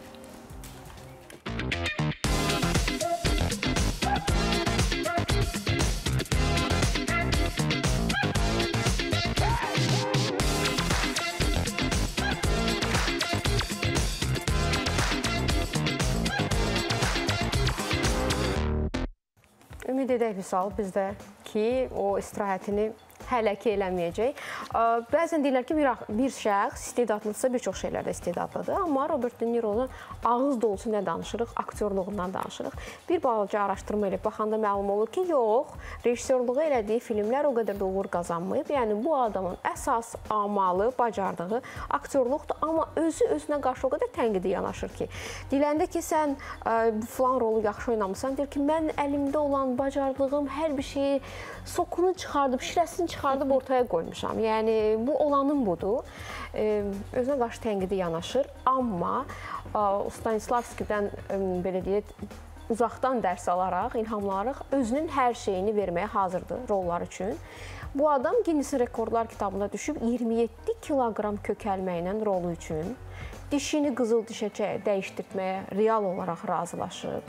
Ümid edək Vüsal bizdə ki, o istirahətini hələ ki eləməyəcək. Bəzən deyirlər ki, bir, bir şəxs istedadlıdırsa bir çox şeylərdə istedadlıdır. Amma Robert De Niro'nun ağız dolusu nə danışırıq? Aktyorluğundan danışırıq. Bir balaca araşdırma ilə baxanda məlum olur ki, yox, rejissorluğu elədiyi filmlər o qədər də uğur qazanmayıb. Yəni, bu adamın əsas amalı, bacardığı aktyorluqdur. Amma özü özünə qarşı o qədər tənqidi yanaşır ki, deyiləndə ki, sən filan rolu yaxşı oynamısan, deyir ki, mən əlimdə olan bacardığım hər bir şeyi sokunu çıxardıb, şirəsini çıxardıb ortaya qoymuşam. Yəni, bu olanın budur. Özünə qarşı tənqidi yanaşır. Amma Stanislavskidən, belə deyək, uzaqdan dərs alaraq, ilhamlanaraq özünün hər şeyini verməyə hazırdır rollar üçün. Bu adam Guinness Rekordlar kitabına düşüb iyirmi yeddi kiloqram kökəlməklə rolu üçün dişini qızıl dişə dəyişdirməyə real olaraq razılaşıb.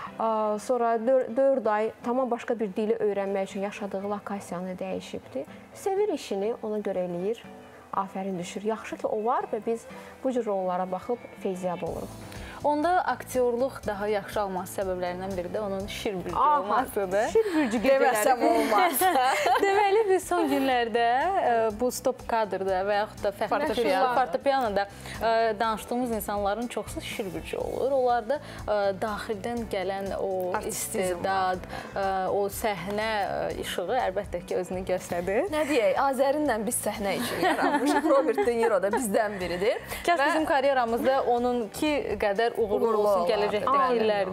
Sonra dörd ay tamam başqa bir dili öyrənmək üçün yaşadığı lokasiyanı dəyişibdir. Sevir işini, ona görə eləyir. Afərin düşür. Yaxşı ki, o var və biz bu cür rollara baxıb feyziyab oluruq. Onda aktyorluq daha yaxşı alması səbəblərindən biri də onun şirbürcü olmasıdır. Şirbürcü deməsəm olmaz. Deməli, biz son günlərdə bu stop kadrda və yaxud da fəxri fortepianoda danışdığımız insanların çoxsu şirbürcü olur. Onlarda daxildən gələn o istedad, o səhnə işığı əlbəttə ki, özünü göstərir. Nə deyək, Azərinlə biz səhnə üçün yaranmışıq. Robert De Niro da bizdən biridir. Kəs bizim karyeramızda onunki qədər uğurlu olsun gələcəkdəki illərdə.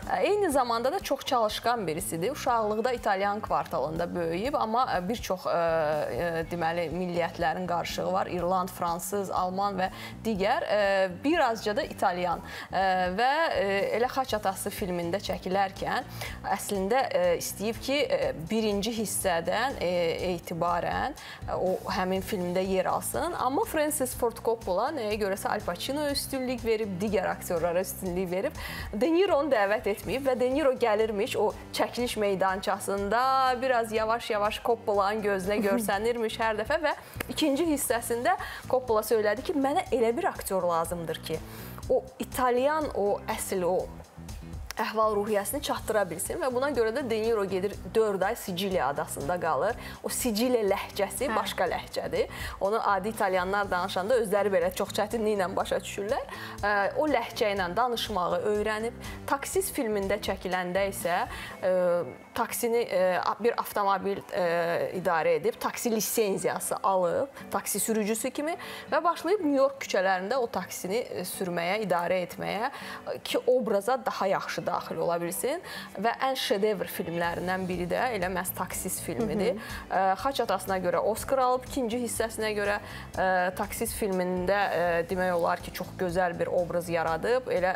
Eyni zamanda da çox çalışqan birisidir. Uşaqlıqda İtalyan kvartalında böyüyüb, amma bir çox deməli milliyyətlərin qarşılığı var. İrland, Fransız, Alman və digər. Birazca da İtalyan və elə Xaç atası filmində çəkilərkən əslində istəyib ki, birinci hissədən etibarən o həmin filmdə yer alsın. Amma Francis Ford Coppola nəyə görəsə Al Pacino'ya üstünlük verib, digər aktyorlara üstünlük verib. De Niro'nu dəvət etməyib və De Niro gəlirmiş o çəkiliş meydançasında biraz yavaş-yavaş Coppola'nın gözünə görsənirmiş hər dəfə və ikinci hissəsində Coppola söylədi ki, mənə elə bir aktyor lazımdır ki, o İtalyan, o əsl, o əhval-ruhiyyəsini çatdıra bilsin və buna görə də De Niro gedir dörd ay Siciliya adasında qalır. O Siciliya ləhcəsi hə. başqa ləhcədir. Onu adi İtalyanlar danışanda özləri belə çox çətinliklə başa düşürlər. O ləhcə ilə danışmağı öyrənib. Taksis filmində çəkiləndə isə taksini bir avtomobil idarə edib, taksi lisenziyası alıb, taksi sürücüsü kimi və başlayıb New York küçələrində o taksini sürməyə, idarə etməyə ki, obraza daha yaxşı daxil ola bilsin və ən şedevr filmlərindən biri də elə məhz Taksis filmidir. Hı -hı. Xaç atasına görə Oscar alıb, ikinci hissəsinə görə Taksis filmində demək olar ki, çox gözəl bir obraz yaradıb. Elə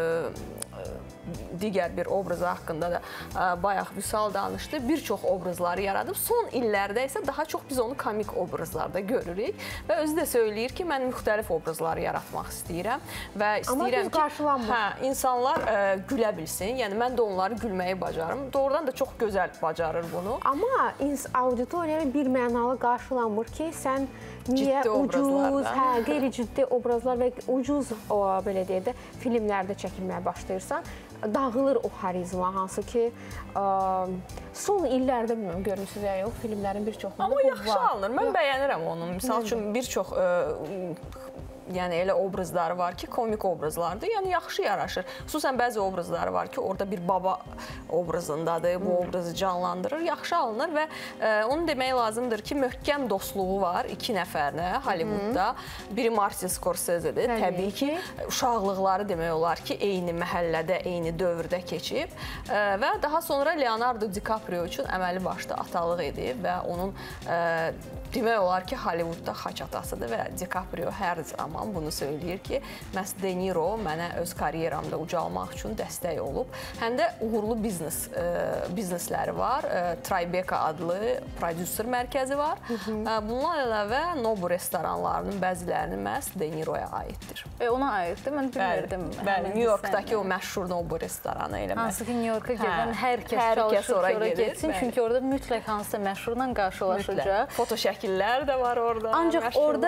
digər bir obrazı haqqında da bayaq Vüsal danışdı. Bir çox obrazları yaradıb. Son illərdə isə daha çox biz onu komik obrazlarda görürük və özü də söyləyir ki, mən müxtəlif obrazları yaratmaq istəyirəm və istəyirəm ki, hə, insanlar ə, gülə bilsin. Yəni mən də onları gülməyi bacarım. Doğrudan da çox gözəl bacarır bunu. Amma auditoriyaya bir mənalı qarşılanmır ki, sən niyə ucuz, hə, qeyri-ciddi obrazlar və ucuz o belə deyək də filmlərdə çəkilməyə başlayırsan, dağılır o xarizma, hansı ki ə, son illərdə bilmirəm görmüsünüz ya yox, filmlərin bir çoxunda amma yaxşı var. Alınır. Mən yox. Bəyənirəm onun. Misal üçün bir çox ə, yəni elə obrazları var ki, komik obrazlardır. Yəni yaxşı yaraşır. Xüsusən bəzi obrazları var ki, orada bir baba obrazındadır, bu hmm. obrazı canlandırır, yaxşı alınır və e, onu demək lazımdır ki, möhkəm dostluğu var iki nəfərlə Hollywoodda. Hmm. Biri Martin Scorsese'dir. Təbii, Təbii ki, uşaqlıqları demək olar ki, eyni məhəllədə, eyni dövrdə keçib e, və daha sonra Leonardo DiCaprio üçün əməli başda atalıq edib və onun e, demək olar ki, Hollywoodda xaç atasıdır və DiCaprio hər zaman bunu söyləyir ki, məhz De Niro mənə öz karyeramda ucalmaq üçün dəstək olub. Həm də uğurlu biznes e, biznesləri var. E, Tribeca adlı prodüser mərkəzi var. Hı -hı. E, bundan əlavə Nobu restoranlarının bəzilərinin məhz De Niro'ya aiddir. E, ona aiddir? Mən bilmirdim. Bəli, bəli. New Yorkdakı o məşhur Nobu restoranı elə. Hansı ki, New York'a gedən hər kəs hər çalışır ora ki, ora gedir, getsin. Bəli. Çünki orada mütləq hansısa məşhurla qarşılaşacaq. Foto şəkillər də var orada. Ancaq orada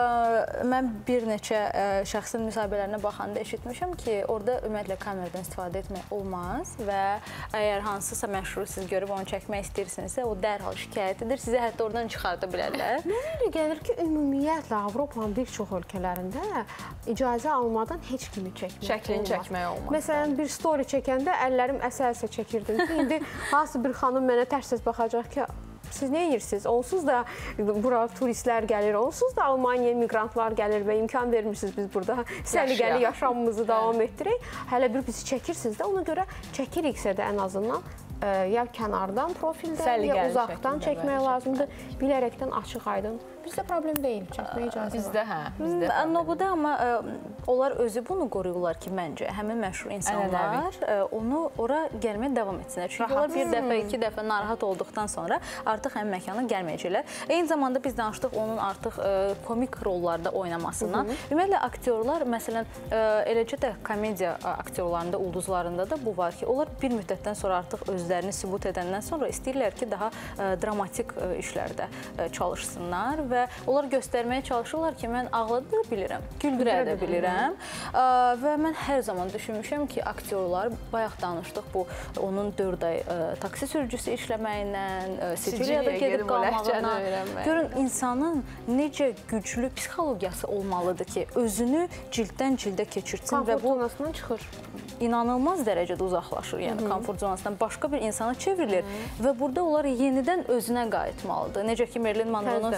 ə, mən bir neçə ə, şəxsin müsahibələrinə baxanda eşitmişəm ki, orada ümumiyyətlə kameradan istifadə etmək olmaz və əgər hansısa məşhuru siz görüb onu çəkmək istəyirsinizsə, o dərhal şikayət edir, sizə hətta oradan çıxarda bilərlər. Mənə elə gəlir ki, ümumiyyətlə Avropanın bir çox ölkələrində icazə almadan heç kimi çəkmək Şəklini olmaz. çəkmək olmaz. Məsələn, bir story çəkəndə əllərim əsə-əsə çəkirdim ki, indi hansı bir xanım mənə tərs-tərs baxacaq ki, siz nə edirsiniz? Onsuz da bura turistlər gəlir, onsuz da Almaniya miqrantlar gəlir və imkan vermirsiniz biz burada səliqəli yaşamımızı davam etdirək. Hələ bir bizi çəkirsiniz də, ona görə çəkiriksə də ən azından ə, ya kənardan profildə, ya uzaqdan çəkmək lazımdır. Bilərəkdən açıq aydın. Bizdə problem deyil, çəkməyə icazə var. Bizdə hə, bizdə. Nobuda amma ə, onlar özü bunu qoruyurlar ki, məncə həmin məşhur insanlar ə, onu ora gəlməyə davam etsinlər. Çünki onlar bir dəfə, iki dəfə narahat olduqdan sonra artıq həmin məkana gəlməyəcəklər. Eyni zamanda biz danışdıq onun artıq ə, komik rollarda oynamasından. Ümumiyyətlə aktyorlar, məsələn, ə, eləcə də komediya aktyorlarında, ulduzlarında da bu var ki, onlar bir müddətdən sonra artıq özlərini sübut edəndən sonra istəyirlər ki, daha ə, dramatik ə, işlərdə ə, çalışsınlar və onlar göstərməyə çalışırlar ki, mən ağlada da bilirəm, güldürə də bilirəm. Ə, və mən hər zaman düşünmüşəm ki, aktyorlar, bayaq danışdıq bu, onun dörd ay ə, taksi sürücüsü işləməyindən, Siciliyada gedib qalmağına. Görün, insanın necə güclü psixologiyası olmalıdır ki, özünü cilddən cildə keçirsin və bu zonasından çıxır. İnanılmaz dərəcədə uzaqlaşır, yəni komfort zonasından başqa bir insana çevrilir və burada onlar yenidən özünə qayıtmalıdır. Necə ki, Marilyn Monroe'nun filmində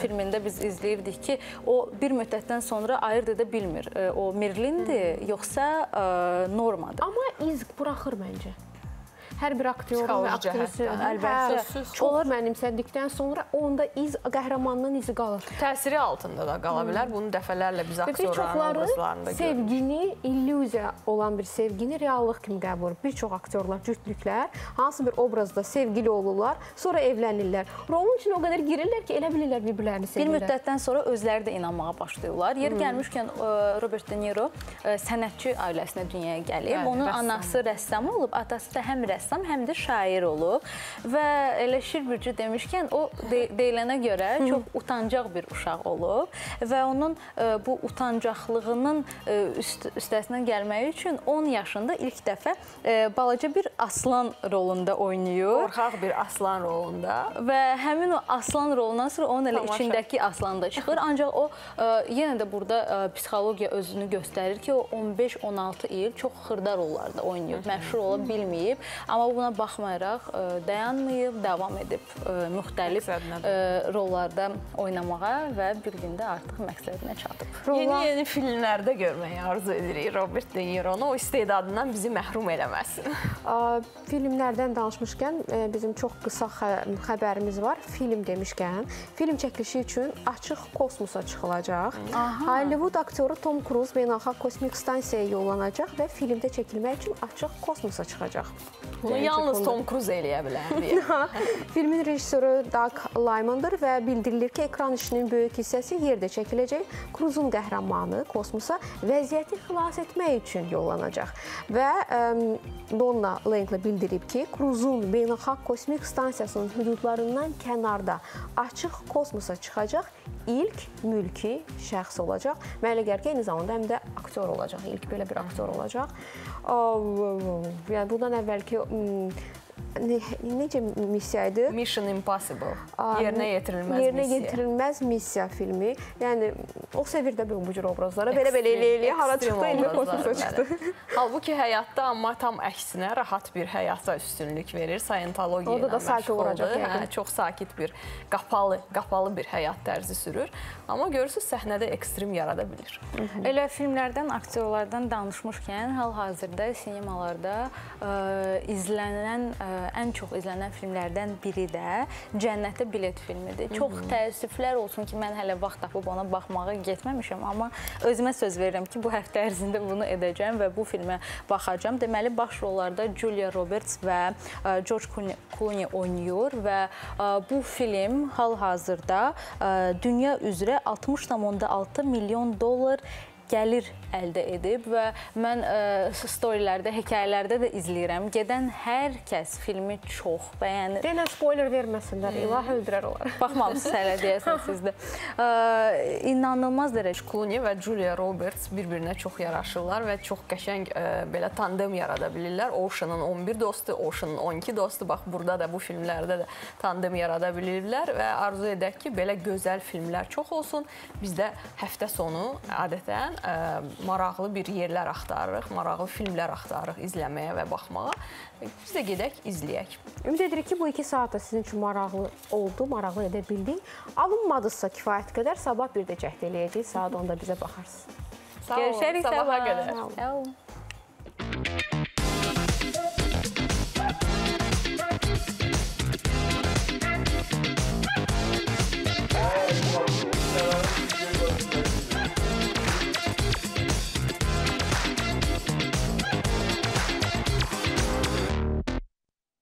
biz izləyirdik ki, o bir müddətdən sonra ayırt edə bilmir. O Merlindir, yoxsa Normadır. Amma iz buraxır məncə. Hər bir aktyorun və aktrisin əlbəttə çox mənimsədikdən sonra onda iz, qəhrəmanının izi qalır. Təsiri altında da qala bilər. Bunu dəfələrlə biz aktyorların obrazlarında görürük. Sevgini, illüziya olan bir sevgini reallıq kimi qəbul edir. Bir çox aktyorlar, cütlüklər hansı bir obrazda sevgili olurlar, sonra evlənirlər. Rolun için o qədər girirlər ki, elə bilirlər bir-birlərini sevirlər. Bir müddətdən sonra özləri də inanmağa başlayırlar. Yer gəlmişkən Robert De Niro sənətçi ailəsinə dünyaya gəlib. Onun anası rəssam olub, atası da həm rəssam, həm də şair olub və elə Şirbirci demişkən o de deyilənə görə çox utancaq bir uşaq olub və onun e, bu utancaqlığının e, üst üstəsindən gəlməyi üçün on yaşında ilk dəfə e, balaca bir aslan rolunda oynayır. Qorxaq bir aslan rolunda və həmin o aslan rolundan sonra onun elə Tamaşa. içindəki aslan da çıxır. Ancaq o e, yenə də burada e, psixologiya özünü göstərir ki, o on beş on altı il çox xırda rollarda oynayıb, məşhur ola bilməyib. Amma buna baxmayaraq dayanmayıb, davam edib müxtəlif rollarda oynamağa və bir gündə artıq məqsədinə çatıb. Yeni-yeni filmlərdə görməyi arzu edirik Robert De Niro'nu. O istedadından bizi məhrum eləməsin. Filmlərdən danışmışkən bizim çox qısa xəbərimiz var. Film demişkən, film çəkilişi üçün açıq kosmosa çıxılacaq. Hollywood aktyoru Tom Cruise beynəlxalq kosmik stansiyaya yollanacaq və filmdə çəkilmək üçün açıq kosmosa çıxacaq. Bunu yalnız Tom Cruise eləyə bilər. Filmin rejissoru Doug Limandır və bildirilir ki, ekran işinin böyük hissəsi yerdə çəkiləcək. Cruise'un qəhrəmanı kosmosa vəziyyəti xilas etmək üçün yollanacaq. Və Donna Langley bildirib ki, Cruise'un beynəlxalq kosmik stansiyasının hüdudlarından kənarda açıq kosmosa çıxacaq ilk mülki şəxs olacaq. Mənə elə gəlir ki, eyni zamanda həm də aktyor olacaq. İlk belə bir aktyor olacaq. Yəni bundan əvvəlki ne, necə missiya idi? Mission Impossible. Yerinə yetirilməz yerinə missiya. yetirilməz missiya filmi. Yəni o sevirdə bu cür obrazlara belə-belə elə-elə hara çıxdı, indi kosmosa çıxdı. Halbuki həyatda amma tam əksinə rahat bir həyata üstünlük verir. Scientologiya ilə məşğul oldu. Hə, çox sakit bir, qapalı, qapalı bir həyat tərzi sürür. Amma görürsünüz, səhnədə ekstrem yarada bilir. Elə filmlərdən, aktyorlardan danışmışkən, hal-hazırda sinemalarda ə, izlənən, ə, ən çox izlənən filmlərdən biri də Cənnətə bilet filmidir. Çox təəssüflər olsun ki, mən hələ vaxt tapıb ona baxmağa getməmişəm, amma özümə söz verirəm ki, bu həftə ərzində bunu edəcəm və bu filmə baxacağam. Deməli, baş rollarda Julia Roberts və ə, George Clooney oynayır və ə, bu film hal-hazırda ə, dünya üzrə altmış tam altı milyon dollar gəlir əldə edib və mən ə, storylərdə, hekayələrdə də izləyirəm. Gedən hər kəs filmi çox bəyənir. Denən spoiler verməsinlər, ilahi öldürər olar. Baxmamısınız hələ deyəsən siz də. Ə, inanılmaz dərəcə. Clooney və Julia Roberts bir-birinə çox yaraşırlar və çox qəşəng ə, belə tandem yarada bilirlər. Ocean'ın on bir dostu, Ocean'ın on iki dostu. Bax, burada da bu filmlərdə də tandem yarada bilirlər və arzu edək ki, belə gözəl filmlər çox olsun. Biz də həftə sonu adətən Ə, maraqlı bir yerlər axtarırıq, maraqlı filmlər axtarırıq izləməyə və baxmağa. Biz də gedək, izləyək. Ümid edirik ki, bu iki saat da sizin üçün maraqlı oldu, maraqlı edə bildik. Alınmadısa kifayət qədər sabah bir də cəhd eləyəcək, saat onda bizə baxarsınız. Sağ olun, görüşərik sabaha sabah. qədər. Sağ olun.